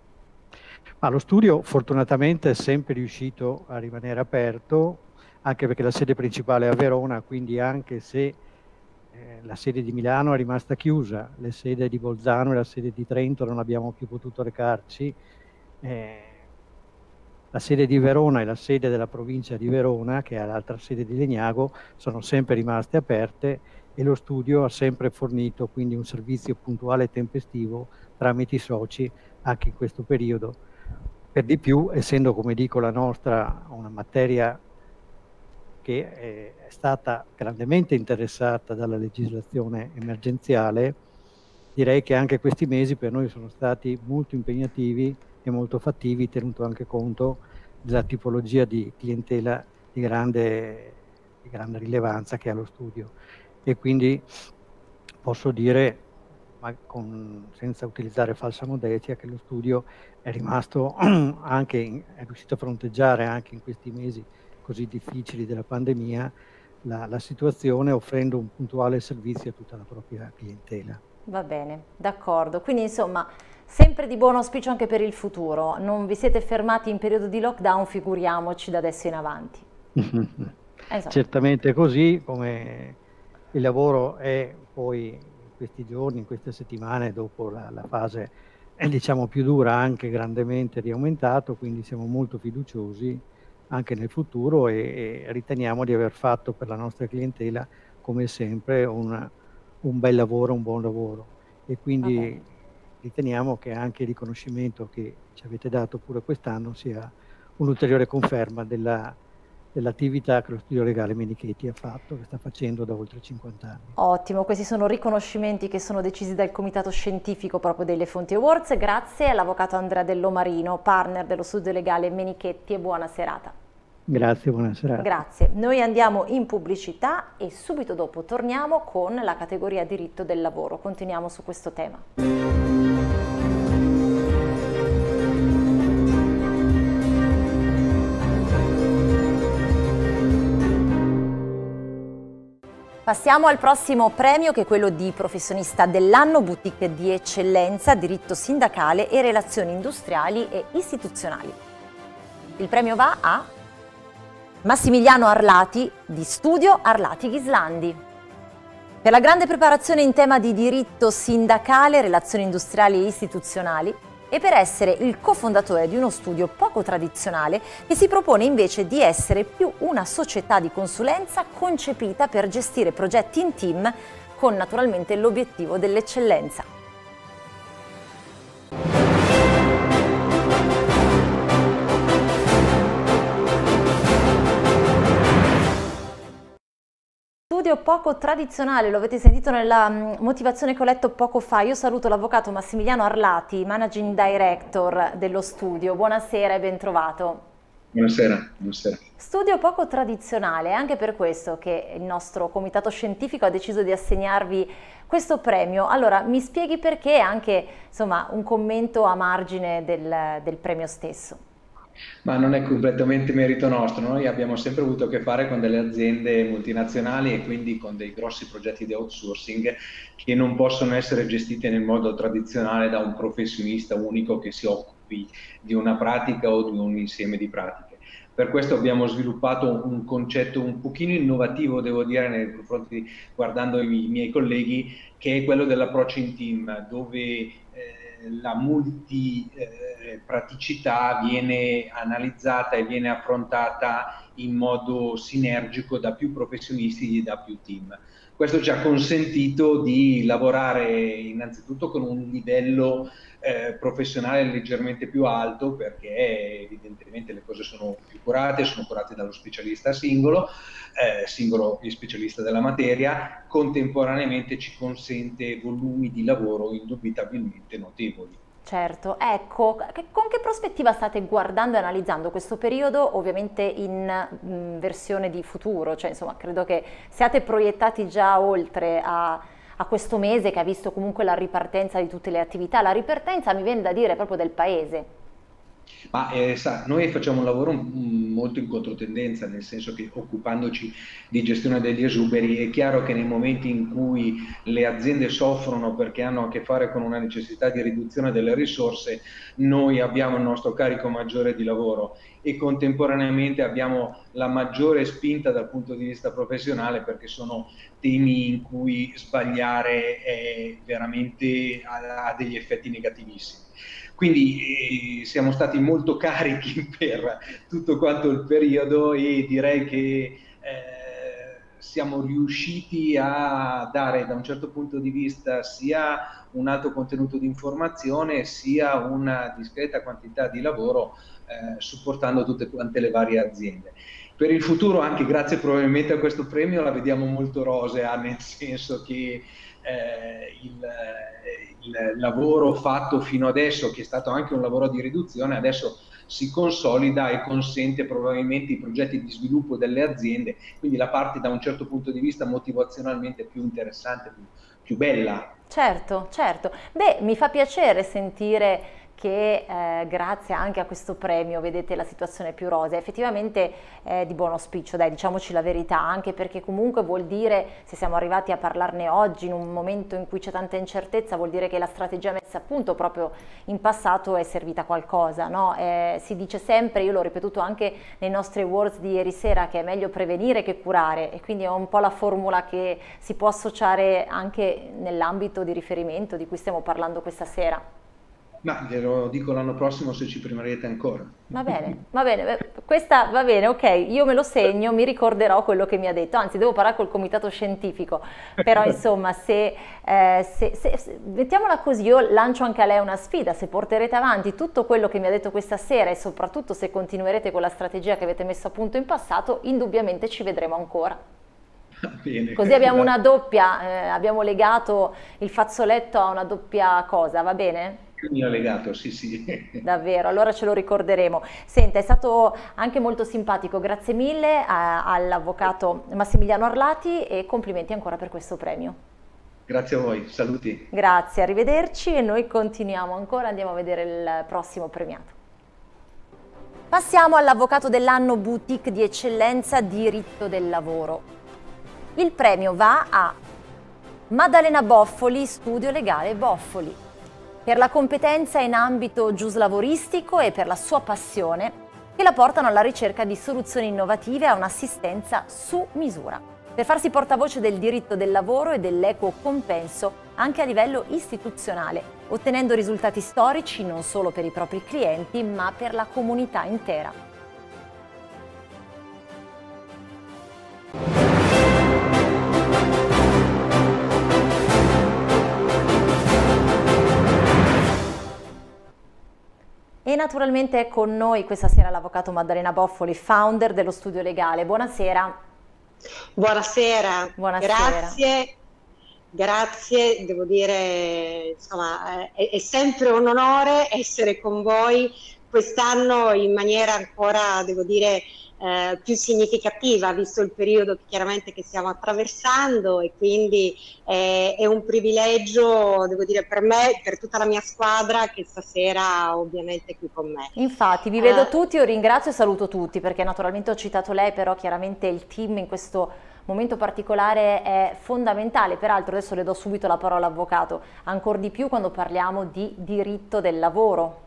Ma lo studio fortunatamente è sempre riuscito a rimanere aperto, anche perché la sede principale è a Verona, quindi anche se eh, la sede di Milano è rimasta chiusa, le sedi di Bolzano e la sede di Trento non abbiamo più potuto recarci, eh, la sede di Verona e la sede della provincia di Verona, che è l'altra sede di Legnago, sono sempre rimaste aperte e lo studio ha sempre fornito quindi un servizio puntuale e tempestivo tramite i soci anche in questo periodo. Per di più, essendo, come dico, la nostra una materia che è stata grandemente interessata dalla legislazione emergenziale, direi che anche questi mesi per noi sono stati molto impegnativi e molto fattivi, tenuto anche conto della tipologia di clientela di grande, di grande rilevanza che ha lo studio. E quindi posso dire, ma con, senza utilizzare falsa modestia, che lo studio è rimasto anche, in, è riuscito a fronteggiare anche in questi mesi così difficili della pandemia, la, la situazione offrendo un puntuale servizio a tutta la propria clientela. Va bene, d'accordo. Quindi insomma, sempre di buon auspicio anche per il futuro. Non vi siete fermati in periodo di lockdown, figuriamoci da adesso in avanti. Esatto. Certamente così, come il lavoro è poi in questi giorni, in queste settimane, dopo la, la fase eh, diciamo più dura, anche grandemente riaumentato, quindi siamo molto fiduciosi anche nel futuro e, e riteniamo di aver fatto per la nostra clientela, come sempre, un, un bel lavoro, un buon lavoro. E quindi riteniamo che anche il riconoscimento che ci avete dato pure quest'anno sia un'ulteriore conferma della dell'attività che lo studio legale Menichetti ha fatto, che sta facendo da oltre cinquanta anni. Ottimo, questi sono riconoscimenti che sono decisi dal comitato scientifico proprio delle Fonti Awards. Grazie all'avvocato Andrea Dellomarino, partner dello studio legale Menichetti, e buona serata. Grazie, buona serata. Grazie. Noi andiamo in pubblicità e subito dopo torniamo con la categoria diritto del lavoro. Continuiamo su questo tema. Passiamo al prossimo premio, che è quello di professionista dell'anno, boutique di eccellenza, diritto sindacale e relazioni industriali e istituzionali. Il premio va a Massimiliano Arlati di Studio Arlati Ghislandi. Per la grande preparazione in tema di diritto sindacale, relazioni industriali e istituzionali, e per essere il cofondatore di uno studio poco tradizionale che si propone invece di essere più una società di consulenza concepita per gestire progetti in team con naturalmente l'obiettivo dell'eccellenza. Studio poco tradizionale, lo avete sentito nella motivazione che ho letto poco fa. Io saluto l'avvocato Massimiliano Arlati, Managing Director dello studio. Buonasera e ben trovato. Buonasera, buonasera. Studio poco tradizionale, è anche per questo che il nostro comitato scientifico ha deciso di assegnarvi questo premio. Allora, mi spieghi perché e anche insomma, un commento a margine del, del premio stesso. Ma non è completamente merito nostro, noi abbiamo sempre avuto a che fare con delle aziende multinazionali e quindi con dei grossi progetti di outsourcing che non possono essere gestiti nel modo tradizionale da un professionista unico che si occupi di una pratica o di un insieme di pratiche. Per questo abbiamo sviluppato un concetto un pochino innovativo, devo dire, nei confronti, guardando i miei colleghi, che è quello dell'approccio in team, dove eh, la multipraticità eh, viene analizzata e viene affrontata in modo sinergico da più professionisti e da più team. Questo ci ha consentito di lavorare innanzitutto con un livello eh, professionale leggermente più alto, perché evidentemente le cose sono più curate, sono curate dallo specialista singolo, eh, singolo e specialista della materia. Contemporaneamente ci consente volumi di lavoro indubitabilmente notevoli. Certo, ecco, che, con che prospettiva state guardando e analizzando questo periodo, ovviamente in mh, versione di futuro? Cioè, insomma, credo che siate proiettati già oltre a, a questo mese che ha visto comunque la ripartenza di tutte le attività, la ripartenza mi viene da dire proprio del paese. Ma eh, sa, noi facciamo un lavoro molto in controtendenza, nel senso che occupandoci di gestione degli esuberi è chiaro che nei momenti in cui le aziende soffrono perché hanno a che fare con una necessità di riduzione delle risorse, noi abbiamo il nostro carico maggiore di lavoro e contemporaneamente abbiamo la maggiore spinta dal punto di vista professionale, perché sono temi in cui sbagliare è veramente ha, ha degli effetti negativissimi. Quindi eh, siamo stati molto carichi per tutto quanto il periodo e direi che eh, siamo riusciti a dare da un certo punto di vista sia un alto contenuto di informazione sia una discreta quantità di lavoro eh, supportando tutte quante le varie aziende. Per il futuro, anche grazie probabilmente a questo premio, la vediamo molto rosea, nel senso che Eh, il, il lavoro fatto fino adesso, che è stato anche un lavoro di riduzione, adesso si consolida e consente probabilmente i progetti di sviluppo delle aziende, quindi la parte da un certo punto di vista motivazionalmente più interessante, più, più bella. Certo, certo. Beh, mi fa piacere sentire che eh, grazie anche a questo premio vedete la situazione più rosea. Effettivamente è di buon auspicio, dai, diciamoci la verità, anche perché comunque vuol dire, se siamo arrivati a parlarne oggi in un momento in cui c'è tanta incertezza, vuol dire che la strategia messa a punto proprio in passato è servita a qualcosa, no? Eh, si dice sempre, io l'ho ripetuto anche nei nostri awards di ieri sera, che è meglio prevenire che curare, e quindi è un po' la formula che si può associare anche nell'ambito di riferimento di cui stiamo parlando questa sera. Ma glielo dico l'anno prossimo se ci primerete ancora. Va bene, va bene, questa va bene, ok, io me lo segno, mi ricorderò quello che mi ha detto, anzi devo parlare col comitato scientifico, però insomma se, eh, se, se, se mettiamola così, io lancio anche a lei una sfida, se porterete avanti tutto quello che mi ha detto questa sera e soprattutto se continuerete con la strategia che avete messo a punto in passato, indubbiamente ci vedremo ancora. Bene, così abbiamo una doppia, eh, abbiamo legato il fazzoletto a una doppia cosa, va bene? Il mio legato, sì sì. Davvero, allora ce lo ricorderemo. Senta, è stato anche molto simpatico, grazie mille all'avvocato Massimiliano Arlati e complimenti ancora per questo premio. Grazie a voi, saluti. Grazie, arrivederci e noi continuiamo ancora, andiamo a vedere il prossimo premiato. Passiamo all'avvocato dell'anno boutique di eccellenza diritto del lavoro. Il premio va a Maddalena Boffoli, Studio Legale Boffoli, per la competenza in ambito giuslavoristico e per la sua passione che la portano alla ricerca di soluzioni innovative a un'assistenza su misura, per farsi portavoce del diritto del lavoro e dell'equo compenso anche a livello istituzionale, ottenendo risultati storici non solo per i propri clienti ma per la comunità intera. E naturalmente è con noi questa sera l'avvocato Maddalena Boffoli, founder dello Studio Legale. Buonasera. Buonasera. Buonasera. Grazie. Grazie, devo dire, insomma, è, è sempre un onore essere con voi quest'anno in maniera ancora, devo dire, eh, più significativa, visto il periodo che chiaramente che stiamo attraversando, e quindi eh, è un privilegio, devo dire, per me e per tutta la mia squadra che stasera ovviamente è qui con me. Infatti vi vedo uh, tutti, io ringrazio e saluto tutti, perché naturalmente ho citato lei, però chiaramente il team in questo momento particolare è fondamentale. Peraltro adesso le do subito la parola all'avvocato, ancor di più quando parliamo di diritto del lavoro.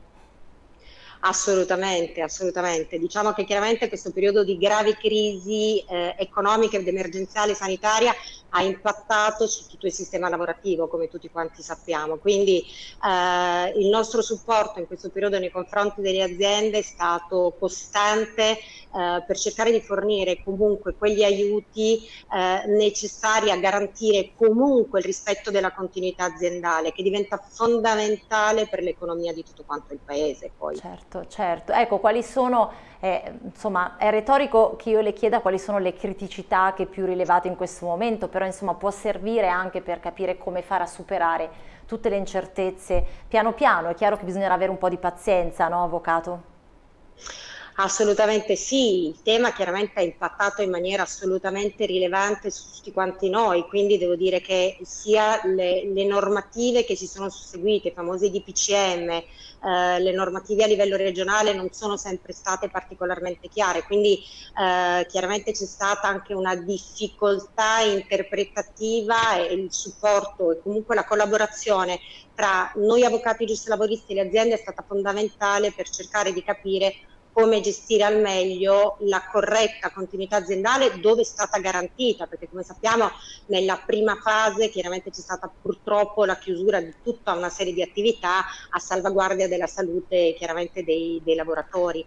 Assolutamente, assolutamente. Diciamo che chiaramente questo periodo di grave crisi eh, economica ed emergenziale sanitaria ha impattato su tutto il sistema lavorativo, come tutti quanti sappiamo. Quindi eh, il nostro supporto in questo periodo nei confronti delle aziende è stato costante eh, per cercare di fornire comunque quegli aiuti eh, necessari a garantire comunque il rispetto della continuità aziendale, che diventa fondamentale per l'economia di tutto quanto il Paese. Poi. Certo, certo. Ecco, quali sono... Eh, insomma, è retorico che io le chieda quali sono le criticità che più rilevate in questo momento, però insomma può servire anche per capire come fare a superare tutte le incertezze piano piano. È chiaro che bisognerà avere un po' di pazienza, no, avvocato? Assolutamente sì, il tema chiaramente ha impattato in maniera assolutamente rilevante su tutti quanti noi, quindi devo dire che sia le, le normative che si sono susseguite, i famosi D P C M, eh, le normative a livello regionale non sono sempre state particolarmente chiare, quindi eh, chiaramente c'è stata anche una difficoltà interpretativa, e il supporto e comunque la collaborazione tra noi avvocati giuslavoristi e le aziende è stata fondamentale per cercare di capire come gestire al meglio la corretta continuità aziendale dove è stata garantita, perché come sappiamo nella prima fase chiaramente c'è stata purtroppo la chiusura di tutta una serie di attività a salvaguardia della salute chiaramente dei, dei lavoratori.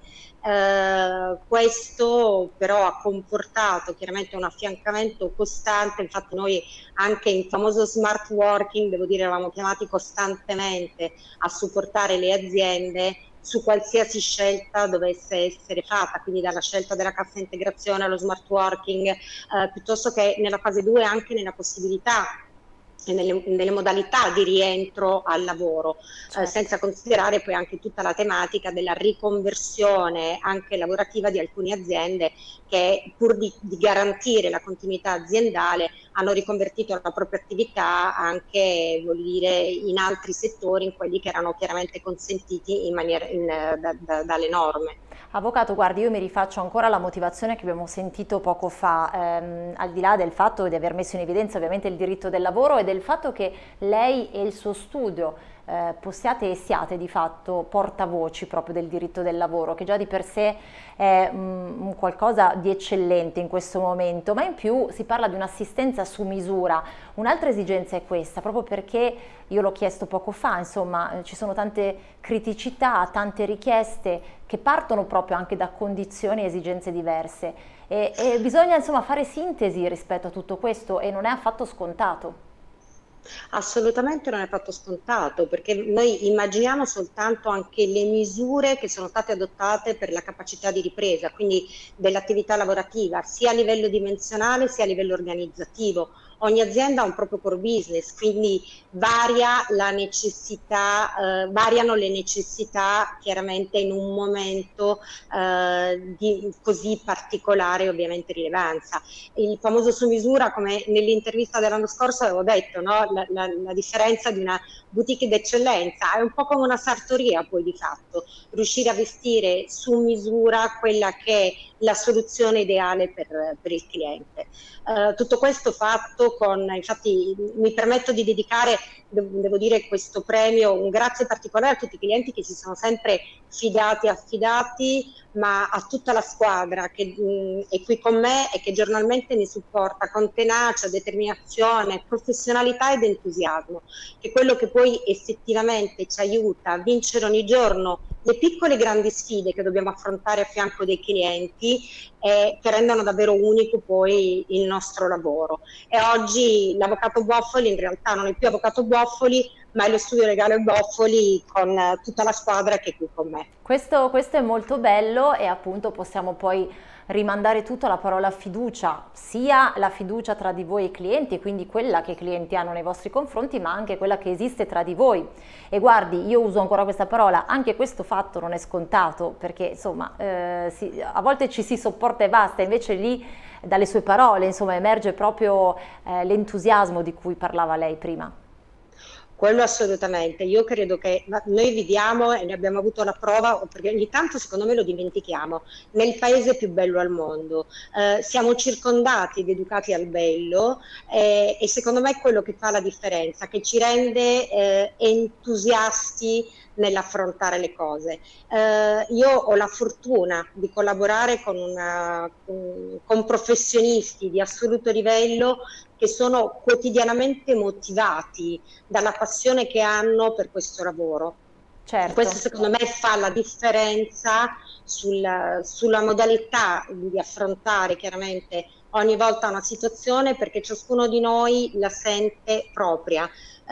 Eh, questo però ha comportato chiaramente un affiancamento costante, infatti noi anche in famoso smart working, devo dire, eravamo chiamati costantemente a supportare le aziende su qualsiasi scelta dovesse essere fatta, quindi dalla scelta della cassa integrazione allo smart working, eh, piuttosto che nella fase due anche nella possibilità Nelle, nelle modalità di rientro al lavoro, certo. eh, senza considerare poi anche tutta la tematica della riconversione anche lavorativa di alcune aziende che, pur di, di garantire la continuità aziendale, hanno riconvertito la propria attività anche, vuol dire, in altri settori, in quelli che erano chiaramente consentiti in maniera, in, da, da, dalle norme. Avvocato, guardi, io mi rifaccio ancora alla motivazione che abbiamo sentito poco fa, ehm, al di là del fatto di aver messo in evidenza ovviamente il diritto del lavoro e del fatto che lei e il suo studio eh, possiate e siate di fatto portavoci proprio del diritto del lavoro, che già di per sé è mm, un qualcosa di eccellente in questo momento, ma in più si parla di un'assistenza su misura. Un'altra esigenza è questa, proprio perché io l'ho chiesto poco fa, insomma, ci sono tante criticità, tante richieste che partono proprio anche da condizioni e esigenze diverse e, e bisogna insomma fare sintesi rispetto a tutto questo e non è affatto scontato. Assolutamente non è fatto scontato, perché noi immaginiamo soltanto anche le misure che sono state adottate per la capacità di ripresa, quindi dell'attività lavorativa, sia a livello dimensionale sia a livello organizzativo. Ogni azienda ha un proprio core business, quindi varia la necessità, eh, variano le necessità chiaramente in un momento eh, di così particolare ovviamente rilevanza. Il famoso su misura, come nell'intervista dell'anno scorso avevo detto, no? la, la, la differenza di una boutique d'eccellenza è un po' come una sartoria poi di fatto, riuscire a vestire su misura quella che è la soluzione ideale per, per il cliente. Uh, tutto questo fatto con, infatti mi permetto di dedicare, devo dire, questo premio, un grazie particolare a tutti i clienti che si sono sempre fidati e affidati, ma a tutta la squadra che mh, è qui con me e che giornalmente mi supporta con tenacia, determinazione, professionalità ed entusiasmo, che è quello che poi effettivamente ci aiuta a vincere ogni giorno le piccole e grandi sfide che dobbiamo affrontare a fianco dei clienti e che rendono davvero unico poi il nostro lavoro. E oggi l'avvocato Boffoli in realtà non è più avvocato Boffoli, ma è lo studio legale Boffoli con tutta la squadra che è qui con me. Questo, questo è molto bello e appunto possiamo poi rimandare tutto alla parola fiducia, sia la fiducia tra di voi e i clienti, quindi quella che i clienti hanno nei vostri confronti, ma anche quella che esiste tra di voi. E guardi, io uso ancora questa parola, anche questo fatto non è scontato, perché insomma eh, si, a volte ci si sopporta e basta, invece lì dalle sue parole insomma emerge proprio eh, l'entusiasmo di cui parlava lei prima. Quello assolutamente, io credo che noi viviamo e ne abbiamo avuto la prova, perché ogni tanto secondo me lo dimentichiamo, nel paese più bello al mondo, eh, siamo circondati ed educati al bello eh, e secondo me è quello che fa la differenza, che ci rende eh, entusiasti nell'affrontare le cose. Eh, io ho la fortuna di collaborare con, una, con, con professionisti di assoluto livello che sono quotidianamente motivati dalla passione che hanno per questo lavoro. Certo. Questo secondo me fa la differenza sul, sulla modalità di affrontare chiaramente ogni volta una situazione, perché ciascuno di noi la sente propria.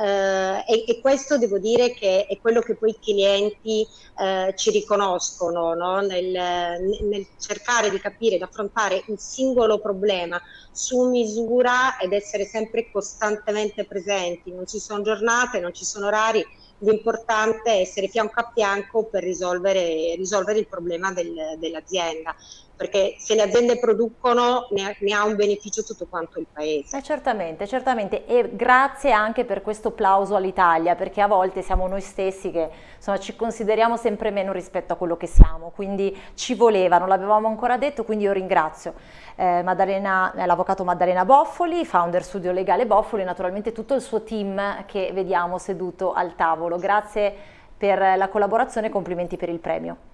Uh, e, e questo devo dire che è quello che poi i clienti uh, ci riconoscono, no? nel, nel cercare di capire, di affrontare il singolo problema su misura ed essere sempre costantemente presenti. Non ci sono giornate, non ci sono orari, l'importante è essere fianco a fianco per risolvere, risolvere il problema del, dell'azienda, perché se le aziende producono ne, ne ha un beneficio tutto quanto il paese. Eh, certamente, certamente, e grazie anche per questo plauso all'Italia, perché a volte siamo noi stessi che insomma, ci consideriamo sempre meno rispetto a quello che siamo, quindi ci voleva, non l'avevamo ancora detto, quindi io ringrazio eh, Maddalena, l'avvocato Maddalena Boffoli, founder Studio Legale Boffoli, e naturalmente tutto il suo team che vediamo seduto al tavolo. Grazie per la collaborazione e complimenti per il premio.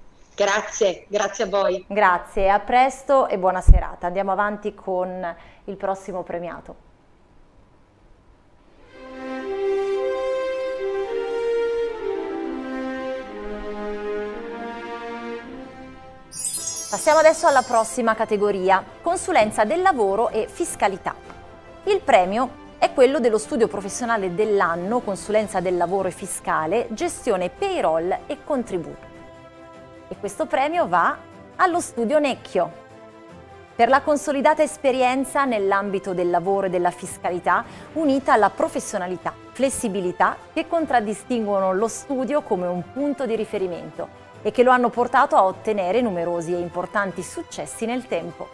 Grazie, grazie a voi. Grazie, a presto e buona serata. Andiamo avanti con il prossimo premiato. Passiamo adesso alla prossima categoria, consulenza del lavoro e fiscalità. Il premio è quello dello studio professionale dell'anno, consulenza del lavoro e fiscale, gestione payroll e contributo. E questo premio va allo studio Necchio. per la consolidata esperienza nell'ambito del lavoro e della fiscalità, unita alla professionalità, flessibilità che contraddistinguono lo studio come un punto di riferimento e che lo hanno portato a ottenere numerosi e importanti successi nel tempo.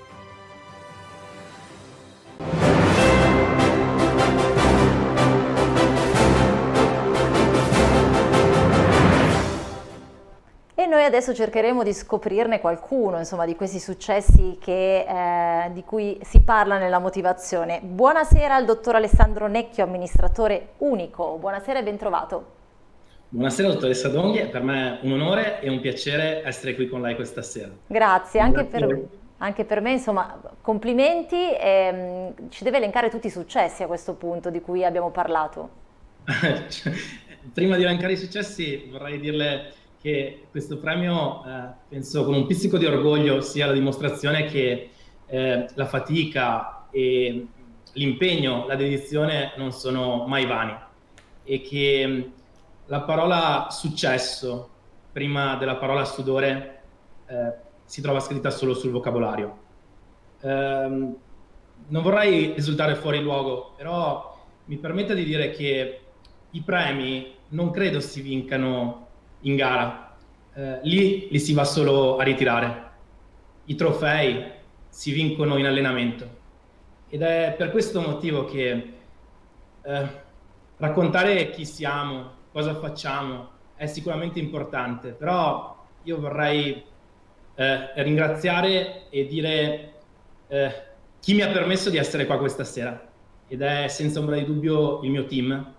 E noi adesso cercheremo di scoprirne qualcuno, insomma, di questi successi che, eh, di cui si parla nella motivazione. Buonasera al dottor Alessandro Necchio, amministratore unico. Buonasera e ben trovato. Buonasera dottoressa Donghi, per me è un onore e un piacere essere qui con lei questa sera. Grazie, anche, Grazie. Per, anche per me, insomma, complimenti. E, um, ci deve elencare tutti i successi a questo punto di cui abbiamo parlato. Prima di elencare i successi vorrei dirle che questo premio, eh, penso con un pizzico di orgoglio, sia la dimostrazione che eh, la fatica e l'impegno, la dedizione non sono mai vani e che la parola successo, prima della parola sudore, eh, si trova scritta solo sul vocabolario. Eh, non vorrei risultare fuori luogo, però mi permetta di dire che i premi non credo si vincano in gara, eh, lì li si va solo a ritirare. I trofei si vincono in allenamento ed è per questo motivo che eh, raccontare chi siamo, cosa facciamo è sicuramente importante, però io vorrei eh, ringraziare e dire eh, chi mi ha permesso di essere qua questa sera, ed è senza ombra di dubbio il mio team.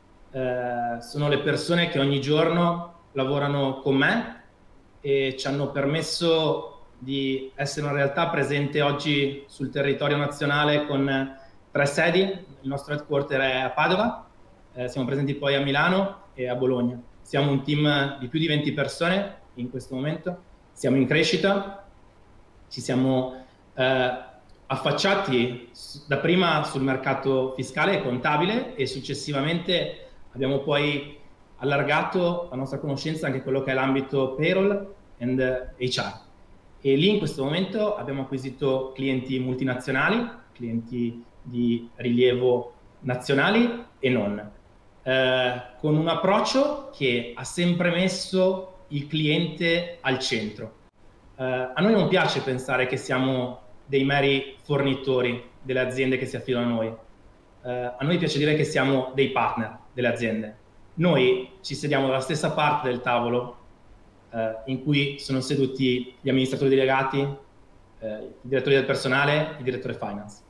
Eh, sono le persone che ogni giorno lavorano con me e ci hanno permesso di essere una realtà presente oggi sul territorio nazionale con tre sedi. Il nostro headquarter è a Padova, eh, siamo presenti poi a Milano e a Bologna. Siamo un team di più di venti persone in questo momento, siamo in crescita, ci siamo eh, affacciati dapprima sul mercato fiscale e contabile e successivamente abbiamo poi allargato la nostra conoscenza anche quello che è l'ambito payroll and H R. E lì in questo momento abbiamo acquisito clienti multinazionali, clienti di rilievo nazionali e non, eh, con un approccio che ha sempre messo il cliente al centro. Eh, a noi non piace pensare che siamo dei meri fornitori delle aziende che si affidano a noi. Eh, a noi piace dire che siamo dei partner delle aziende. Noi ci sediamo dalla stessa parte del tavolo eh, in cui sono seduti gli amministratori delegati, eh, i direttori del personale, il direttore finance.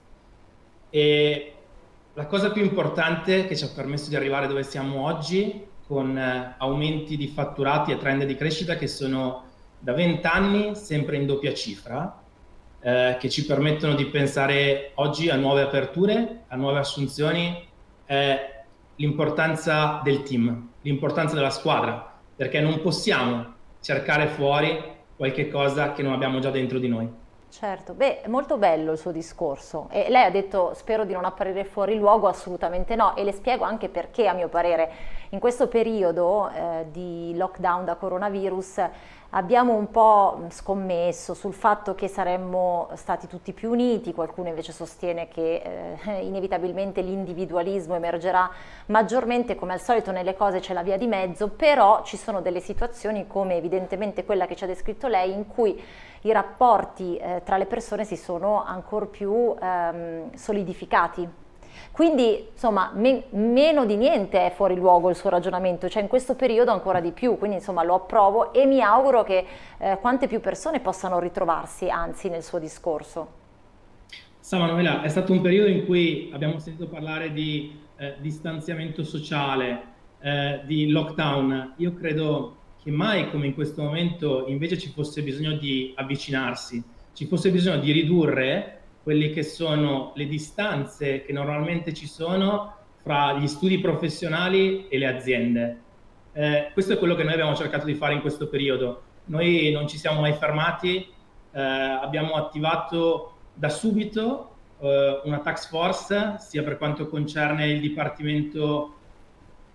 E la cosa più importante che ci ha permesso di arrivare dove siamo oggi, con eh, aumenti di fatturati e trend di crescita che sono da vent'anni sempre in doppia cifra, eh, che ci permettono di pensare oggi a nuove aperture, a nuove assunzioni, è l'importanza del team, l'importanza della squadra, perché non possiamo cercare fuori qualche cosa che non abbiamo già dentro di noi. Certo, beh, è molto bello il suo discorso e lei ha detto spero di non apparire fuori luogo, assolutamente no, e le spiego anche perché a mio parere in questo periodo eh, di lockdown da coronavirus abbiamo un po' scommesso sul fatto che saremmo stati tutti più uniti. Qualcuno invece sostiene che eh, inevitabilmente l'individualismo emergerà maggiormente, come al solito nelle cose c'è la via di mezzo, però ci sono delle situazioni come evidentemente quella che ci ha descritto lei in cui i rapporti eh, tra le persone si sono ancor più ehm, solidificati. Quindi insomma me meno di niente è fuori luogo il suo ragionamento, cioè in questo periodo ancora di più, quindi insomma lo approvo e mi auguro che eh, quante più persone possano ritrovarsi anzi nel suo discorso. Sa Manuela, è stato un periodo in cui abbiamo sentito parlare di eh, distanziamento sociale, eh, di lockdown. Io credo che mai come in questo momento invece ci fosse bisogno di avvicinarsi, ci fosse bisogno di ridurre quelle che sono le distanze che normalmente ci sono fra gli studi professionali e le aziende. Eh, questo è quello che noi abbiamo cercato di fare in questo periodo. Noi non ci siamo mai fermati, eh, abbiamo attivato da subito eh, una task force, sia per quanto concerne il Dipartimento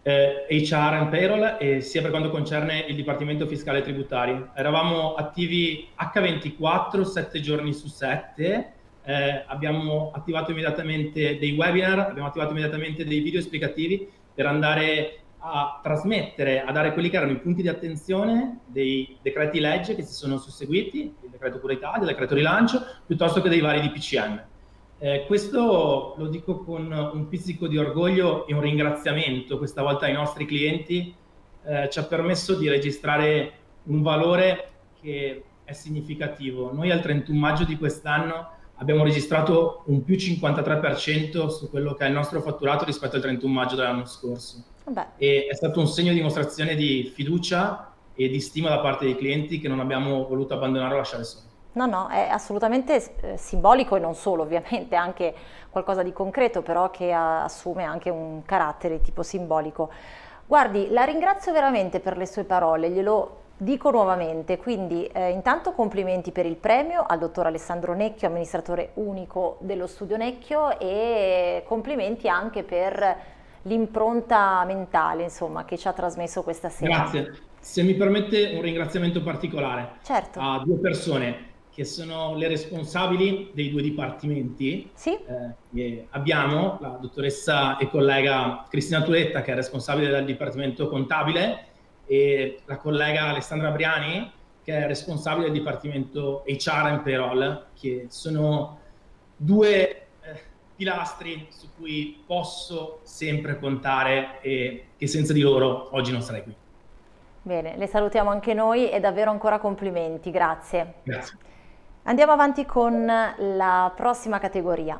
eh, H R and Payroll, e sia per quanto concerne il Dipartimento Fiscale e Tributario. Eravamo attivi acca ventiquattro, sette giorni su sette, eh, abbiamo attivato immediatamente dei webinar, abbiamo attivato immediatamente dei video esplicativi per andare a trasmettere, a dare quelli che erano i punti di attenzione dei decreti legge che si sono susseguiti, il decreto Cura Italia, il decreto rilancio, piuttosto che dei vari D P C M. Eh, questo lo dico con un pizzico di orgoglio e un ringraziamento questa volta ai nostri clienti, eh, ci ha permesso di registrare un valore che è significativo. Noi al trentuno maggio di quest'anno abbiamo registrato un più cinquantatré per cento su quello che è il nostro fatturato rispetto al trentuno maggio dell'anno scorso. Beh. E è stato un segno di dimostrazione di fiducia e di stima da parte dei clienti che non abbiamo voluto abbandonare o lasciare soli. No, no, è assolutamente eh, simbolico, e non solo, ovviamente, anche qualcosa di concreto, però che ha, assume anche un carattere tipo simbolico. Guardi, la ringrazio veramente per le sue parole, glielo dico nuovamente, quindi eh, intanto complimenti per il premio al dottor Alessandro Necchio, amministratore unico dello Studio Necchio, e complimenti anche per l'impronta mentale, insomma, che ci ha trasmesso questa sera. Grazie. Se mi permette un ringraziamento particolare, certo, a due persone che sono le responsabili dei due dipartimenti. Sì. Eh, che abbiamo la dottoressa e collega Cristina Tuletta, che è responsabile del Dipartimento Contabile, e la collega Alessandra Briani, che è responsabile del Dipartimento H R and Payroll, che sono due eh, pilastri su cui posso sempre contare e che senza di loro oggi non sarei qui. Bene, le salutiamo anche noi e davvero ancora complimenti, grazie. Grazie. Andiamo avanti con la prossima categoria.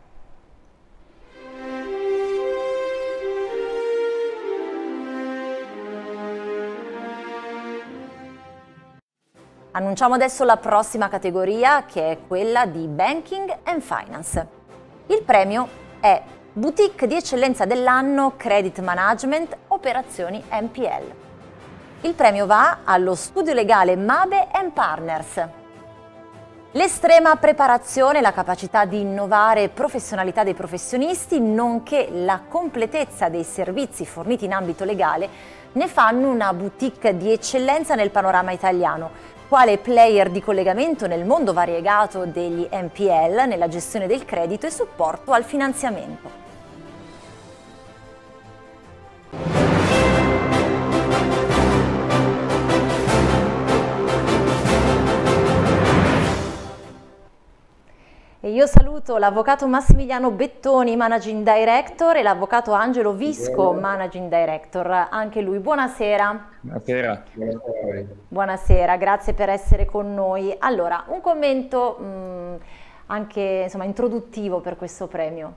Annunciamo adesso la prossima categoria, che è quella di Banking and Finance. Il premio è Boutique di Eccellenza dell'anno Credit Management Operazioni N P L. Il premio va allo studio legale Mabe and Partners. L'estrema preparazione, la capacità di innovare e professionalità dei professionisti, nonché la completezza dei servizi forniti in ambito legale ne fanno una boutique di eccellenza nel panorama italiano, quale player di collegamento nel mondo variegato degli N P L, nella gestione del credito e supporto al finanziamento. E io saluto l'avvocato Massimiliano Bettoni, Managing Director, e l'avvocato Angelo Visco, Managing Director. Anche lui, buonasera. Buonasera. Buonasera, grazie per essere con noi. Allora, un commento mh, anche insomma, introduttivo per questo premio.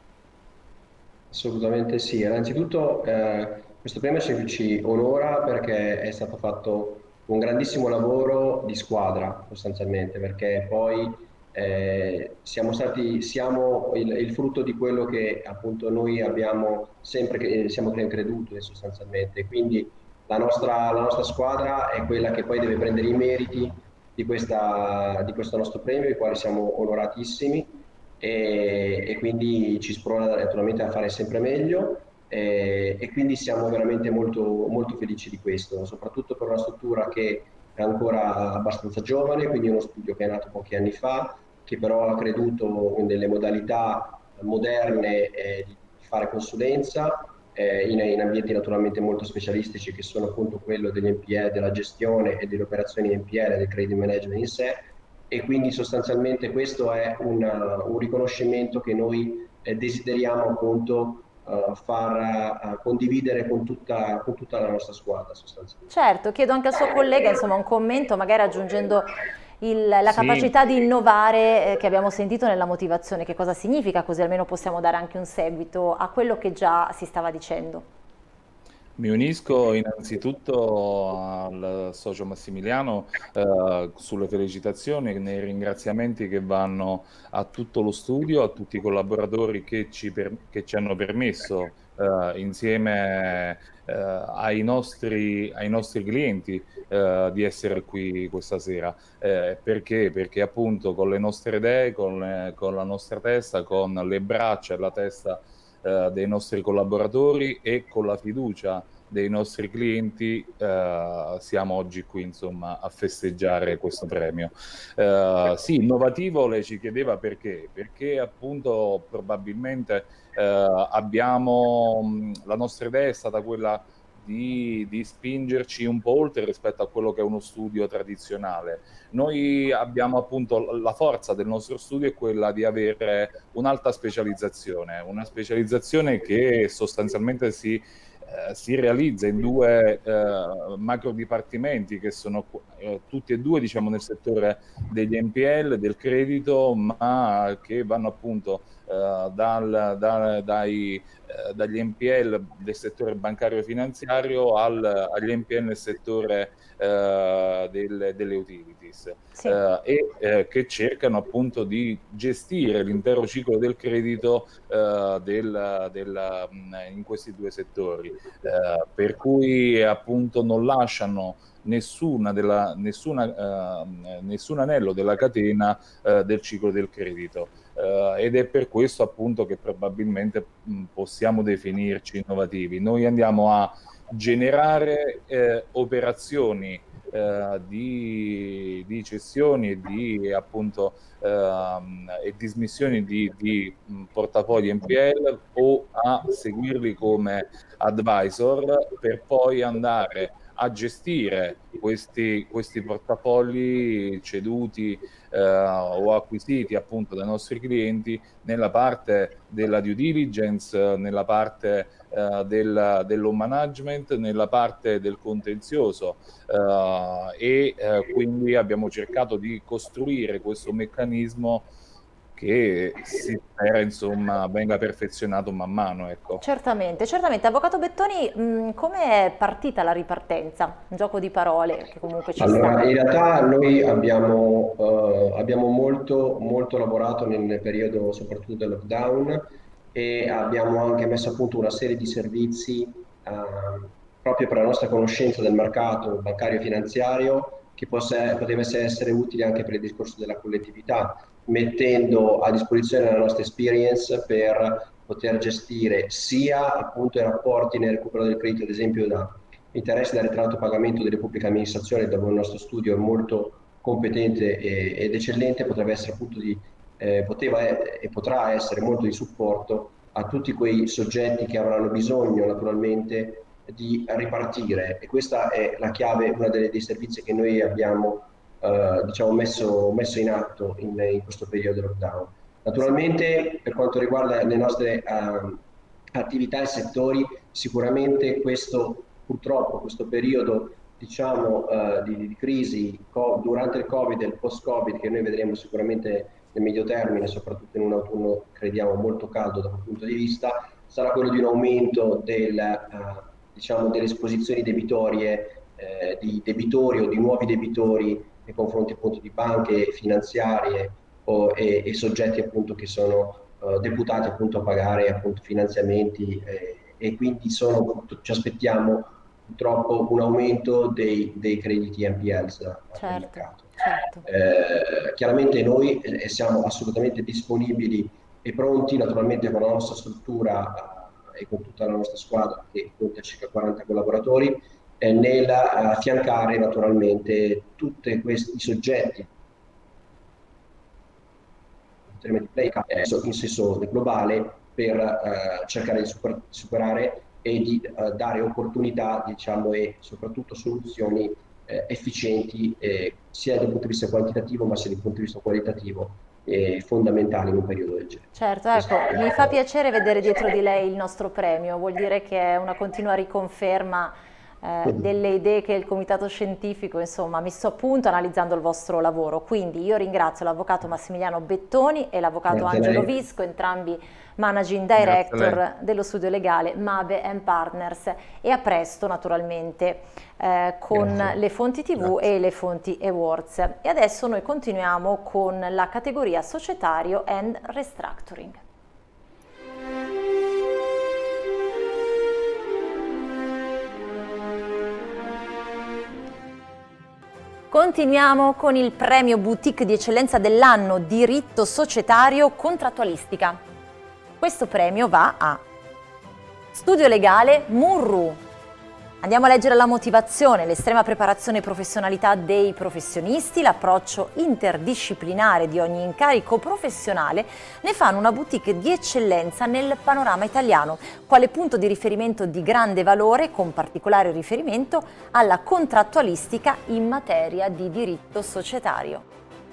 Assolutamente sì. Innanzitutto eh, questo premio ci onora perché è stato fatto un grandissimo lavoro di squadra, sostanzialmente, perché poi Eh, siamo stati siamo il, il frutto di quello che appunto noi abbiamo sempre che siamo creduto sostanzialmente, quindi la nostra, la nostra squadra è quella che poi deve prendere i meriti di, questa, di questo nostro premio, i quali siamo onoratissimi, e, e quindi ci sprona naturalmente a fare sempre meglio, e, e quindi siamo veramente molto, molto felici di questo, soprattutto per una struttura che è ancora abbastanza giovane, quindi uno studio che è nato pochi anni fa, che però ha creduto nelle modalità moderne eh, di fare consulenza eh, in, in ambienti naturalmente molto specialistici, che sono appunto quello degli N P L, della gestione e delle operazioni N P L, del credit management in sé, e quindi sostanzialmente questo è una, un riconoscimento che noi eh, desideriamo appunto Uh, far uh, condividere con tutta, con tutta la nostra squadra sostanzialmente. Certo, chiedo anche al suo collega insomma un commento, magari aggiungendo il, la Sì. capacità di innovare eh, che abbiamo sentito nella motivazione, che cosa significa, così almeno possiamo dare anche un seguito a quello che già si stava dicendo. Mi unisco innanzitutto al socio Massimiliano eh, sulle felicitazioni e nei ringraziamenti che vanno a tutto lo studio, a tutti i collaboratori che ci, per, che ci hanno permesso eh, insieme eh, ai, nostri, ai nostri clienti eh, di essere qui questa sera. Eh, perché? Perché appunto con le nostre idee, con, le, con la nostra testa, con le braccia e la testa eh, dei nostri collaboratori e con la fiducia dei nostri clienti eh, siamo oggi qui insomma a festeggiare questo premio. Eh, sì, innovativo lei ci chiedeva perché? Perché appunto probabilmente eh, abbiamo, la nostra idea è stata quella Di, di spingerci un po' oltre rispetto a quello che è uno studio tradizionale. Noi abbiamo appunto la forza del nostro studio è quella di avere un'alta specializzazione, una specializzazione che sostanzialmente si, eh, si realizza in due eh, macro dipartimenti che sono eh, tutti e due diciamo nel settore degli N P L, del credito, ma che vanno appunto Uh, dal, da, dai, uh, dagli N P L del settore bancario e finanziario al, agli N P L nel settore uh, del, delle utilities sì. uh, e uh, che cercano appunto di gestire l'intero ciclo del credito uh, del, del, in questi due settori, uh, per cui appunto non lasciano Nessuna della, nessuna, uh, nessun anello della catena uh, del ciclo del credito uh, ed è per questo appunto che probabilmente mh, possiamo definirci innovativi. Noi andiamo a generare eh, operazioni eh, di, di cessioni e di appunto ehm, e dismissioni di, di mh, portafogli N P L o a seguirli come advisor per poi andare a gestire questi, questi portafogli ceduti eh, o acquisiti appunto dai nostri clienti nella parte della due diligence, nella parte eh, del, dell'home management, nella parte del contenzioso eh, e eh, quindi abbiamo cercato di costruire questo meccanismo che si spera insomma venga perfezionato man mano. Ecco. Certamente, certamente. Avvocato Bettoni, come è partita la ripartenza? Un gioco di parole che comunque ci allora, sta. In realtà noi abbiamo, uh, abbiamo molto, molto lavorato nel periodo soprattutto del lockdown e abbiamo anche messo a punto una serie di servizi uh, proprio per la nostra conoscenza del mercato bancario e finanziario che possa, potesse essere utile anche per il discorso della collettività, mettendo a disposizione la nostra experience per poter gestire sia appunto i rapporti nel recupero del credito, ad esempio da interessi da ritratto pagamento delle pubbliche amministrazioni, dove il nostro studio è molto competente e, ed eccellente, potrebbe essere appunto di, eh, poteva e potrà essere molto di supporto a tutti quei soggetti che avranno bisogno naturalmente di ripartire, e questa è la chiave, una delle, dei servizi che noi abbiamo Uh, diciamo messo, messo in atto in, in questo periodo di lockdown. Naturalmente per quanto riguarda le nostre uh, attività e settori, sicuramente questo purtroppo questo periodo diciamo uh, di, di crisi co durante il Covid e il post-Covid, che noi vedremo sicuramente nel medio termine, soprattutto in un autunno crediamo molto caldo da quel punto di vista, sarà quello di un aumento del, uh, diciamo, delle esposizioni debitorie eh, di debitori o di nuovi debitori nei confronti appunto di banche finanziarie o, e, e soggetti appunto che sono uh, deputati appunto a pagare appunto finanziamenti eh, e quindi sono, ci aspettiamo purtroppo un aumento dei, dei crediti N P L sul mercato. Certo. Eh, chiaramente noi eh, siamo assolutamente disponibili e pronti, naturalmente con la nostra struttura eh, e con tutta la nostra squadra che conta circa quaranta collaboratori, nel affiancare naturalmente tutti questi soggetti in senso globale per uh, cercare di super, superare e di uh, dare opportunità, diciamo, e soprattutto soluzioni eh, efficienti eh, sia dal punto di vista quantitativo ma sia dal punto di vista qualitativo e fondamentali in un periodo del genere. Certo, ecco, mi fa piacere vedere dietro di lei il nostro premio, vuol dire che è una continua riconferma Eh, delle idee che il comitato scientifico insomma ha messo a punto analizzando il vostro lavoro. Quindi io ringrazio l'avvocato Massimiliano Bettoni e l'avvocato Angelo Visco, entrambi managing director dello studio legale Mabe and Partners, e a presto naturalmente eh, con Grazie. le fonti tivù Grazie. e le fonti Awards. E adesso noi continuiamo con la categoria societario and restructuring. Continuiamo con il premio Boutique di eccellenza dell'anno Diritto Societario Contrattualistica. Questo premio va a Studio legale Murru. Andiamo a leggere la motivazione, l'estrema preparazione e professionalità dei professionisti, l'approccio interdisciplinare di ogni incarico professionale ne fanno una boutique di eccellenza nel panorama italiano, quale punto di riferimento di grande valore, con particolare riferimento alla contrattualistica in materia di diritto societario.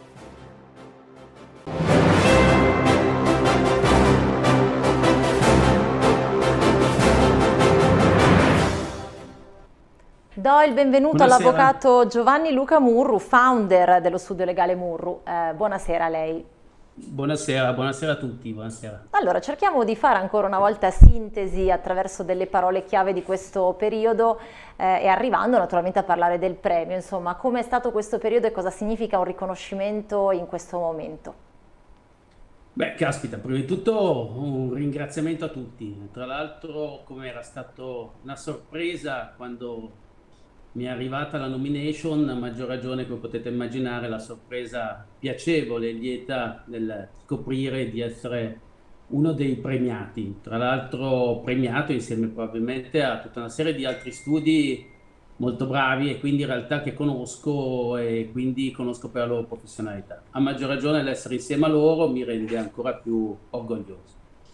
Do il benvenuto Buonasera. all'avvocato Giovanni Luca Murru, founder dello studio legale Murru. Eh, buonasera a lei. Buonasera, buonasera a tutti, buonasera. Allora, cerchiamo di fare ancora una volta sintesi attraverso delle parole chiave di questo periodo eh, e arrivando naturalmente a parlare del premio. Insomma, come è stato questo periodo e cosa significa un riconoscimento in questo momento? Beh, caspita, prima di tutto un ringraziamento a tutti. Tra l'altro, come era stato una sorpresa quando mi è arrivata la nomination, a maggior ragione, come potete immaginare, la sorpresa piacevole e lieta nel scoprire di essere uno dei premiati. Tra l'altro premiato insieme probabilmente a tutta una serie di altri studi molto bravi e quindi in realtà che conosco e quindi conosco per la loro professionalità. A maggior ragione l'essere insieme a loro mi rende ancora più orgoglioso.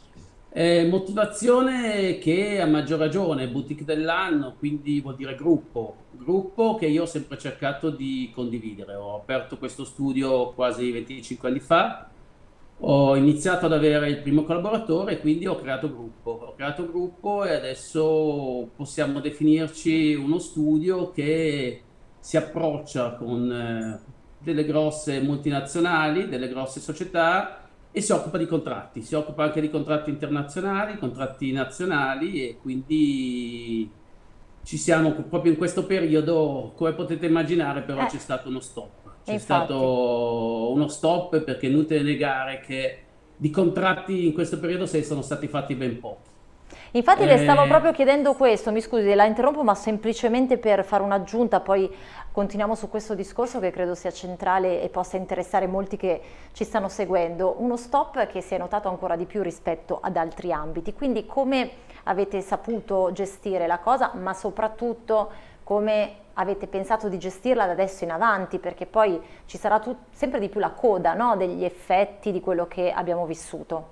Eh, motivazione che a maggior ragione, boutique dell'anno, quindi vuol dire gruppo, gruppo che io ho sempre cercato di condividere. Ho aperto questo studio quasi venticinque anni fa, ho iniziato ad avere il primo collaboratore e quindi ho creato gruppo. Ho creato gruppo e adesso possiamo definirci uno studio che si approccia con eh, delle grosse multinazionali, delle grosse società, e si occupa di contratti, si occupa anche di contratti internazionali, contratti nazionali e quindi ci siamo proprio in questo periodo, come potete immaginare, però Eh. c'è stato uno stop. C'è Infatti. stato uno stop perché è inutile negare che di contratti in questo periodo se ne sono stati fatti ben pochi. Infatti le stavo Eh. proprio chiedendo questo, mi scusi, la interrompo, ma semplicemente per fare un'aggiunta, poi continuiamo su questo discorso che credo sia centrale e possa interessare molti che ci stanno seguendo. Uno stop che si è notato ancora di più rispetto ad altri ambiti, quindi come avete saputo gestire la cosa, ma soprattutto come avete pensato di gestirla da adesso in avanti, perché poi ci sarà tut- sempre di più la coda, no, degli effetti di quello che abbiamo vissuto.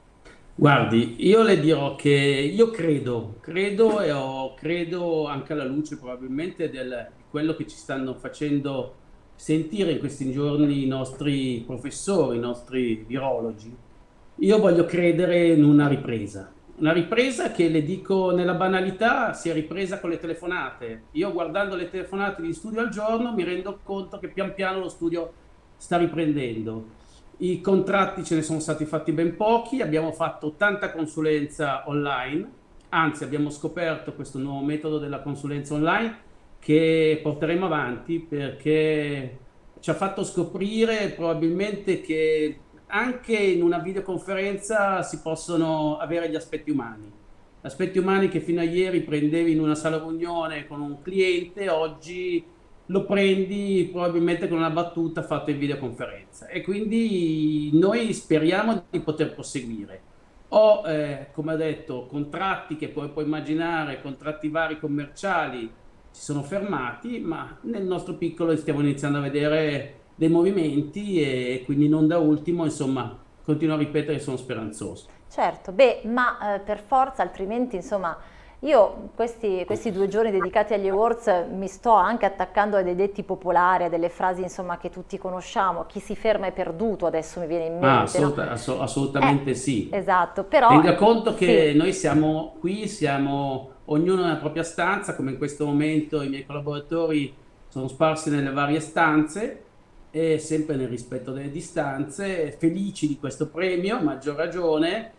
Guardi, io le dirò che io credo, credo e ho, credo anche alla luce probabilmente del, di quello che ci stanno facendo sentire in questi giorni i nostri professori, i nostri virologi. Io voglio credere in una ripresa, una ripresa che, le dico nella banalità, si è ripresa con le telefonate. Io guardando le telefonate di studio al giorno mi rendo conto che pian piano lo studio sta riprendendo. I contratti ce ne sono stati fatti ben pochi, abbiamo fatto tanta consulenza online, anzi abbiamo scoperto questo nuovo metodo della consulenza online che porteremo avanti perché ci ha fatto scoprire probabilmente che anche in una videoconferenza si possono avere gli aspetti umani. Aspetti umani che fino a ieri prendevi in una sala riunione con un cliente, oggi lo prendi probabilmente con una battuta fatta in videoconferenza e quindi noi speriamo di poter proseguire. Ho, eh, come ho detto, contratti che poi puoi immaginare, contratti vari commerciali si sono fermati, ma nel nostro piccolo stiamo iniziando a vedere dei movimenti e quindi non da ultimo, insomma, continuo a ripetere che sono speranzoso. Certo, beh, ma eh, per forza, altrimenti, insomma, io questi, questi due giorni dedicati agli awards mi sto anche attaccando a dei detti popolari, a delle frasi, insomma, che tutti conosciamo. Chi si ferma è perduto, adesso mi viene in mente. Ah, no? assoluta- ass- assolutamente Eh, sì. Esatto, però... Tenga conto che sì. noi siamo qui, siamo ognuno nella propria stanza, come in questo momento i miei collaboratori sono sparsi nelle varie stanze e sempre nel rispetto delle distanze, felici di questo premio, a maggior ragione,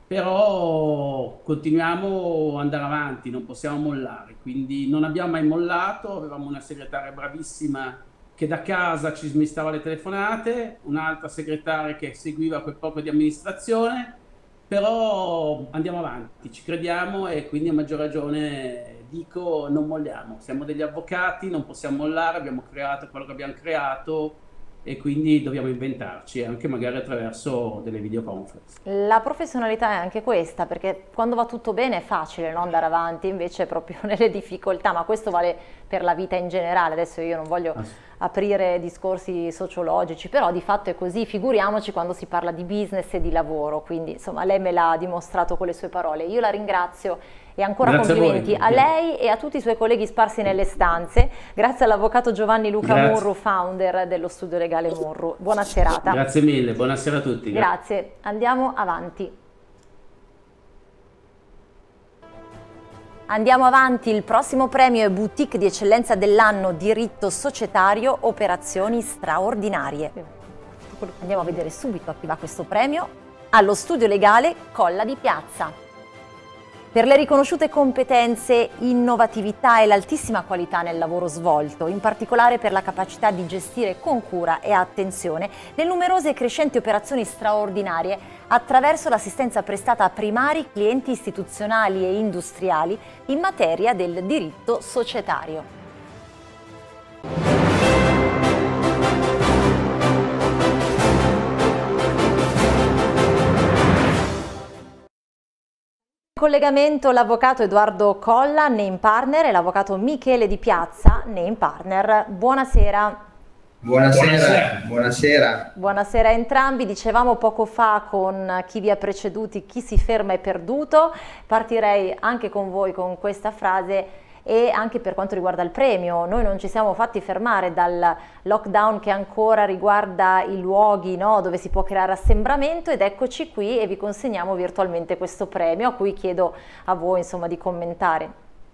però continuiamo ad andare avanti, non possiamo mollare, quindi non abbiamo mai mollato, avevamo una segretaria bravissima che da casa ci smistava le telefonate, un'altra segretaria che seguiva quel poco di amministrazione, però andiamo avanti, ci crediamo e quindi a maggior ragione dico non molliamo, siamo degli avvocati, non possiamo mollare, abbiamo creato quello che abbiamo creato e quindi dobbiamo inventarci anche magari attraverso delle videoconference. La professionalità è anche questa, perché quando va tutto bene è facile, no, andare avanti, invece è proprio nelle difficoltà, ma questo vale per la vita in generale. Adesso io non voglio aprire discorsi sociologici, però di fatto è così, figuriamoci quando si parla di business e di lavoro, quindi insomma lei me l'ha dimostrato con le sue parole. Io la ringrazio e ancora Grazie complimenti a, a, a lei e a tutti i suoi colleghi sparsi nelle stanze, grazie all'avvocato Giovanni Luca Grazie. Murru, founder dello studio legale Murru. Buona serata. Grazie mille, buonasera a tutti. Grazie, andiamo avanti. Andiamo avanti, il prossimo premio è Boutique di eccellenza dell'anno diritto societario, operazioni straordinarie. Andiamo a vedere subito a chi va questo premio. Allo studio legale Colla di Piazza. Per le riconosciute competenze, innovatività e l'altissima qualità nel lavoro svolto, in particolare per la capacità di gestire con cura e attenzione le numerose e crescenti operazioni straordinarie attraverso l'assistenza prestata a primari, clienti istituzionali e industriali in materia del diritto societario. In collegamento l'avvocato Edoardo Colla, name partner, e l'avvocato Michele Di Piazza, name partner. Buonasera. Buonasera. Buonasera. Buonasera. Buonasera a entrambi. Dicevamo poco fa con chi vi ha preceduti, chi si ferma è perduto. Partirei anche con voi con questa frase. E anche per quanto riguarda il premio, noi non ci siamo fatti fermare dal lockdown che ancora riguarda i luoghi, no, dove si può creare assembramento, ed eccoci qui e vi consegniamo virtualmente questo premio, a cui chiedo a voi insomma di commentare.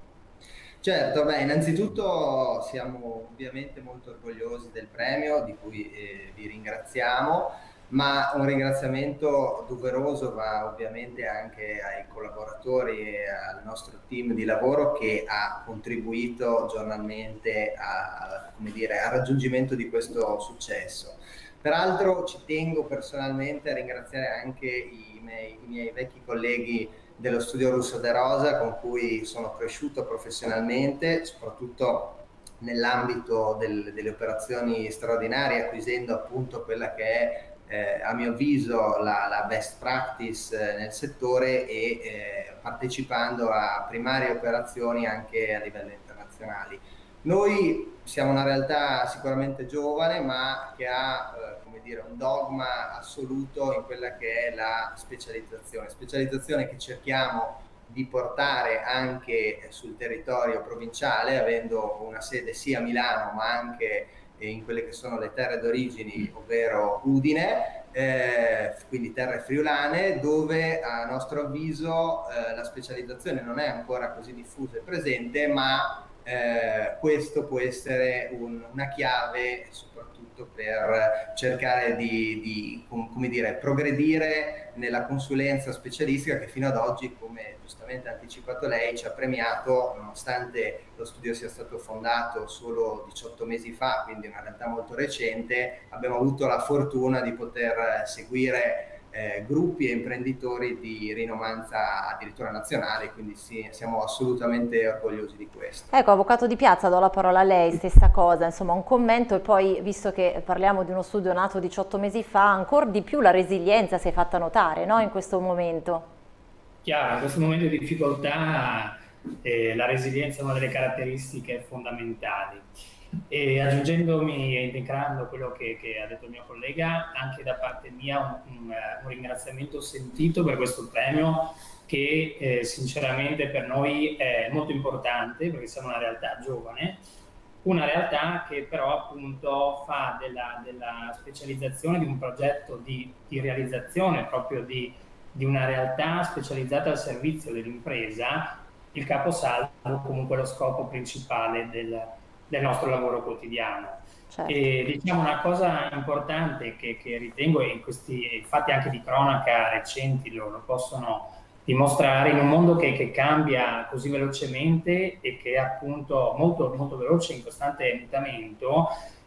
Certo, beh, innanzitutto siamo ovviamente molto orgogliosi del premio, di cui eh, vi ringraziamo, ma un ringraziamento doveroso va ovviamente anche ai collaboratori e al nostro team di lavoro che ha contribuito giornalmente a, come dire, al raggiungimento di questo successo. Peraltro ci tengo personalmente a ringraziare anche i miei, i miei vecchi colleghi dello studio Russo De Rosa, con cui sono cresciuto professionalmente, soprattutto nell'ambito del, delle operazioni straordinarie, acquisendo appunto quella che è Eh, a mio avviso la, la best practice eh, nel settore e eh, partecipando a primarie operazioni anche a livello internazionale. Noi siamo una realtà sicuramente giovane, ma che ha eh, come dire, un dogma assoluto in quella che è la specializzazione, specializzazione che cerchiamo di portare anche sul territorio provinciale, avendo una sede sia a Milano ma anche in quelle che sono le terre d'origine, ovvero Udine, eh, quindi terre friulane, dove a nostro avviso eh, la specializzazione non è ancora così diffusa e presente, ma eh, questo può essere un, una chiave soprattutto per cercare di, di come dire, progredire nella consulenza specialistica che fino ad oggi, come giustamente ha anticipato lei, ci ha premiato, nonostante lo studio sia stato fondato solo diciotto mesi fa, quindi una realtà molto recente. Abbiamo avuto la fortuna di poter seguire eh, gruppi e imprenditori di rinomanza addirittura nazionale, quindi sì, siamo assolutamente orgogliosi di questo. Ecco, avvocato Di Piazza, do la parola a lei, stessa cosa, insomma un commento, e poi, visto che parliamo di uno studio nato diciotto mesi fa, ancora di più la resilienza si è fatta notare, no, in questo momento. Chiaro, in questo momento di difficoltà eh, la resilienza è una delle caratteristiche fondamentali. E aggiungendomi e integrando quello che, che ha detto il mio collega, anche da parte mia un, un, un ringraziamento sentito per questo premio che eh, sinceramente per noi è molto importante, perché siamo una realtà giovane, una realtà che però appunto fa della, della specializzazione di un progetto di, di realizzazione proprio di, di una realtà specializzata al servizio dell'impresa il caposaldo, comunque lo scopo principale del del nostro lavoro quotidiano. Certo. E diciamo una cosa importante che, che ritengo, e in questi fatti anche di cronaca recenti lo, lo possono dimostrare, in un mondo che, che cambia così velocemente e che è appunto molto, molto veloce, in costante mutamento,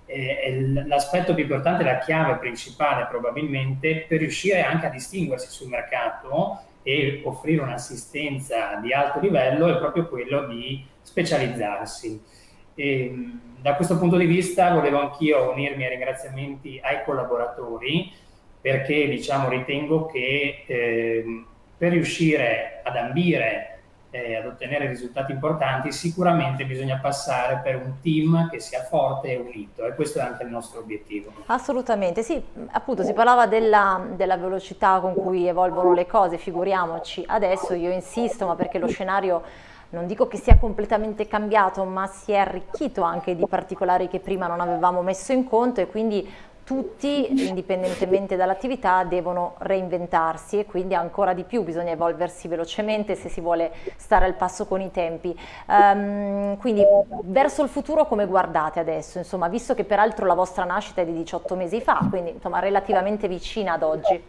eh, l'aspetto più importante, la chiave principale probabilmente per riuscire anche a distinguersi sul mercato e offrire un'assistenza di alto livello è proprio quello di specializzarsi. E, da questo punto di vista volevo anch'io unirmi ai ringraziamenti ai collaboratori, perché diciamo ritengo che eh, per riuscire ad ambire eh, ad ottenere risultati importanti sicuramente bisogna passare per un team che sia forte e unito, e questo è anche il nostro obiettivo. Assolutamente, sì, appunto si parlava della, della velocità con cui evolvono le cose, figuriamoci adesso, io insisto, ma perché lo scenario non dico che sia completamente cambiato, ma si è arricchito anche di particolari che prima non avevamo messo in conto, e quindi tutti, indipendentemente dall'attività, devono reinventarsi, e quindi ancora di più bisogna evolversi velocemente se si vuole stare al passo con i tempi. Um, quindi verso il futuro come guardate adesso? Insomma, visto che peraltro la vostra nascita è di diciotto mesi fa, quindi insomma relativamente vicina ad oggi.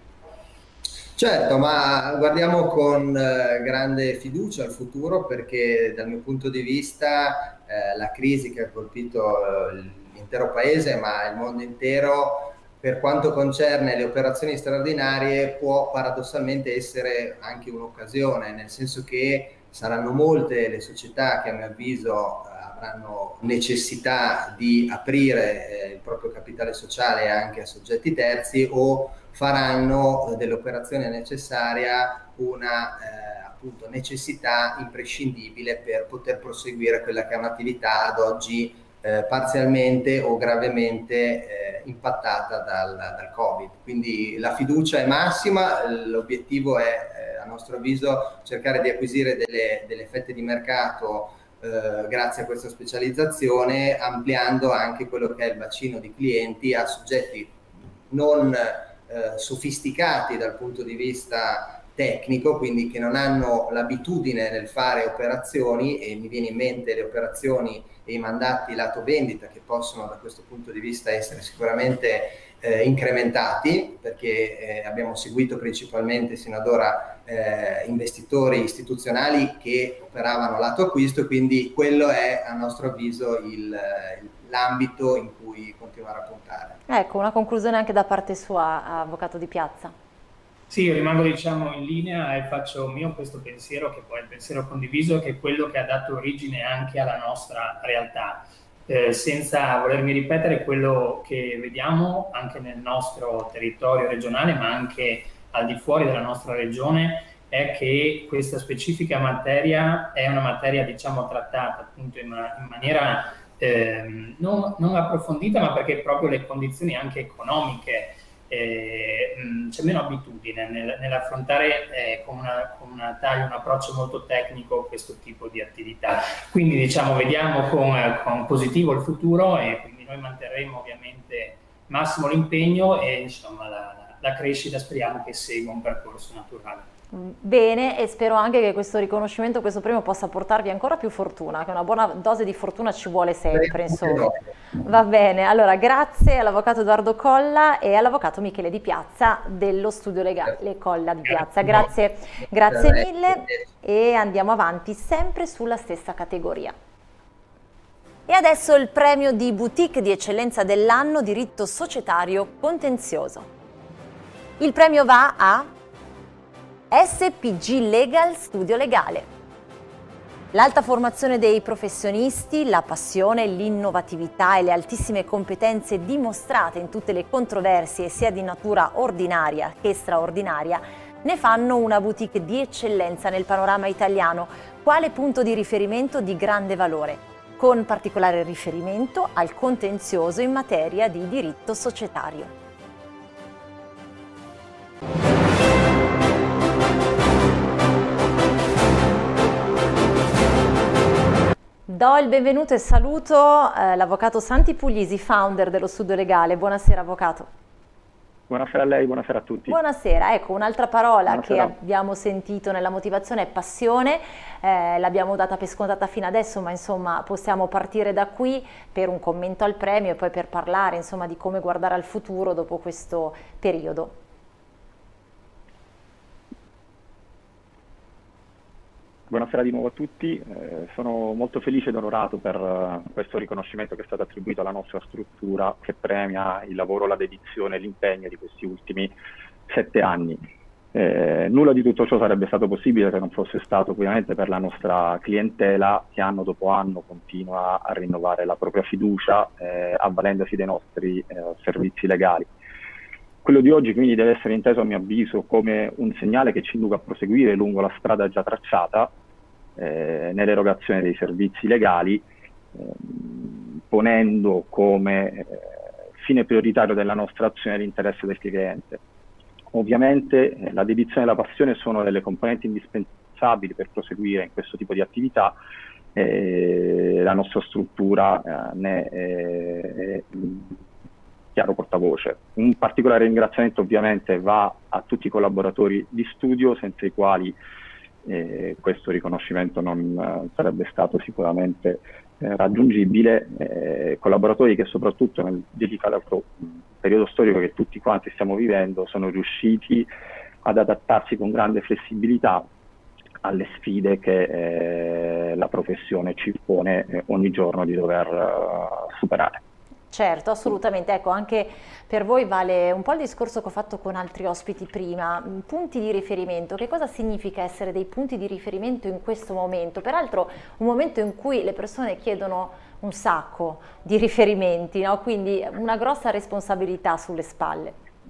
Certo, ma guardiamo con eh, grande fiducia al futuro, perché dal mio punto di vista eh, la crisi che ha colpito eh, l'intero paese, ma il mondo intero, per quanto concerne le operazioni straordinarie, può paradossalmente essere anche un'occasione, nel senso che saranno molte le società che a mio avviso avranno necessità di aprire eh, il proprio capitale sociale anche a soggetti terzi, o faranno eh, dell'operazione necessaria una eh, appunto necessità imprescindibile per poter proseguire quella che è un'attività ad oggi eh, parzialmente o gravemente eh, impattata dal, dal Covid. Quindi la fiducia è massima, l'obiettivo è eh, a nostro avviso cercare di acquisire delle, delle fette di mercato eh, grazie a questa specializzazione, ampliando anche quello che è il bacino di clienti a soggetti non Eh, sofisticati dal punto di vista tecnico, quindi che non hanno l'abitudine nel fare operazioni, e mi viene in mente le operazioni e i mandati lato vendita, che possono da questo punto di vista essere sicuramente eh, incrementati, perché eh, abbiamo seguito principalmente sino ad ora eh, investitori istituzionali che operavano lato acquisto, e quindi quello è a nostro avviso il, l'ambito in cui continuare a puntare. Ecco, una conclusione anche da parte sua, avvocato Di Piazza. Sì, io rimango diciamo in linea e faccio mio questo pensiero, che poi è il pensiero condiviso, che è quello che ha dato origine anche alla nostra realtà. Eh, senza volermi ripetere, quello che vediamo anche nel nostro territorio regionale, ma anche al di fuori della nostra regione, è che questa specifica materia è una materia diciamo trattata appunto in, una, in maniera eh, non, non approfondita, ma perché proprio le condizioni anche economiche eh, c'è meno abitudine nel, nell'affrontare eh, con, una, con una taglia, un approccio molto tecnico questo tipo di attività. Quindi diciamo vediamo con, con positivo il futuro, e quindi noi manterremo ovviamente massimo l'impegno, e insomma la, la, la crescita speriamo che segua un percorso naturale. Bene, e spero anche che questo riconoscimento, questo premio possa portarvi ancora più fortuna, che una buona dose di fortuna ci vuole sempre, insomma. Va bene, allora grazie all'avvocato Edoardo Colla e all'avvocato Michele Di Piazza dello Studio Legale Colla Di Piazza. Grazie, grazie mille, e andiamo avanti sempre sulla stessa categoria. E adesso il premio di boutique di eccellenza dell'anno diritto societario contenzioso. Il premio va a S P G Legal Studio Legale. L'alta formazione dei professionisti, la passione, l'innovatività e le altissime competenze dimostrate in tutte le controversie sia di natura ordinaria che straordinaria ne fanno una boutique di eccellenza nel panorama italiano, quale punto di riferimento di grande valore, con particolare riferimento al contenzioso in materia di diritto societario. Do il benvenuto e saluto eh, l'avvocato Santi Puglisi, founder dello Studio Legale. Buonasera avvocato. Buonasera a lei, buonasera a tutti. Buonasera, ecco un'altra parola Buonasera. Che abbiamo sentito nella motivazione è passione, eh, l'abbiamo data per scontata fino adesso, ma insomma possiamo partire da qui per un commento al premio e poi per parlare insomma di come guardare al futuro dopo questo periodo. Buonasera di nuovo a tutti, eh, sono molto felice ed onorato per uh, questo riconoscimento che è stato attribuito alla nostra struttura, che premia il lavoro, la dedizione e l'impegno di questi ultimi sette anni. Eh, nulla di tutto ciò sarebbe stato possibile se non fosse stato ovviamente per la nostra clientela, che anno dopo anno continua a rinnovare la propria fiducia, eh, avvalendosi dei nostri eh, servizi legali. Quello di oggi quindi deve essere inteso, a mio avviso, come un segnale che ci induca a proseguire lungo la strada già tracciata eh, nell'erogazione dei servizi legali, eh, ponendo come eh, fine prioritario della nostra azione l'interesse del cliente. Ovviamente eh, la dedizione e la passione sono delle componenti indispensabili per proseguire in questo tipo di attività. Eh, la nostra struttura eh, ne è, è chiaro portavoce. Un particolare ringraziamento ovviamente va a tutti i collaboratori di studio, senza i quali eh, questo riconoscimento non eh, sarebbe stato sicuramente eh, raggiungibile, eh, collaboratori che soprattutto nel delicato periodo storico che tutti quanti stiamo vivendo sono riusciti ad adattarsi con grande flessibilità alle sfide che eh, la professione ci pone eh, ogni giorno di dover uh, superare. Certo, assolutamente. Ecco, anche per voi vale un po' il discorso che ho fatto con altri ospiti prima, punti di riferimento. Che cosa significa essere dei punti di riferimento in questo momento? Peraltro un momento in cui le persone chiedono un sacco di riferimenti, no? Quindi una grossa responsabilità sulle spalle.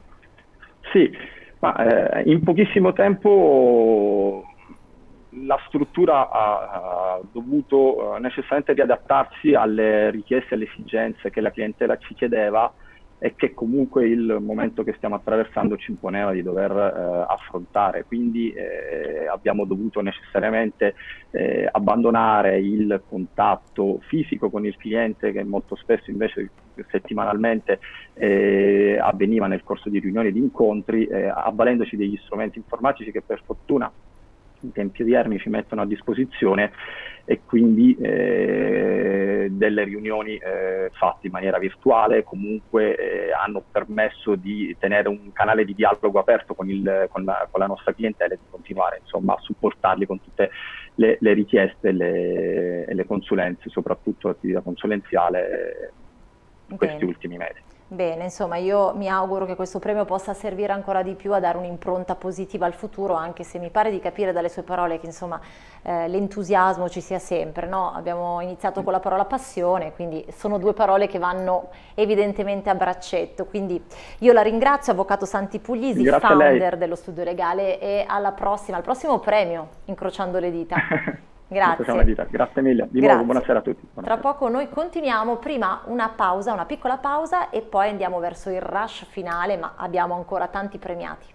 Sì, ma eh, in pochissimo tempo la struttura ha, ha dovuto uh, necessariamente riadattarsi alle richieste e alle esigenze che la clientela ci chiedeva e che comunque il momento che stiamo attraversando ci imponeva di dover uh, affrontare. Quindi eh, abbiamo dovuto necessariamente eh, abbandonare il contatto fisico con il cliente, che molto spesso invece settimanalmente eh, avveniva nel corso di riunioni e di incontri, eh, avvalendoci degli strumenti informatici che per fortuna in tempi odierni ci mettono a disposizione, e quindi eh, delle riunioni eh, fatte in maniera virtuale comunque eh, hanno permesso di tenere un canale di dialogo aperto con, il, con, la, con la nostra clientela e di continuare insomma a supportarli con tutte le, le richieste e le, e le consulenze, soprattutto l'attività consulenziale in questi Bene. ultimi mesi. Bene, insomma io mi auguro che questo premio possa servire ancora di più a dare un'impronta positiva al futuro, anche se mi pare di capire dalle sue parole che insomma eh, l'entusiasmo ci sia sempre, no? Abbiamo iniziato con la parola passione, quindi sono due parole che vanno evidentemente a braccetto, quindi io la ringrazio, Avvocato Santi Puglisi, Grazie founder dello Studio Legale, e alla prossima, al prossimo premio, incrociando le dita. Grazie. Grazie mille, di Grazie. nuovo buonasera a tutti. Buonasera. Tra poco noi continuiamo, prima una pausa, una piccola pausa e poi andiamo verso il rush finale, ma abbiamo ancora tanti premiati.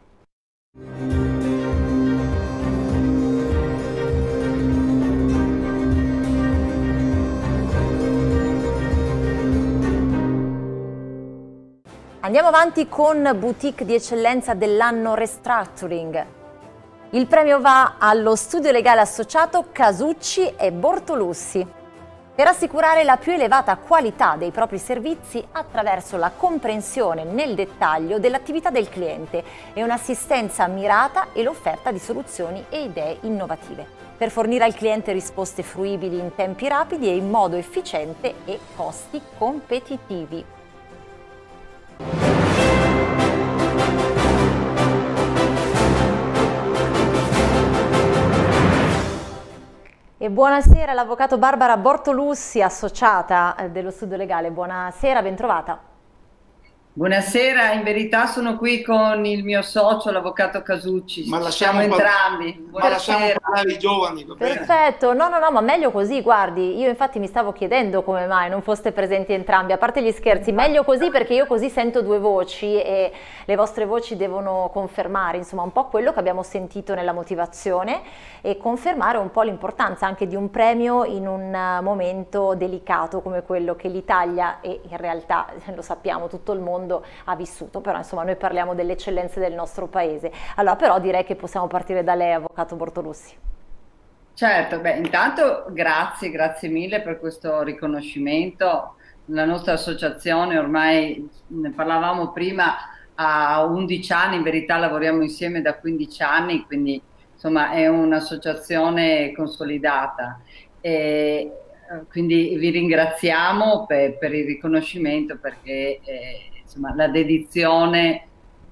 Andiamo avanti con Boutique di Eccellenza dell'anno Restructuring. Il premio va allo studio legale associato Casucci e Bortolussi per assicurare la più elevata qualità dei propri servizi attraverso la comprensione nel dettaglio dell'attività del cliente e un'assistenza mirata e l'offerta di soluzioni e idee innovative per fornire al cliente risposte fruibili in tempi rapidi e in modo efficiente e costi competitivi. E buonasera all'avvocato Barbara Bortolussi, associata dello Studio Legale. Buonasera, bentrovata. Buonasera, in verità sono qui con il mio socio, l'avvocato Casucci. Ma siamo entrambi. Ma lasciamo parlare i giovani, va bene? Perfetto, no no no, ma meglio così, guardi, io infatti mi stavo chiedendo come mai non foste presenti entrambi, a parte gli scherzi, meglio così perché io così sento due voci e le vostre voci devono confermare insomma un po' quello che abbiamo sentito nella motivazione e confermare un po' l'importanza anche di un premio in un momento delicato come quello che l'Italia e in realtà lo sappiamo tutto il mondo ha vissuto, però insomma noi parliamo delle eccellenze del nostro paese. Allora però direi che possiamo partire da lei, avvocato Bortolussi. Certo, beh intanto grazie, grazie mille per questo riconoscimento. La nostra associazione ormai, ne parlavamo prima, ha undici anni, in verità lavoriamo insieme da quindici anni, quindi insomma è un'associazione consolidata. E, quindi vi ringraziamo per, per il riconoscimento perché eh, insomma, la dedizione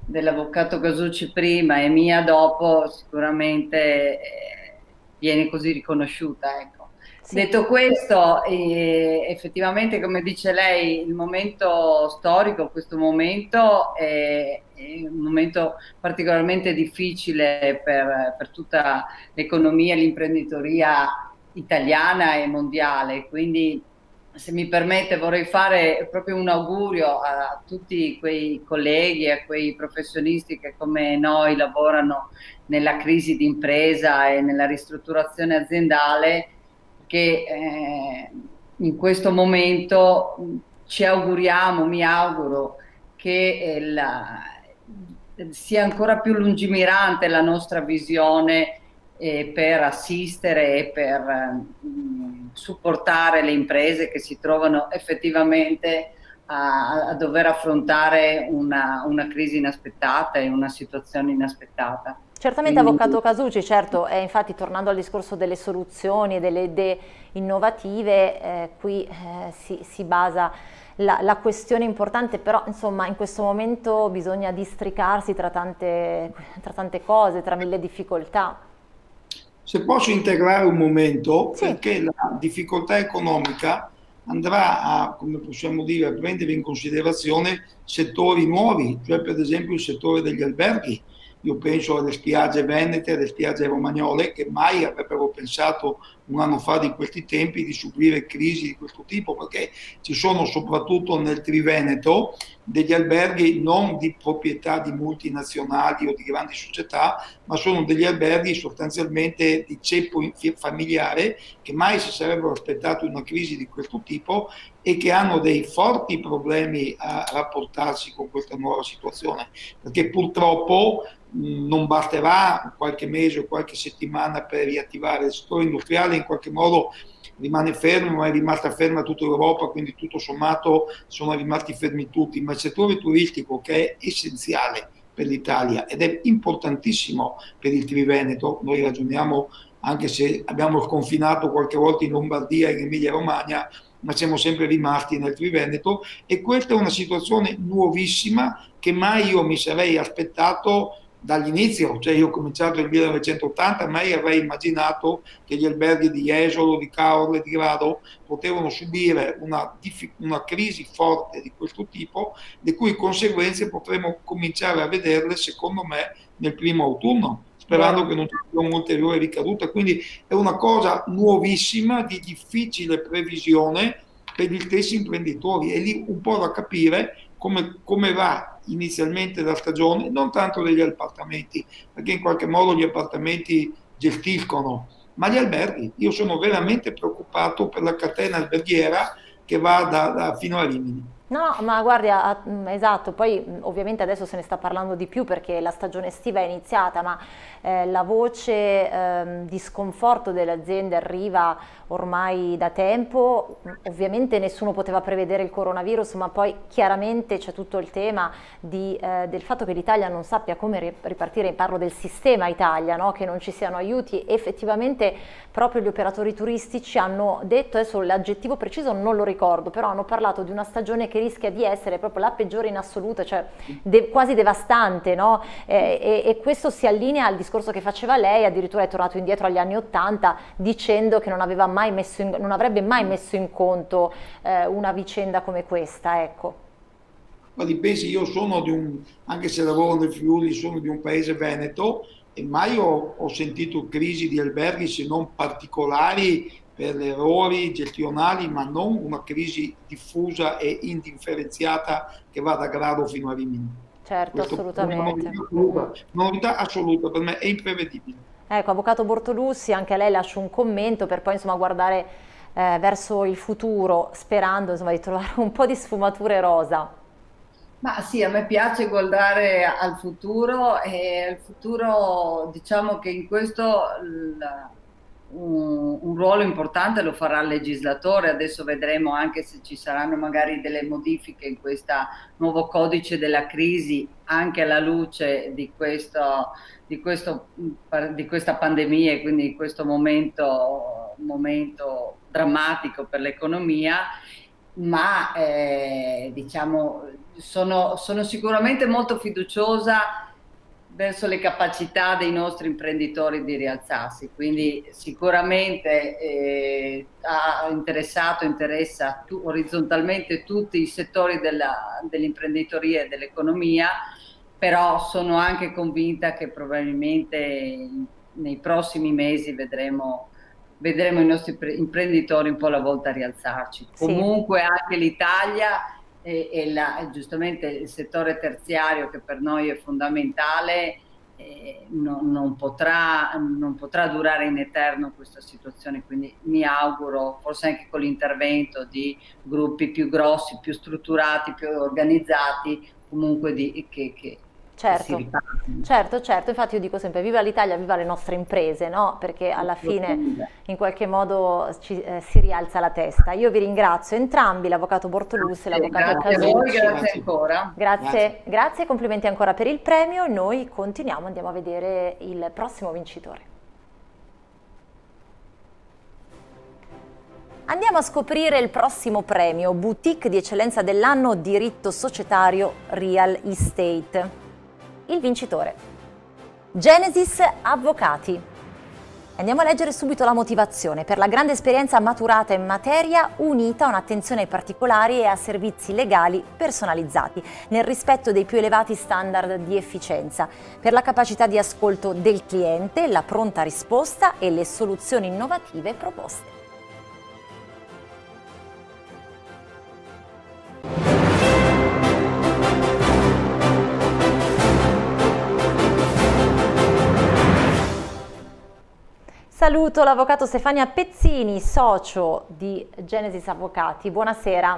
dell'avvocato Casucci prima e mia dopo sicuramente eh, viene così riconosciuta, ecco. Sì. Detto questo, eh, effettivamente come dice lei, il momento storico, questo momento è, è un momento particolarmente difficile per, per tutta l'economia e l'imprenditoria italiana e mondiale, quindi se mi permette vorrei fare proprio un augurio a tutti quei colleghi, a quei professionisti che come noi lavorano nella crisi d'impresa e nella ristrutturazione aziendale, che eh, in questo momento ci auguriamo, mi auguro, che eh, la, sia ancora più lungimirante la nostra visione eh, per assistere e per eh, supportare le imprese che si trovano effettivamente a, a dover affrontare una, una crisi inaspettata e una situazione inaspettata. Certamente, avvocato Casucci, certo, eh, infatti tornando al discorso delle soluzioni e delle idee innovative, eh, qui eh, si, si basa la, la questione importante, però insomma in questo momento bisogna districarsi tra tante, tra tante cose, tra mille difficoltà. Se posso integrare un momento, sì. Perché la difficoltà economica andrà a, come possiamo dire, a prendere in considerazione settori nuovi, cioè per esempio il settore degli alberghi. Io penso alle spiagge venete, alle spiagge romagnole, che mai avrebbero pensato un anno fa di questi tempi di subire crisi di questo tipo, perché ci sono soprattutto nel Triveneto degli alberghi non di proprietà di multinazionali o di grandi società, ma sono degli alberghi sostanzialmente di ceppo familiare che mai si sarebbero aspettati una crisi di questo tipo e che hanno dei forti problemi a rapportarsi con questa nuova situazione, perché purtroppo mh, non basterà qualche mese o qualche settimana per riattivare il settore industriale, in qualche modo rimane fermo, ma è rimasta ferma tutta l'Europa, quindi tutto sommato sono rimasti fermi tutti, ma il settore turistico, che è essenziale per l'Italia ed è importantissimo per il Triveneto, noi ragioniamo anche se abbiamo sconfinato qualche volta in Lombardia e in Emilia Romagna, ma siamo sempre rimasti nel Triveneto, e questa è una situazione nuovissima che mai io mi sarei aspettato dall'inizio. Cioè io ho cominciato nel millenovecentottanta, mai avrei immaginato che gli alberghi di Jesolo, di Caorle, di Grado potevano subire una, una crisi forte di questo tipo, le cui conseguenze potremo cominciare a vederle, secondo me, nel primo autunno, sperando che non ci sia un'ulteriore ricaduta. Quindi è una cosa nuovissima, di difficile previsione per gli stessi imprenditori, e lì un po' da capire come, come va inizialmente la stagione, non tanto degli appartamenti, perché in qualche modo gli appartamenti gestiscono, ma gli alberghi. Io sono veramente preoccupato per la catena alberghiera che va da, da fino a Rimini. No, ma guardi, esatto, poi ovviamente adesso se ne sta parlando di più perché la stagione estiva è iniziata, ma eh, la voce eh, di sconforto delle aziende arriva ormai da tempo. Ovviamente nessuno poteva prevedere il coronavirus, ma poi chiaramente c'è tutto il tema di, eh, del fatto che l'Italia non sappia come ripartire, parlo del sistema Italia, no? Che non ci siano aiuti. Effettivamente proprio gli operatori turistici hanno detto, adesso l'aggettivo preciso non lo ricordo, però hanno parlato di una stagione che rischia di essere proprio la peggiore in assoluto, cioè de quasi devastante, no? Eh, e, e questo si allinea al discorso che faceva lei, addirittura è tornato indietro agli anni Ottanta dicendo che non, aveva mai messo in, non avrebbe mai messo in conto eh, una vicenda come questa, ecco. Ma di pensi, io sono di un, anche se lavoro nel Friuli, sono di un paese veneto e mai ho, ho sentito crisi di alberghi, se non particolari per errori gestionali, ma non una crisi diffusa e indifferenziata che va da Grado fino a Rimini. Certo, questo assolutamente. È una novità assoluta, una novità assoluta, per me è imprevedibile. Ecco, avvocato Bortolussi, anche a lei lascio un commento per poi insomma guardare eh, verso il futuro, sperando insomma di trovare un po' di sfumature rosa. Ma sì, a me piace guardare al futuro, e al futuro diciamo che in questo il, un, un ruolo importante lo farà il legislatore. Adesso vedremo anche se ci saranno magari delle modifiche in questo nuovo codice della crisi, anche alla luce di, questo, di, questo, di questa pandemia e quindi di questo momento, momento drammatico per l'economia. Ma eh, diciamo sono, sono sicuramente molto fiduciosa verso le capacità dei nostri imprenditori di rialzarsi, quindi sicuramente eh, ha interessato, interessa tu, orizzontalmente tutti i settori dell'imprenditoria e dell'economia, però sono anche convinta che probabilmente nei prossimi mesi vedremo, vedremo i nostri imprenditori un po' alla volta rialzarci. Sì. Comunque anche l'Italia e, e la, giustamente il settore terziario, che per noi è fondamentale, eh, non, non, potrà, non potrà durare in eterno questa situazione, quindi mi auguro, forse anche con l'intervento di gruppi più grossi, più strutturati, più organizzati, comunque di, che, che Certo, certo, certo, infatti io dico sempre viva l'Italia, viva le nostre imprese, no? Perché alla fine in qualche modo ci, eh, si rialza la testa. Io vi ringrazio entrambi, l'avvocato Bortolussi e l'avvocato Casucci. Grazie a voi, grazie ancora. Grazie, grazie, grazie, complimenti ancora per il premio. Noi continuiamo, andiamo a vedere il prossimo vincitore. Andiamo a scoprire il prossimo premio, Boutique di eccellenza dell'anno, diritto societario Real Estate. Il vincitore, Genesis Avvocati. Andiamo a leggere subito la motivazione. Per la grande esperienza maturata in materia, unita a un'attenzione ai particolari e a servizi legali personalizzati, nel rispetto dei più elevati standard di efficienza, per la capacità di ascolto del cliente, la pronta risposta e le soluzioni innovative proposte. Saluto l'avvocato Stefania Pezzini, socio di Genesis Avvocati. Buonasera.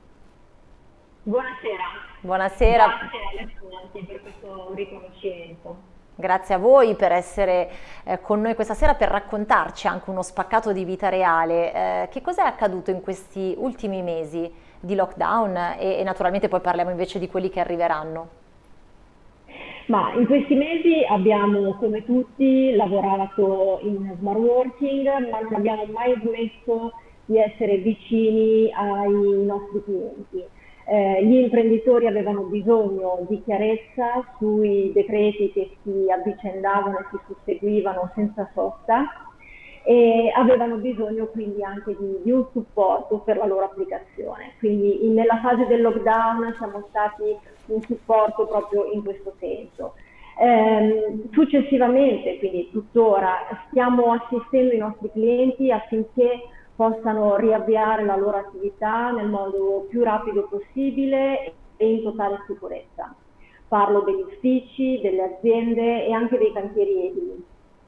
Buonasera. Buonasera. Grazie per questo riconoscimento. Grazie a voi per essere eh, con noi questa sera per raccontarci anche uno spaccato di vita reale. Eh, che cosa è accaduto in questi ultimi mesi di lockdown e, e naturalmente poi parliamo invece di quelli che arriveranno. Ma in questi mesi abbiamo, come tutti, lavorato in smart working, ma non abbiamo mai smesso di essere vicini ai nostri clienti. Eh, gli imprenditori avevano bisogno di chiarezza sui decreti che si avvicendavano e si susseguivano senza sosta e avevano bisogno quindi anche di, di un supporto per la loro applicazione. Quindi in, nella fase del lockdown siamo stati un supporto proprio in questo senso. Eh, successivamente, quindi tuttora, stiamo assistendo i nostri clienti affinché possano riavviare la loro attività nel modo più rapido possibile e in totale sicurezza. Parlo degli uffici, delle aziende e anche dei cantieri edili.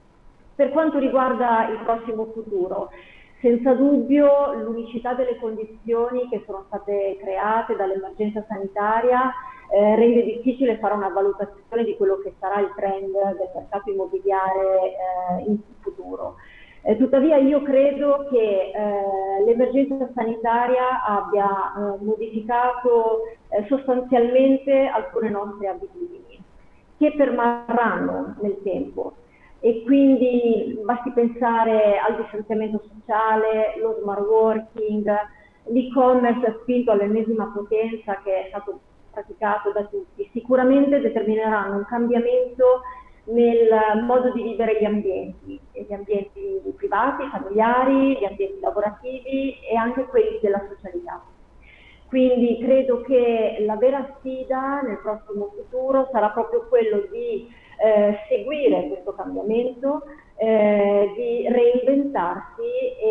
Per quanto riguarda il prossimo futuro, senza dubbio l'unicità delle condizioni che sono state create dall'emergenza sanitaria eh, rende difficile fare una valutazione di quello che sarà il trend del mercato immobiliare eh, in futuro. Eh, tuttavia io credo che eh, l'emergenza sanitaria abbia eh, modificato eh, sostanzialmente alcune nostre abitudini, che permarranno nel tempo. E quindi basti pensare al distanziamento sociale, lo smart working, l'e-commerce spinto all'ennesima potenza che è stato praticato da tutti. Sicuramente determineranno un cambiamento nel modo di vivere gli ambienti, gli ambienti privati, familiari, gli ambienti lavorativi e anche quelli della socialità. Quindi credo che la vera sfida nel prossimo futuro sarà proprio quello di Eh, seguire questo cambiamento, eh, di reinventarsi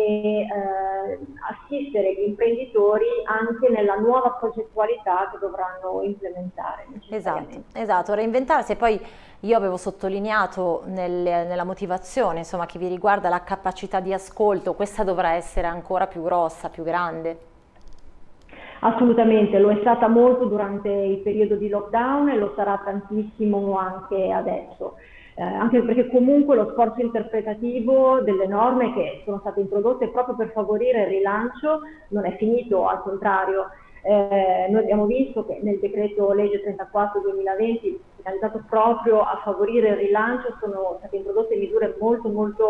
e eh, assistere gli imprenditori anche nella nuova progettualità che dovranno implementare. Esatto, esatto, reinventarsi. E poi io avevo sottolineato nel, nella motivazione, insomma, che vi riguarda la capacità di ascolto, questa dovrà essere ancora più grossa, più grande. Assolutamente, lo è stata molto durante il periodo di lockdown e lo sarà tantissimo anche adesso, eh, anche perché comunque lo sforzo interpretativo delle norme che sono state introdotte proprio per favorire il rilancio non è finito, al contrario. Eh, noi abbiamo visto che nel decreto legge trentaquattro duemilaventi, finalizzato proprio a favorire il rilancio, sono state introdotte misure molto molto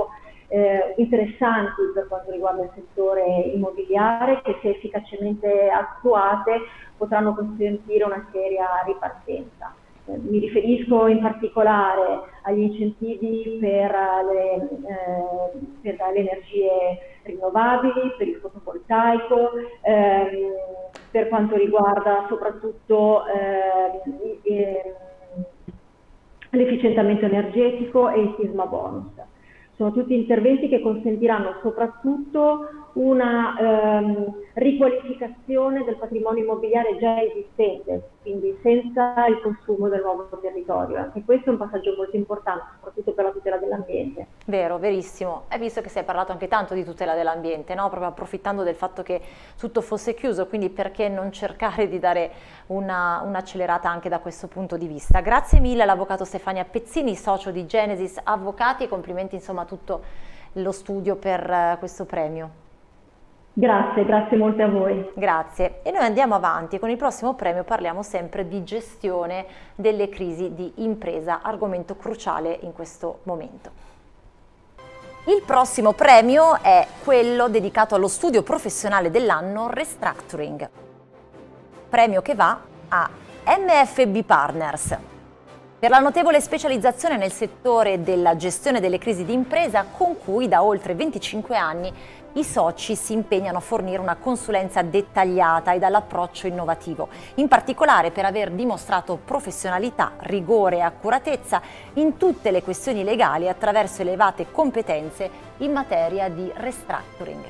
eh, interessanti per quanto riguarda il settore immobiliare, che se efficacemente attuate potranno consentire una seria ripartenza. Eh, mi riferisco in particolare agli incentivi per le, eh, per le energie rinnovabili, per il fotovoltaico, ehm, per quanto riguarda soprattutto eh, eh, l'efficientamento energetico e il sisma bonus. Sono tutti interventi che consentiranno soprattutto una ehm, riqualificazione del patrimonio immobiliare già esistente, quindi senza il consumo del nuovo territorio. Anche questo è un passaggio molto importante, soprattutto per la tutela dell'ambiente. Vero, verissimo. Hai visto che si è parlato anche tanto di tutela dell'ambiente, no? Proprio approfittando del fatto che tutto fosse chiuso, quindi perché non cercare di dare una, un'accelerata anche da questo punto di vista. Grazie mille all'avvocato Stefania Pezzini, socio di Genesis Avvocati, e complimenti insomma a tutto lo studio per uh, questo premio. Grazie, grazie molte a voi. Grazie. E noi andiamo avanti. Con il prossimo premio parliamo sempre di gestione delle crisi di impresa, argomento cruciale in questo momento. Il prossimo premio è quello dedicato allo studio professionale dell'anno Restructuring. Premio che va a M F B Partners. Per la notevole specializzazione nel settore della gestione delle crisi di impresa, con cui da oltre venticinque anni i soci si impegnano a fornire una consulenza dettagliata e dall'approccio innovativo, in particolare per aver dimostrato professionalità, rigore e accuratezza in tutte le questioni legali attraverso elevate competenze in materia di restructuring.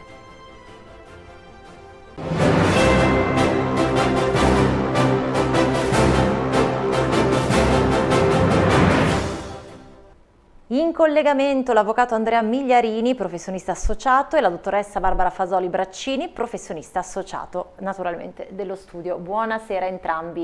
In collegamento l'avvocato Andrea Migliarini, professionista associato, e la dottoressa Barbara Fasoli Braccini, professionista associato naturalmente dello studio. Buonasera a entrambi.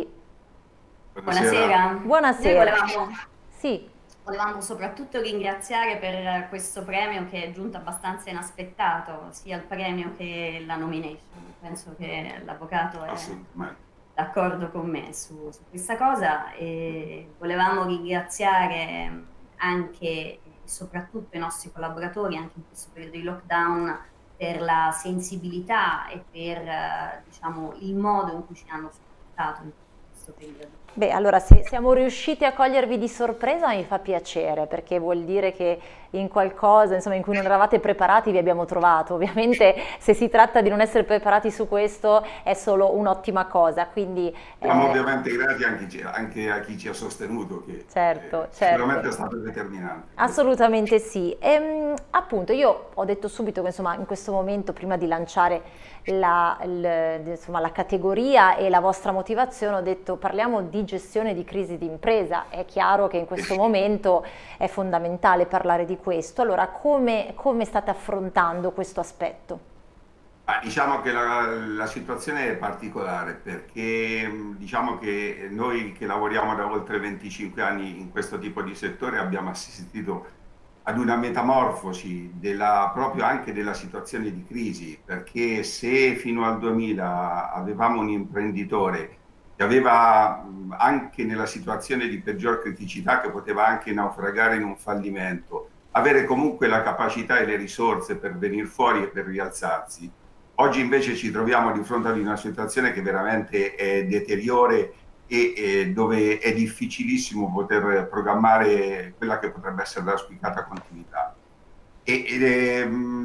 Buonasera. Buonasera. Noi volevamo, sì. volevamo soprattutto ringraziare per questo premio che è giunto abbastanza inaspettato, sia il premio che la nomination. Penso che l'avvocato è d'accordo con me su, su questa cosa, e volevamo ringraziare anche e soprattutto i nostri collaboratori anche in questo periodo di lockdown per la sensibilità e per diciamo il modo in cui ci hanno supportato in questo periodo. Beh, allora se siamo riusciti a cogliervi di sorpresa mi fa piacere, perché vuol dire che in qualcosa insomma in cui non eravate preparati vi abbiamo trovato. Ovviamente se si tratta di non essere preparati su questo è solo un'ottima cosa, quindi siamo eh, ovviamente grati anche, anche a chi ci ha sostenuto, che certo, eh, certo. sicuramente è stato determinante. Assolutamente sì. E, appunto io ho detto subito che insomma in questo momento, prima di lanciare la, il, insomma, la categoria e la vostra motivazione, ho detto parliamo di gestione di crisi di impresa. È chiaro che in questo momento è fondamentale parlare di questo. Allora come, come state affrontando questo aspetto? Ah, diciamo che la, la situazione è particolare, perché diciamo che noi che lavoriamo da oltre venticinque anni in questo tipo di settore abbiamo assistito ad una metamorfosi della, proprio anche della situazione di crisi, perché se fino al duemila avevamo un imprenditore che aveva anche nella situazione di peggior criticità, che poteva anche naufragare in un fallimento, avere comunque la capacità e le risorse per venire fuori e per rialzarsi, oggi invece ci troviamo di fronte ad una situazione che veramente è deteriore e, e dove è difficilissimo poter programmare quella che potrebbe essere l'auspicata continuità. E, ed è,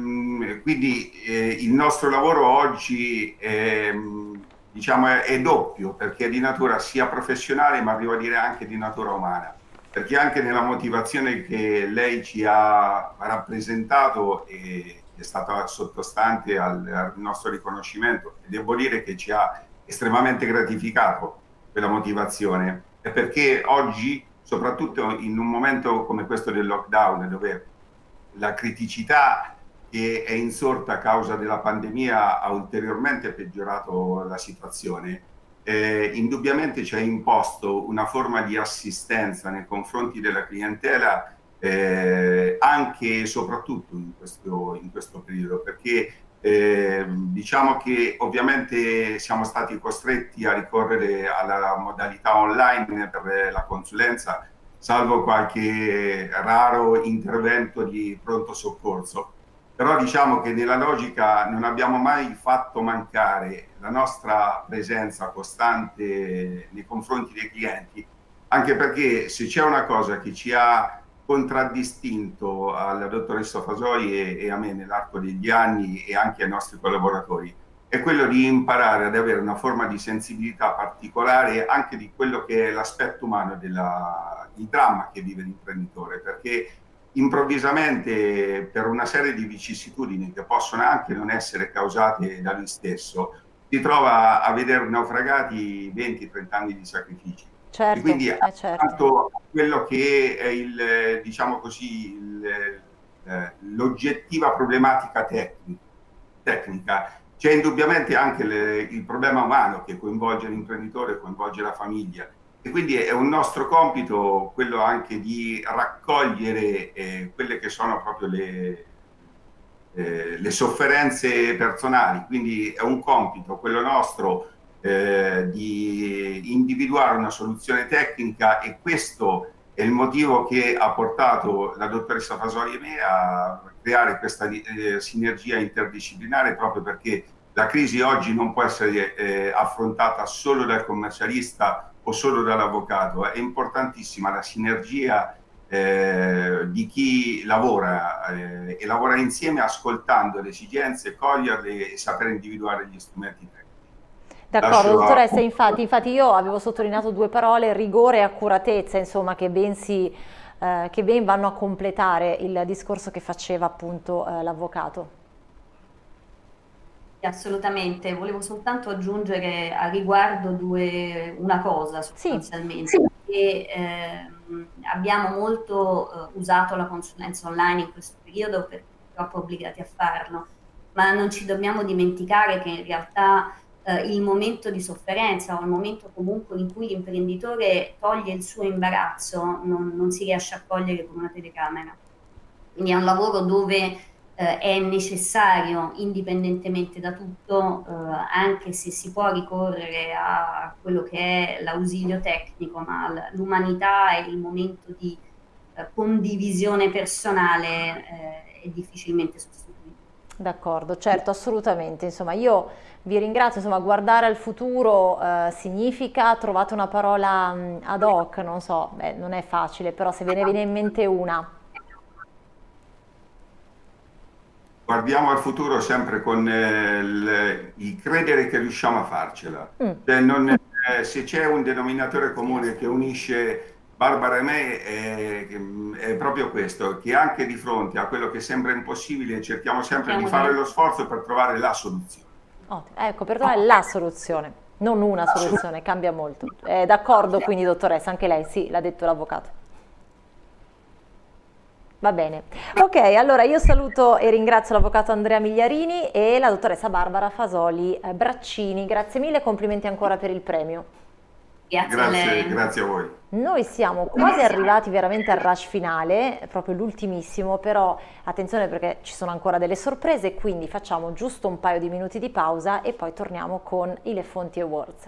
mh, quindi eh, il nostro lavoro oggi è, diciamo, è, è doppio, perché è di natura sia professionale, ma arrivo a dire anche di natura umana, perché anche nella motivazione che lei ci ha rappresentato e è stata sottostante al, al nostro riconoscimento, e devo dire che ci ha estremamente gratificato quella motivazione, è perché oggi, soprattutto in un momento come questo del lockdown, dove la criticità che è insorta a causa della pandemia ha ulteriormente peggiorato la situazione, eh, indubbiamente ci ha imposto una forma di assistenza nei confronti della clientela eh, anche e soprattutto in questo, in questo periodo, perché eh, diciamo che ovviamente siamo stati costretti a ricorrere alla modalità online per la consulenza, salvo qualche raro intervento di pronto soccorso. Però diciamo che nella logica non abbiamo mai fatto mancare la nostra presenza costante nei confronti dei clienti, anche perché se c'è una cosa che ci ha contraddistinto alla dottoressa Fasoli e, e a me nell'arco degli anni e anche ai nostri collaboratori, è quello di imparare ad avere una forma di sensibilità particolare anche di quello che è l'aspetto umano della, il dramma che vive l'imprenditore, perché improvvisamente per una serie di vicissitudini che possono anche non essere causate da lui stesso, si trova a vedere naufragati venti trenta anni di sacrifici. Certo, e quindi eh, accanto a quello che è il, diciamo così, l'oggettiva problematica tecnica, tecnica c'è indubbiamente anche le, il problema umano che coinvolge l'imprenditore, coinvolge la famiglia, e quindi è un nostro compito quello anche di raccogliere eh, quelle che sono proprio le, eh, le sofferenze personali. Quindi è un compito quello nostro eh, di individuare una soluzione tecnica, e questo è il motivo che ha portato la dottoressa Fasoli e me a creare questa eh, sinergia interdisciplinare, proprio perché la crisi oggi non può essere eh, affrontata solo dal commercialista o solo dall'avvocato. È importantissima la sinergia eh, di chi lavora eh, e lavora insieme, ascoltando le esigenze, coglierle e saper individuare gli strumenti tecnici. D'accordo, dottoressa, infatti, infatti io avevo sottolineato due parole, rigore e accuratezza, insomma, che ben, si, eh, che ben vanno a completare il discorso che faceva appunto eh, l'avvocato. Assolutamente, volevo soltanto aggiungere a riguardo due, una cosa sostanzialmente, sì, sì. Che eh, abbiamo molto eh, usato la consulenza online in questo periodo, perché purtroppo obbligati a farlo, ma non ci dobbiamo dimenticare che in realtà eh, il momento di sofferenza, o il momento comunque in cui l'imprenditore toglie il suo imbarazzo, non, non si riesce a cogliere con una telecamera. Quindi è un lavoro dove Eh, è necessario, indipendentemente da tutto, eh, anche se si può ricorrere a quello che è l'ausilio tecnico, ma l'umanità e il momento di eh, condivisione personale eh, è difficilmente sostituibile. D'accordo, certo, assolutamente. Insomma, io vi ringrazio. Insomma, guardare al futuro eh, significa, trovate una parola mh, ad hoc, non so, beh, non è facile, però se ve ne viene in mente una. Guardiamo al futuro sempre con eh, il, il credere che riusciamo a farcela. Mm. Cioè non, eh, se c'è un denominatore comune che unisce Barbara e me, è, è proprio questo, che anche di fronte a quello che sembra impossibile cerchiamo sempre di fare lo sforzo per trovare la soluzione. Ottimo. Ecco, per trovare la soluzione, non una soluzione, cambia molto. Eh, d'accordo quindi, dottoressa, anche lei, sì, l'ha detto l'avvocato. Va bene. Ok, allora io saluto e ringrazio l'avvocato Andrea Migliarini e la dottoressa Barbara Fasoli Braccini. Grazie mille, complimenti ancora per il premio. Grazie, grazie, grazie a voi. Noi siamo quasi arrivati veramente al rush finale, proprio l'ultimissimo, però attenzione perché ci sono ancora delle sorprese, quindi facciamo giusto un paio di minuti di pausa e poi torniamo con i Le Fonti Awards.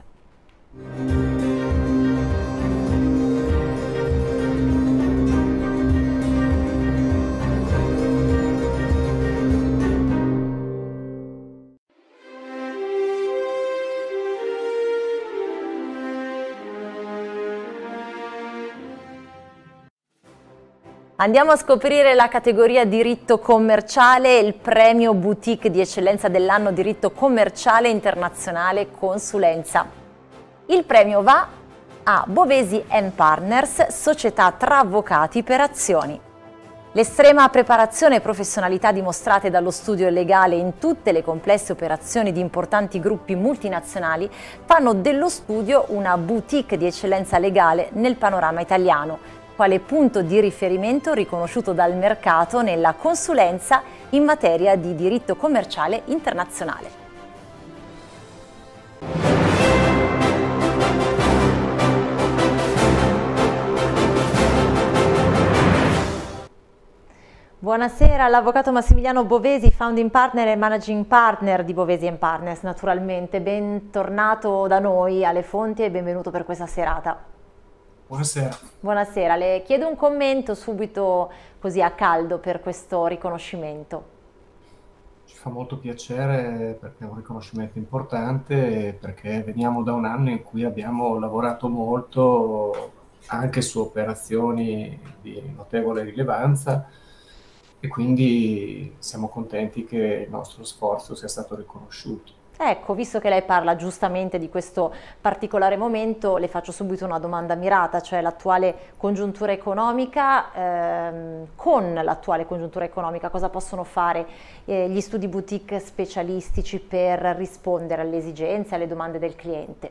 Andiamo a scoprire la categoria diritto commerciale, il premio boutique di eccellenza dell'anno diritto commerciale internazionale consulenza. Il premio va a Bovesi and Partners, società tra avvocati per azioni. L'estrema preparazione e professionalità dimostrate dallo studio legale in tutte le complesse operazioni di importanti gruppi multinazionali fanno dello studio una boutique di eccellenza legale nel panorama italiano, quale punto di riferimento riconosciuto dal mercato nella consulenza in materia di diritto commerciale internazionale. Buonasera all'avvocato Massimiliano Bovesi, founding partner e managing partner di Bovesi and Partners, naturalmente. Bentornato da noi alle Fonti e benvenuto per questa serata. Buonasera. Buonasera, le chiedo un commento subito così a caldo per questo riconoscimento. Ci fa molto piacere perché è un riconoscimento importante, perché veniamo da un anno in cui abbiamo lavorato molto anche su operazioni di notevole rilevanza e quindi siamo contenti che il nostro sforzo sia stato riconosciuto. Ecco, visto che lei parla giustamente di questo particolare momento, le faccio subito una domanda mirata, cioè l'attuale congiuntura economica, ehm, con l'attuale congiuntura economica cosa possono fare eh, gli studi boutique specialistici per rispondere alle esigenze, alle domande del cliente?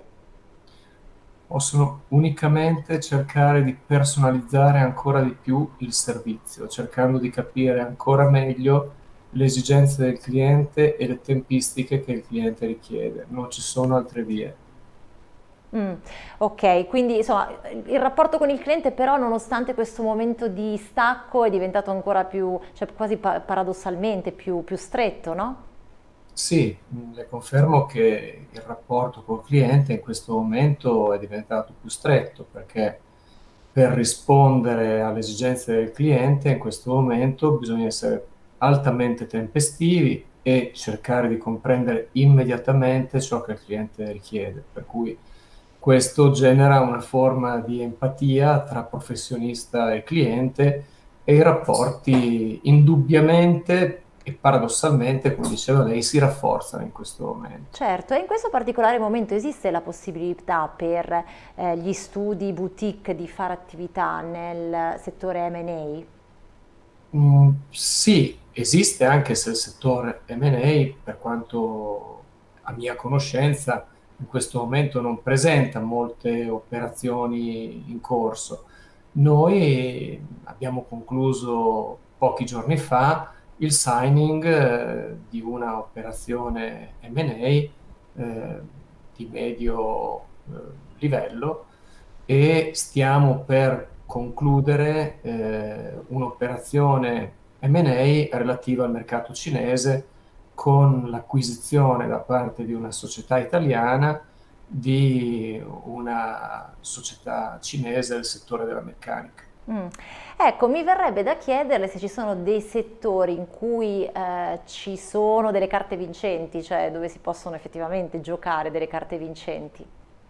Possono unicamente cercare di personalizzare ancora di più il servizio, cercando di capire ancora meglio le esigenze del cliente e le tempistiche che il cliente richiede. Non ci sono altre vie. Mm, ok, quindi insomma il rapporto con il cliente però nonostante questo momento di stacco è diventato ancora più, cioè quasi pa paradossalmente più, più stretto, no? Sì, le confermo che il rapporto col cliente in questo momento è diventato più stretto perché per rispondere alle esigenze del cliente in questo momento bisogna essere altamente tempestivi e cercare di comprendere immediatamente ciò che il cliente richiede, per cui questo genera una forma di empatia tra professionista e cliente e i rapporti indubbiamente e paradossalmente, come diceva lei, si rafforzano in questo momento. Certo, e in questo particolare momento esiste la possibilità per eh, gli studi boutique di fare attività nel settore M and A? Mm, sì, esiste anche se il settore M and A, per quanto a mia conoscenza, in questo momento non presenta molte operazioni in corso. Noi abbiamo concluso pochi giorni fa il signing eh, di una operazione M and A eh, di medio eh, livello e stiamo per concludere eh, un'operazione M and A relativa al mercato cinese con l'acquisizione da parte di una società italiana di una società cinese del settore della meccanica. Mm. Ecco, mi verrebbe da chiederle se ci sono dei settori in cui eh, ci sono delle carte vincenti, cioè dove si possono effettivamente giocare delle carte vincenti.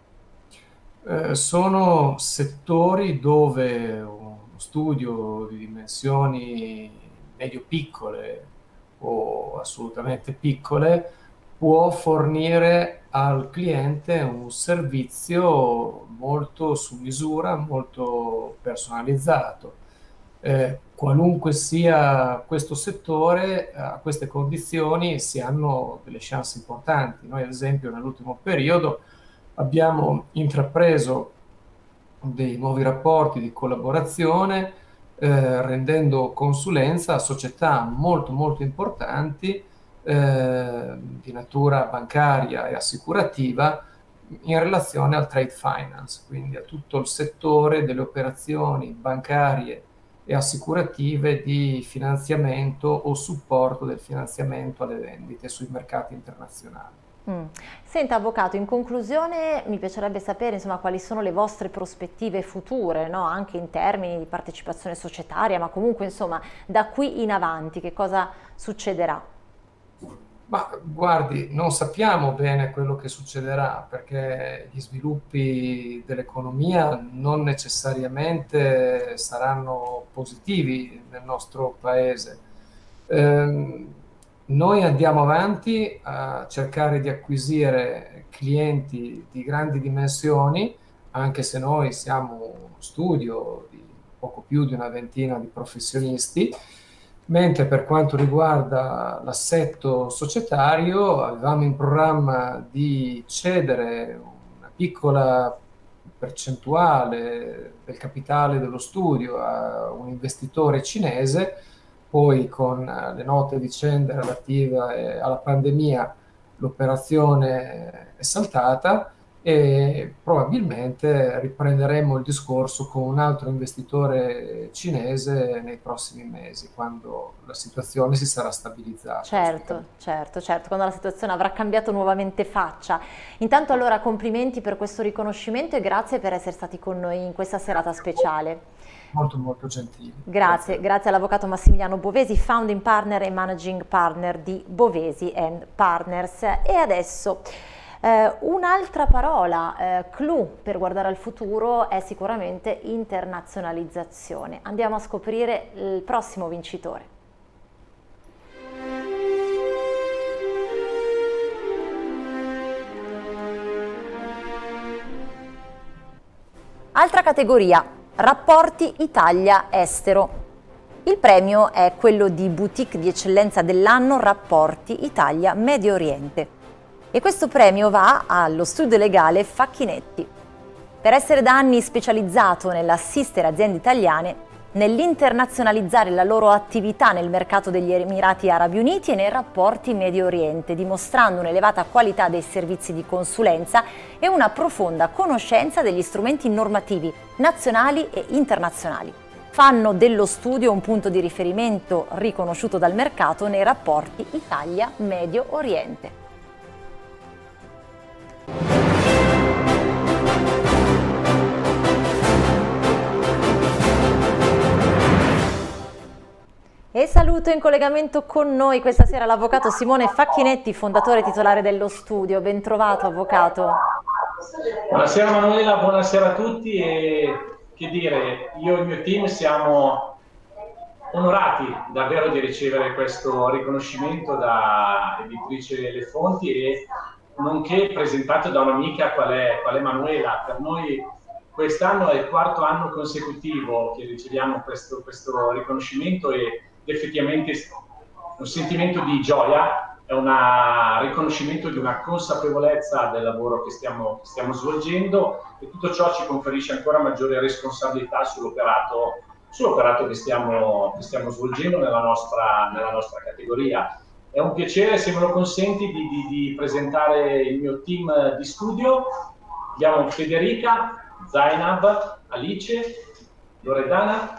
Eh, sono settori dove uno studio di dimensioni medio-piccole o assolutamente piccole può fornire al cliente un servizio molto su misura, molto personalizzato. Eh, qualunque sia questo settore, a queste condizioni si hanno delle chance importanti. Noi ad esempio nell'ultimo periodo abbiamo intrapreso dei nuovi rapporti di collaborazione eh, rendendo consulenza a società molto molto importanti eh, di natura bancaria e assicurativa in relazione al trade finance, quindi a tutto il settore delle operazioni bancarie e assicurative di finanziamento o supporto del finanziamento alle vendite sui mercati internazionali. Mm. Senta avvocato, in conclusione mi piacerebbe sapere insomma quali sono le vostre prospettive future, no? Anche in termini di partecipazione societaria, ma comunque insomma da qui in avanti che cosa succederà? Ma guardi, non sappiamo bene quello che succederà perché gli sviluppi dell'economia non necessariamente saranno positivi nel nostro paese. Ehm, Noi andiamo avanti a cercare di acquisire clienti di grandi dimensioni, anche se noi siamo uno studio di poco più di una ventina di professionisti, mentre per quanto riguarda l'assetto societario avevamo in programma di cedere una piccola percentuale del capitale dello studio a un investitore cinese. Poi con le note vicende relative alla pandemia l'operazione è saltata e probabilmente riprenderemo il discorso con un altro investitore cinese nei prossimi mesi, quando la situazione si sarà stabilizzata. Certo, certo, certo, quando la situazione avrà cambiato nuovamente faccia. Intanto allora complimenti per questo riconoscimento e grazie per essere stati con noi in questa serata speciale. Molto molto gentili. Grazie, grazie all'avvocato Massimiliano Bovesi, founding partner e managing partner di Bovesi and Partners. E adesso eh, un'altra parola, eh, clou per guardare al futuro è sicuramente internazionalizzazione. Andiamo a scoprire il prossimo vincitore. Altra categoria, rapporti Italia-Estero. Il premio è quello di Boutique di Eccellenza dell'anno Rapporti Italia-Medio Oriente. E questo premio va allo studio legale Facchinetti. Per essere da anni specializzato nell'assistere aziende italiane nell'internazionalizzare la loro attività nel mercato degli Emirati Arabi Uniti e nei rapporti Medio Oriente, dimostrando un'elevata qualità dei servizi di consulenza e una profonda conoscenza degli strumenti normativi nazionali e internazionali. Fanno dello studio un punto di riferimento riconosciuto dal mercato nei rapporti Italia-Medio Oriente. E saluto in collegamento con noi questa sera l'avvocato Simone Facchinetti, fondatore titolare dello studio. Ben trovato, avvocato. Buonasera Manuela, buonasera a tutti e che dire, io e il mio team siamo onorati davvero di ricevere questo riconoscimento da editrice Le Fonti e nonché presentato da un'amica qual è, qual è Manuela. Per noi quest'anno è il quarto anno consecutivo che riceviamo questo, questo riconoscimento e effettivamente un sentimento di gioia, è un riconoscimento di una consapevolezza del lavoro che stiamo, che stiamo svolgendo e tutto ciò ci conferisce ancora maggiore responsabilità sull'operato sull'operato che stiamo, che stiamo svolgendo nella nostra, nella nostra categoria. È un piacere, se me lo consenti, di, di, di presentare il mio team di studio. Abbiamo Federica, Zainab, Alice, Loredana.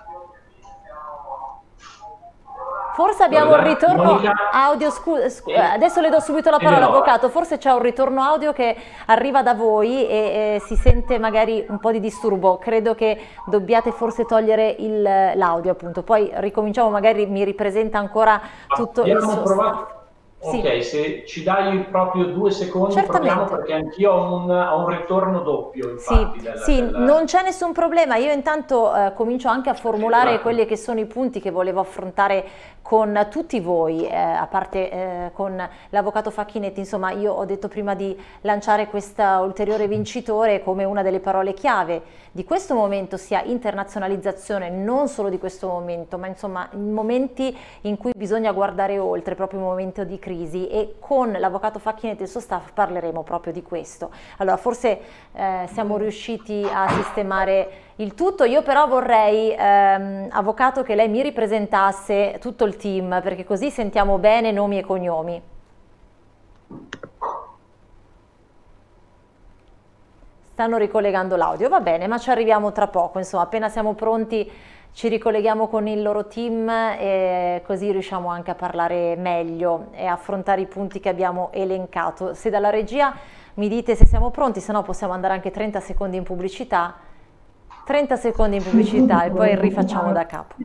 Forse abbiamo un ritorno audio, scu scu adesso le do subito la parola all'avvocato, forse c'è un ritorno audio che arriva da voi e, e si sente magari un po' di disturbo, credo che dobbiate forse togliere l'audio appunto, poi ricominciamo, magari mi ripresenta ancora tutto il suo provato. Ok, sì. Se ci dai proprio due secondi, certamente, proviamo, perché anch'io ho un, ho un ritorno doppio. Infatti, sì, della, sì della... non c'è nessun problema. Io intanto eh, comincio anche a formulare esatto. quelli che sono i punti che volevo affrontare con tutti voi, eh, a parte eh, con l'avvocato Facchinetti. Insomma, io ho detto prima di lanciare questa ulteriore vincitore come una delle parole chiave di questo momento sia internazionalizzazione, non solo di questo momento, ma insomma in momenti in cui bisogna guardare oltre, proprio in un momento di crisi, e con l'avvocato Facchinetti e il suo staff parleremo proprio di questo. Allora forse eh, siamo riusciti a sistemare il tutto, io però vorrei, ehm, avvocato, che lei mi ripresentasse tutto il team, perché così sentiamo bene nomi e cognomi. Stanno ricollegando l'audio, va bene, ma ci arriviamo tra poco, insomma appena siamo pronti ci ricolleghiamo con il loro team e così riusciamo anche a parlare meglio e affrontare i punti che abbiamo elencato. Se dalla regia mi dite se siamo pronti, se no possiamo andare anche trenta secondi in pubblicità, trenta secondi in pubblicità e poi rifacciamo da capo.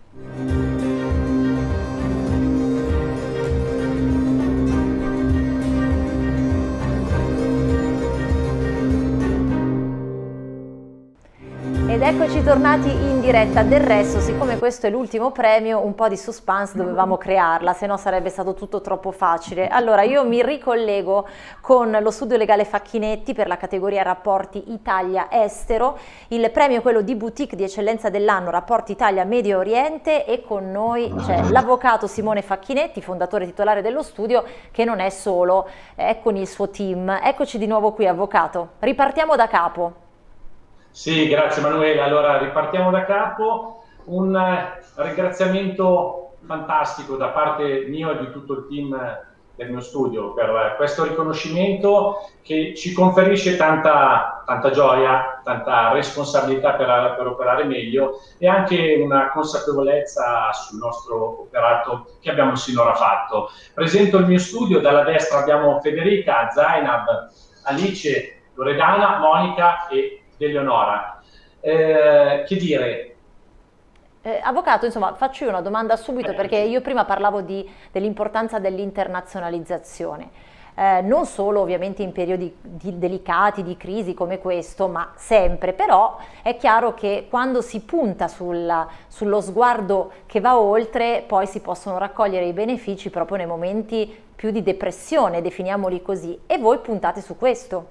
Ed eccoci tornati in diretta. Del resto, siccome questo è l'ultimo premio, un po' di suspense dovevamo crearla, se no sarebbe stato tutto troppo facile. Allora io mi ricollego con lo studio legale Facchinetti per la categoria Rapporti Italia-Estero. Il premio è quello di Boutique di Eccellenza dell'anno Rapporti Italia-Medio Oriente e con noi c'è l'avvocato Simone Facchinetti, fondatore titolare dello studio, che non è solo, è con il suo team. Eccoci di nuovo qui, avvocato. Ripartiamo da capo. Sì, grazie Manuela. Allora ripartiamo da capo. Un eh, ringraziamento fantastico da parte mio e di tutto il team del mio studio per questo riconoscimento che ci conferisce tanta, tanta gioia, tanta responsabilità per, per operare meglio e anche una consapevolezza sul nostro operato che abbiamo sinora fatto. Presento il mio studio, dalla destra abbiamo Federica, Zainab, Alice, Loredana, Monica e Eleonora. Eh, che dire? Eh, avvocato, insomma, faccio io una domanda subito perché io prima parlavo di, dell'importanza dell'internazionalizzazione, eh, non solo ovviamente in periodi di, delicati, di crisi come questo, ma sempre, però è chiaro che quando si punta sul, sullo sguardo che va oltre, poi si possono raccogliere i benefici proprio nei momenti più di depressione, definiamoli così, e voi puntate su questo.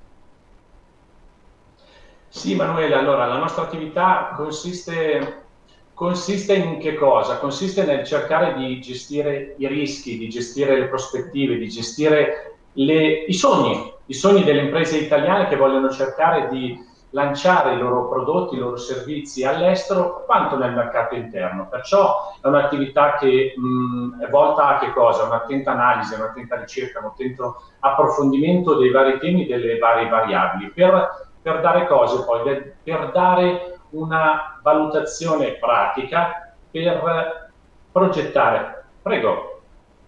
Sì, Manuela, allora la nostra attività consiste... Consiste in che cosa? Consiste nel cercare di gestire i rischi, di gestire le prospettive, di gestire le, i sogni, i sogni delle imprese italiane che vogliono cercare di lanciare i loro prodotti, i loro servizi all'estero quanto nel mercato interno. Perciò è un'attività che mh, è volta a che cosa? Un'attenta analisi, un'attenta ricerca, un attento approfondimento dei vari temi, delle varie variabili, per, per dare cose poi, per dare una valutazione pratica per progettare. Prego.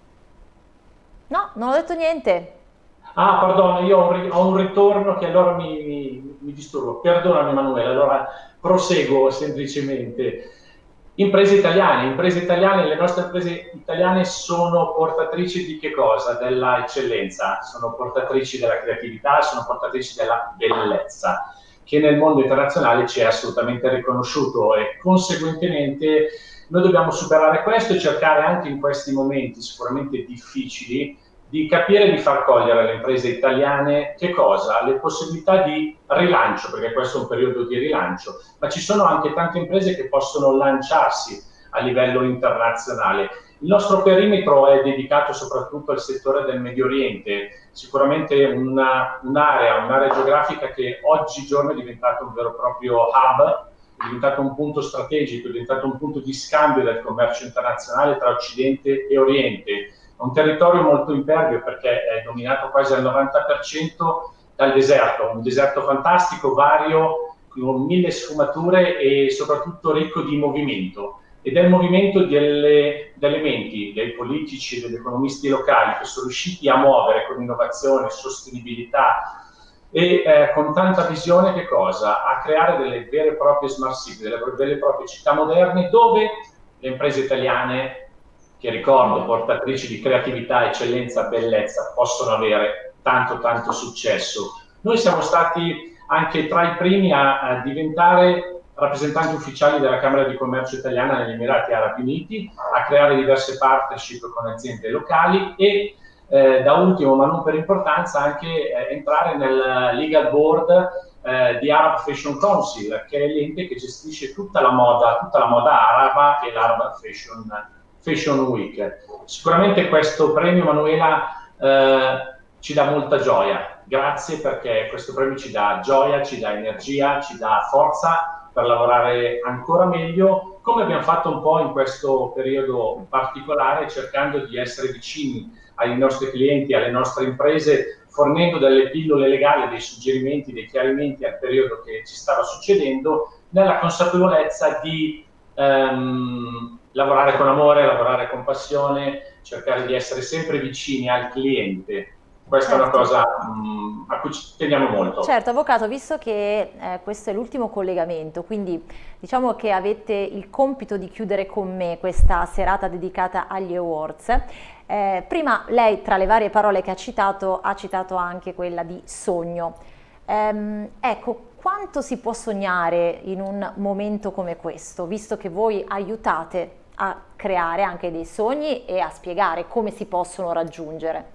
No, non ho detto niente. Ah, perdono, io ho un, ho un ritorno che allora mi, mi, mi disturbo. Perdonami Emanuele, allora proseguo semplicemente. Imprese italiane, imprese italiane, le nostre imprese italiane sono portatrici di che cosa? Della eccellenza, sono portatrici della creatività, sono portatrici della bellezza, che nel mondo internazionale ci è assolutamente riconosciuto e conseguentemente noi dobbiamo superare questo e cercare anche in questi momenti sicuramente difficili di capire e di far cogliere alle imprese italiane che cosa? Le possibilità di rilancio, perché questo è un periodo di rilancio, ma ci sono anche tante imprese che possono lanciarsi a livello internazionale. Il nostro perimetro è dedicato soprattutto al settore del Medio Oriente, sicuramente una, un'area, un'area geografica che oggigiorno è diventato un vero e proprio hub, è diventato un punto strategico, è diventato un punto di scambio del commercio internazionale tra Occidente e Oriente. È un territorio molto impervio perché è dominato quasi al novanta per cento dal deserto, un deserto fantastico, vario, con mille sfumature e soprattutto ricco di movimento. Ed è il movimento delle, delle menti, dei politici, degli economisti locali che sono riusciti a muovere con innovazione, sostenibilità e eh, con tanta visione che cosa? A creare delle vere e proprie smart city, delle vere e proprie città moderne dove le imprese italiane, che ricordo portatrici di creatività, eccellenza, bellezza, possono avere tanto tanto successo. Noi siamo stati anche tra i primi a, a diventare rappresentanti ufficiali della Camera di Commercio italiana negli Emirati Arabi Uniti, a creare diverse partnership con aziende locali e eh, da ultimo, ma non per importanza, anche eh, entrare nel legal board eh, di Arab Fashion Council, che è l'ente che gestisce tutta la moda, tutta la moda araba e l'Arab Fashion, Fashion Week. Sicuramente questo premio, Manuela, eh, ci dà molta gioia. Grazie, perché questo premio ci dà gioia, ci dà energia, ci dà forza per lavorare ancora meglio, come abbiamo fatto un po' in questo periodo particolare, cercando di essere vicini ai nostri clienti, alle nostre imprese, fornendo delle pillole legali, dei suggerimenti, dei chiarimenti al periodo che ci stava succedendo, nella consapevolezza di ehm, lavorare con amore, lavorare con passione, cercare di essere sempre vicini al cliente. Questa certo. È una cosa mh, a cui ci teniamo molto. Certo, avvocato, visto che eh, questo è l'ultimo collegamento, quindi diciamo che avete il compito di chiudere con me questa serata dedicata agli awards, eh, prima lei, tra le varie parole che ha citato, ha citato anche quella di sogno. Ehm, ecco, quanto si può sognare in un momento come questo, visto che voi aiutate a creare anche dei sogni e a spiegare come si possono raggiungere?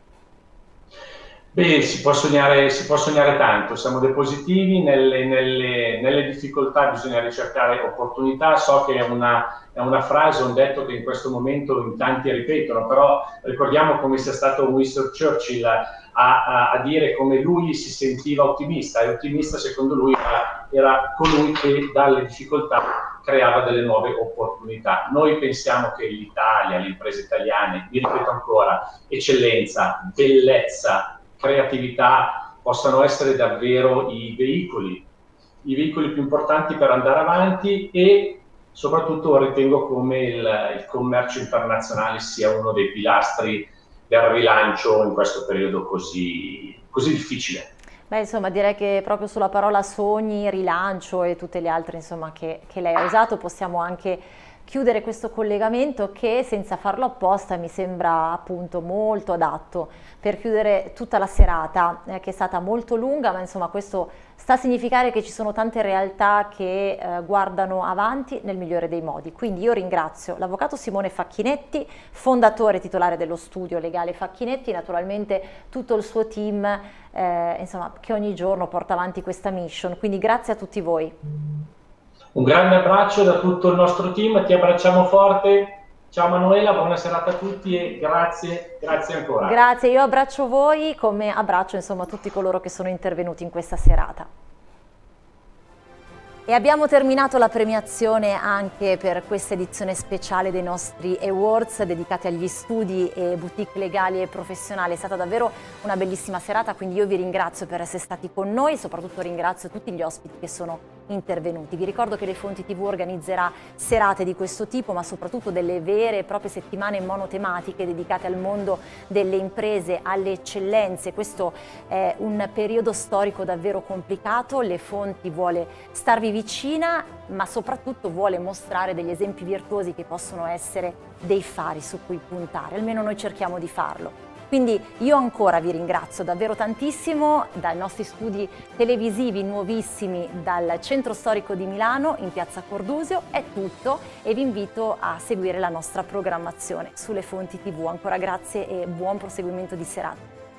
Beh, si può sognare, si può sognare tanto, siamo dei positivi, nelle, nelle, nelle difficoltà bisogna ricercare opportunità. So che è una, è una frase, un detto che in questo momento in tanti ripetono, però ricordiamo come sia stato Winston Churchill a, a, a dire come lui si sentiva ottimista, e ottimista secondo lui era, era colui che dalle difficoltà creava delle nuove opportunità. Noi pensiamo che l'Italia, le imprese italiane, vi ripeto ancora, eccellenza, bellezza, creatività possano essere davvero i veicoli, i veicoli più importanti per andare avanti, e soprattutto ritengo come il, il commercio internazionale sia uno dei pilastri del rilancio in questo periodo così, così difficile. Beh, insomma, direi che proprio sulla parola sogni, rilancio e tutte le altre, insomma, che, che lei ha usato possiamo anche chiudere questo collegamento, che senza farlo apposta mi sembra appunto molto adatto per chiudere tutta la serata, eh, che è stata molto lunga, ma insomma questo sta a significare che ci sono tante realtà che eh, guardano avanti nel migliore dei modi. Quindi io ringrazio l'avvocato Simone Facchinetti, fondatore titolare dello studio legale Facchinetti, naturalmente tutto il suo team, eh, insomma, che ogni giorno porta avanti questa mission. Quindi grazie a tutti voi. Un grande abbraccio da tutto il nostro team, ti abbracciamo forte. Ciao Manuela, buona serata a tutti e grazie, grazie ancora. Grazie, io abbraccio voi come abbraccio insomma tutti coloro che sono intervenuti in questa serata. E abbiamo terminato la premiazione anche per questa edizione speciale dei nostri awards dedicati agli studi e boutique legali e professionali. È stata davvero una bellissima serata, quindi io vi ringrazio per essere stati con noi, soprattutto ringrazio tutti gli ospiti che sono intervenuti. Vi ricordo che Le Fonti tivù organizzerà serate di questo tipo, ma soprattutto delle vere e proprie settimane monotematiche dedicate al mondo delle imprese, alle eccellenze. Questo è un periodo storico davvero complicato. Le Fonti vuole starvi vicina, ma soprattutto vuole mostrare degli esempi virtuosi che possono essere dei fari su cui puntare, almeno noi cerchiamo di farlo. Quindi io ancora vi ringrazio davvero tantissimo. Dai nostri studi televisivi nuovissimi dal centro storico di Milano in piazza Cordusio è tutto, e vi invito a seguire la nostra programmazione sulle Fonti tivù. Ancora grazie e buon proseguimento di serata.